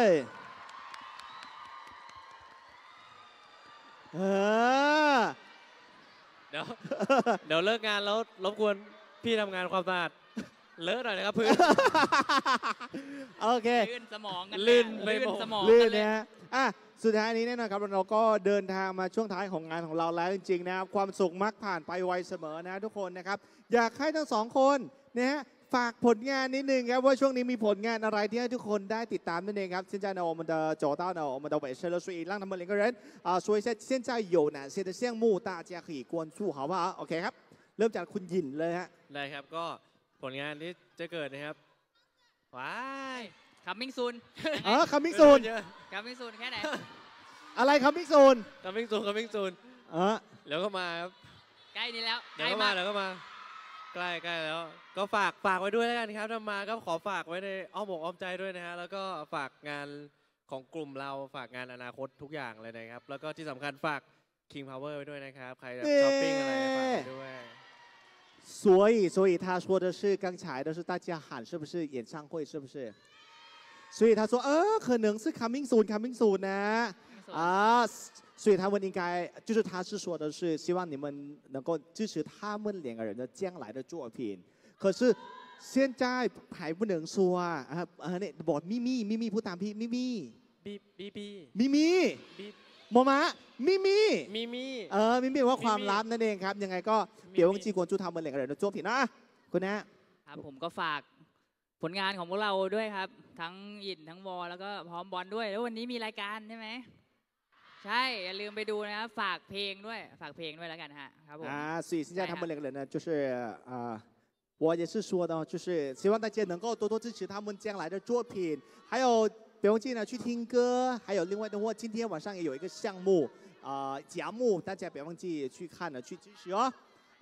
เออเดี๋ยว เดี๋ยวเลิกงานแล้วรบกวนพี่ทำงานความสะอาดเลอะหน่อยนะครับพื้นโอเคลื่นสมองกันลื่นลื่นไปหมดสมองลื่กัน นเลยนะฮะอ่ะสุดท้ายนี้แน่นอนครับเราก็เดินทางมาช่วงท้ายของงานของเราแล้วจริงๆนะครับความสุขมักผ่านไปไวเสมอนะทุกคนนะครับอยากให้ทั้งสองคนนะฮะฝากผลงานนิดนึงครับว่าช่วงนี้มีผลงานอะไรที่ให้ทุกคนได้ติดตามนั่นเองครับ现在呢我们的走到呢我们的尾声了所以让他们两个人啊说一下现在有哪些的项目大家可以关注好不好โอเคครับเริ่มจากคุณหยินเลยฮะได้ครับก็ผลงานที่จะเกิดนะครับว้าย coming soon เออ coming soon coming soon แค่ไหนอะไร coming soon coming soon coming soon เออเดี๋ยวก็มาครับใกล้นี้แล้วเดี๋ยวก็มาเดี๋ยวก็มาใกล้ใกล้แล้ว ก็ฝากฝากไว้ด้วยแล้วกันครับถ้ามาก็ขอฝากไว้ในอ้อมอกอ้อมใจด้วยนะฮะแล้วก็ฝากงานของกลุ่มเราฝากงานอนาคตทุกอย่างเลยนะครับแล้วก็ที่สำคัญฝาก King Power ไว้ด้วยนะครับใครแบบช้อปปิ้งอะไรฝากไว้ด้วย所以，所以他说的是刚才的是大家喊是不是演唱会是不是？所以他说呃可能是 coming soon coming soon 呢啊，所以他们应该就是他是说的是希望你们能够支持他们两个人的将来的作品。可是现在还不能说啊啊啊！เนี่ยบอกมิมี่มิมี่พูดตามพี่มิมี่บีบีบีมิมี่บีมอมะมิมี่มีมีเออมิมี่ว่าความลับนั่นเองครับยังไงก็เดี๋ยวจีกวนจูทำมันเหลืองอะไรนะจ้วงผิดนะคุณนะครับผมก็ฝากผลงานของพวกเราด้วยครับ ทั้งหยินทั้งวอแล้วก็พร้อมบอลด้วย แล้ววันนี้มีรายการใช่ไหมใช่อย่าลืมไปดูนะครับฝากเพลงด้วยฝากเพลงด้วยแล้วกันฮะครับผม啊，所以现在他们两个人呢，就是啊、呃，我也是说的，就是希望大家能够多多支持他们将来的作品，还有别忘记呢去听歌，还有另外的话，今天晚上也有一个项目啊、呃、节目，大家别忘记去看了去支持哦。啊，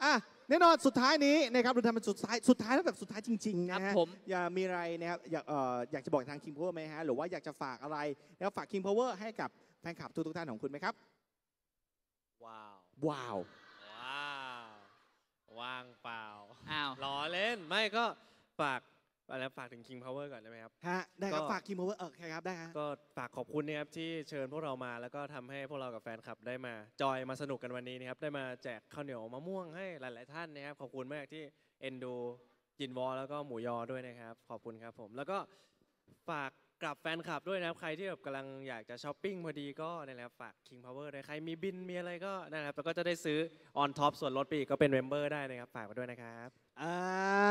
แน่นอนสุดท้ายนี้นะครับเราทำเป็นสุดท้ายสุดท้ายแล้วแบบสุดท้ายจริงๆครันะบฮะผมอย่ามีอะไรนะครับอยากเอ่ออยากจะบอกทาง King Power ไหมฮะหรือว่าอยากจะฝากอะไรแล้วฝาก King Power ให้กับแฟนคลับทุกๆท่านของคุณไหมครับว้าวว้าวว้าว ว่างเปล่าอ้าวล้อเล่น ไม่ก็ฝากอะไรฝากถึง King Power ก่อนได้ไหมครับฮะได้ครับก็ฝาก King Power เออใครครับได้ฮะก็ฝากขอบคุณนะครับที่เชิญพวกเรามาแล้วก็ทำให้พวกเรากับแฟนคลับได้มาจอยมาสนุกกันวันนี้นะครับได้มาแจกข้าวเหนียวมะม่วงให้หลาย ๆ ท่านนะครับขอบคุณมากที่เอ็นดูจินวอลแล้วก็หมูยอด้วยนะครับขอบคุณครับผมแล้วก็ฝากกับแฟนคลับด้วยนะครับใครที่แบบกำลังอยากจะช้อปปิ้งพอดีก็นั่นแหละครับฝาก King Power ด้วยใครมีบินมีอะไรก็นั่นแหละครับแล้วก็จะได้ซื้อ on top ส่วนลดไปอีกก็เป็นเมมเบอร์ได้นะครับฝากไปด้วยนะครับอ่า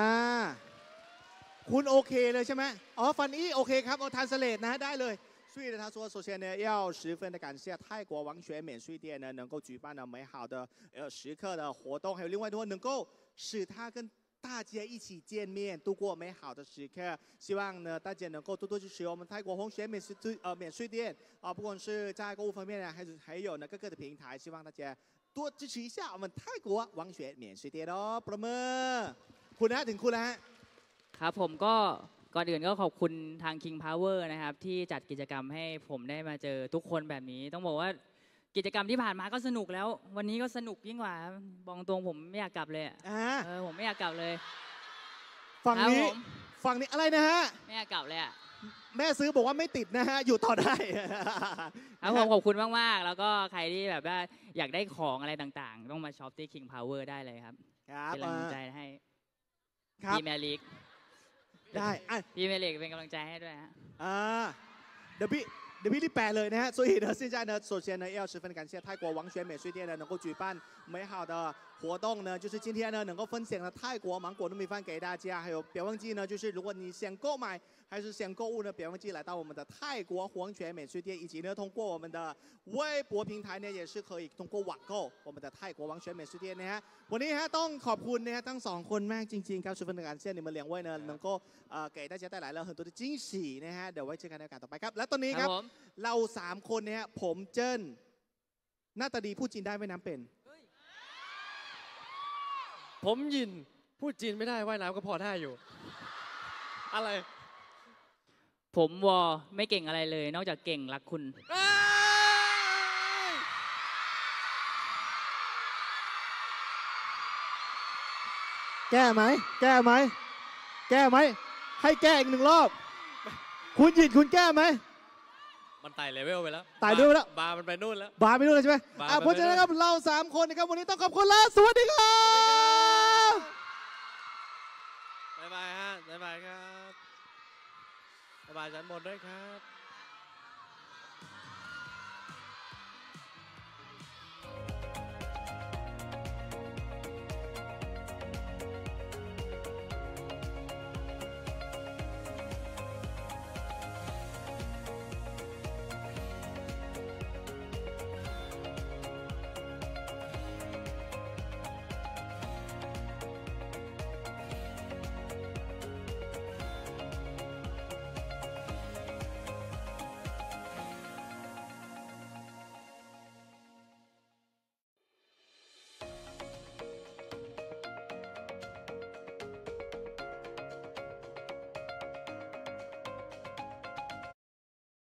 คุณโอเคเลยใช่ไหมอ๋อฟันอี้โอเคครับเอาทันสเลตนะฮะได้เลย所以呢，他说，首先呢，要十分的感谢泰国王雪免税店呢，能够举办了美好的呃时刻的活动，还有另外的话，能够使他跟大家一起见面，度过美好的时刻。希望呢，大家能够多多支持我们泰国红雪免税呃免税店啊，不管是在购物方面呢，还是还有呢各个的平台，希望大家多支持一下我们泰国王雪免税店哦，ประเมินคุณนะถึงคุณแล้วฮะครับผมก็ก่อนอื่นก็ขอบคุณทาง King Power นะครับที่จัดกิจกรรมให้ผมได้มาเจอทุกคนแบบนี้ ต้องบอกว่ากิจกรรมที่ผ่านมาก็สนุกแล้ว วันนี้ก็สนุกยิ่งกว่าบอกตรงผมไม่อยากกลับเลยอะอ่าเออผมไม่อยากกลับเลยฝั่งนี้ครับผมฝั่งนี้อะไรนะฮะไม่อยากกลับเลยอะแม่ซื้อบอกว่าไม่ติดนะฮะ อยู่ต่อได้ครับผมขอบคุณมากๆแล้วก็ใครที่แบบว่าอยากได้ของอะไรต่างๆ ต้องมาช็อปที่ King Power ได้เลยครับครับเป็นกำลังใจให้ครับพี่แมริกได้อ่ะพี่แมริกเป็นกำลังใจให้ด้วยฮะอ่าเดี๋ยวพี่เดี๋ยวพี่รีบแปลเลยนะฮะ所以呢现在呢首先呢要十分感谢泰国王雪美税店呢能够举办美好的活动呢就是今天呢能够分享了泰国芒果糯米饭给大家还有别忘记呢就是如果你想购买还是想购物呢别忘记来到我们的泰国黄泉美税店以及呢通过我们的微博平台呢也是可以通过网购我们的泰国王泉美税店นะฮะวันนี้ฮะต้องขอบคุณนะฮะทั้งสองคนมากจริงๆครับ十分的感谢你们两位呢能够呃给大家带来了很多的惊喜นะฮะเดี๋ยวไว้เจอกันในโอกาสต่อไปครับและตอนนี้คครัรับบ ผมเราสามคนเนี่ยผมเจิ้นหน้าตาดีพูดจีนได้ไม่น้ำเป็นผมยินพูดจีนไม่ได้ว่ายน้ำก็พอได้อยู่ อะไรผมวอไม่เก่งอะไรเลย นอกจากเก่งรักคุณแก้ไหมแก้ไหมแก้ไหมให้แก้อีกหนึ่งรอบ คุณหยินคุณแก้ไหมมันไต่เลเวลไปแล้วไต่ด้วยแล้วบาร์มันไปนู่นแล้วบาร์ไปด้วยเลยใช่ไหมบาร์อ่ะไปเพราะฉะนั้นครับเราสามคนนะครับวันนี้ต้องขอบคุณแล้วสวัสดีครับบ๊ายบายฮะบ๊ายบายครับบ๊ายบายชั้นบนด้วยครับ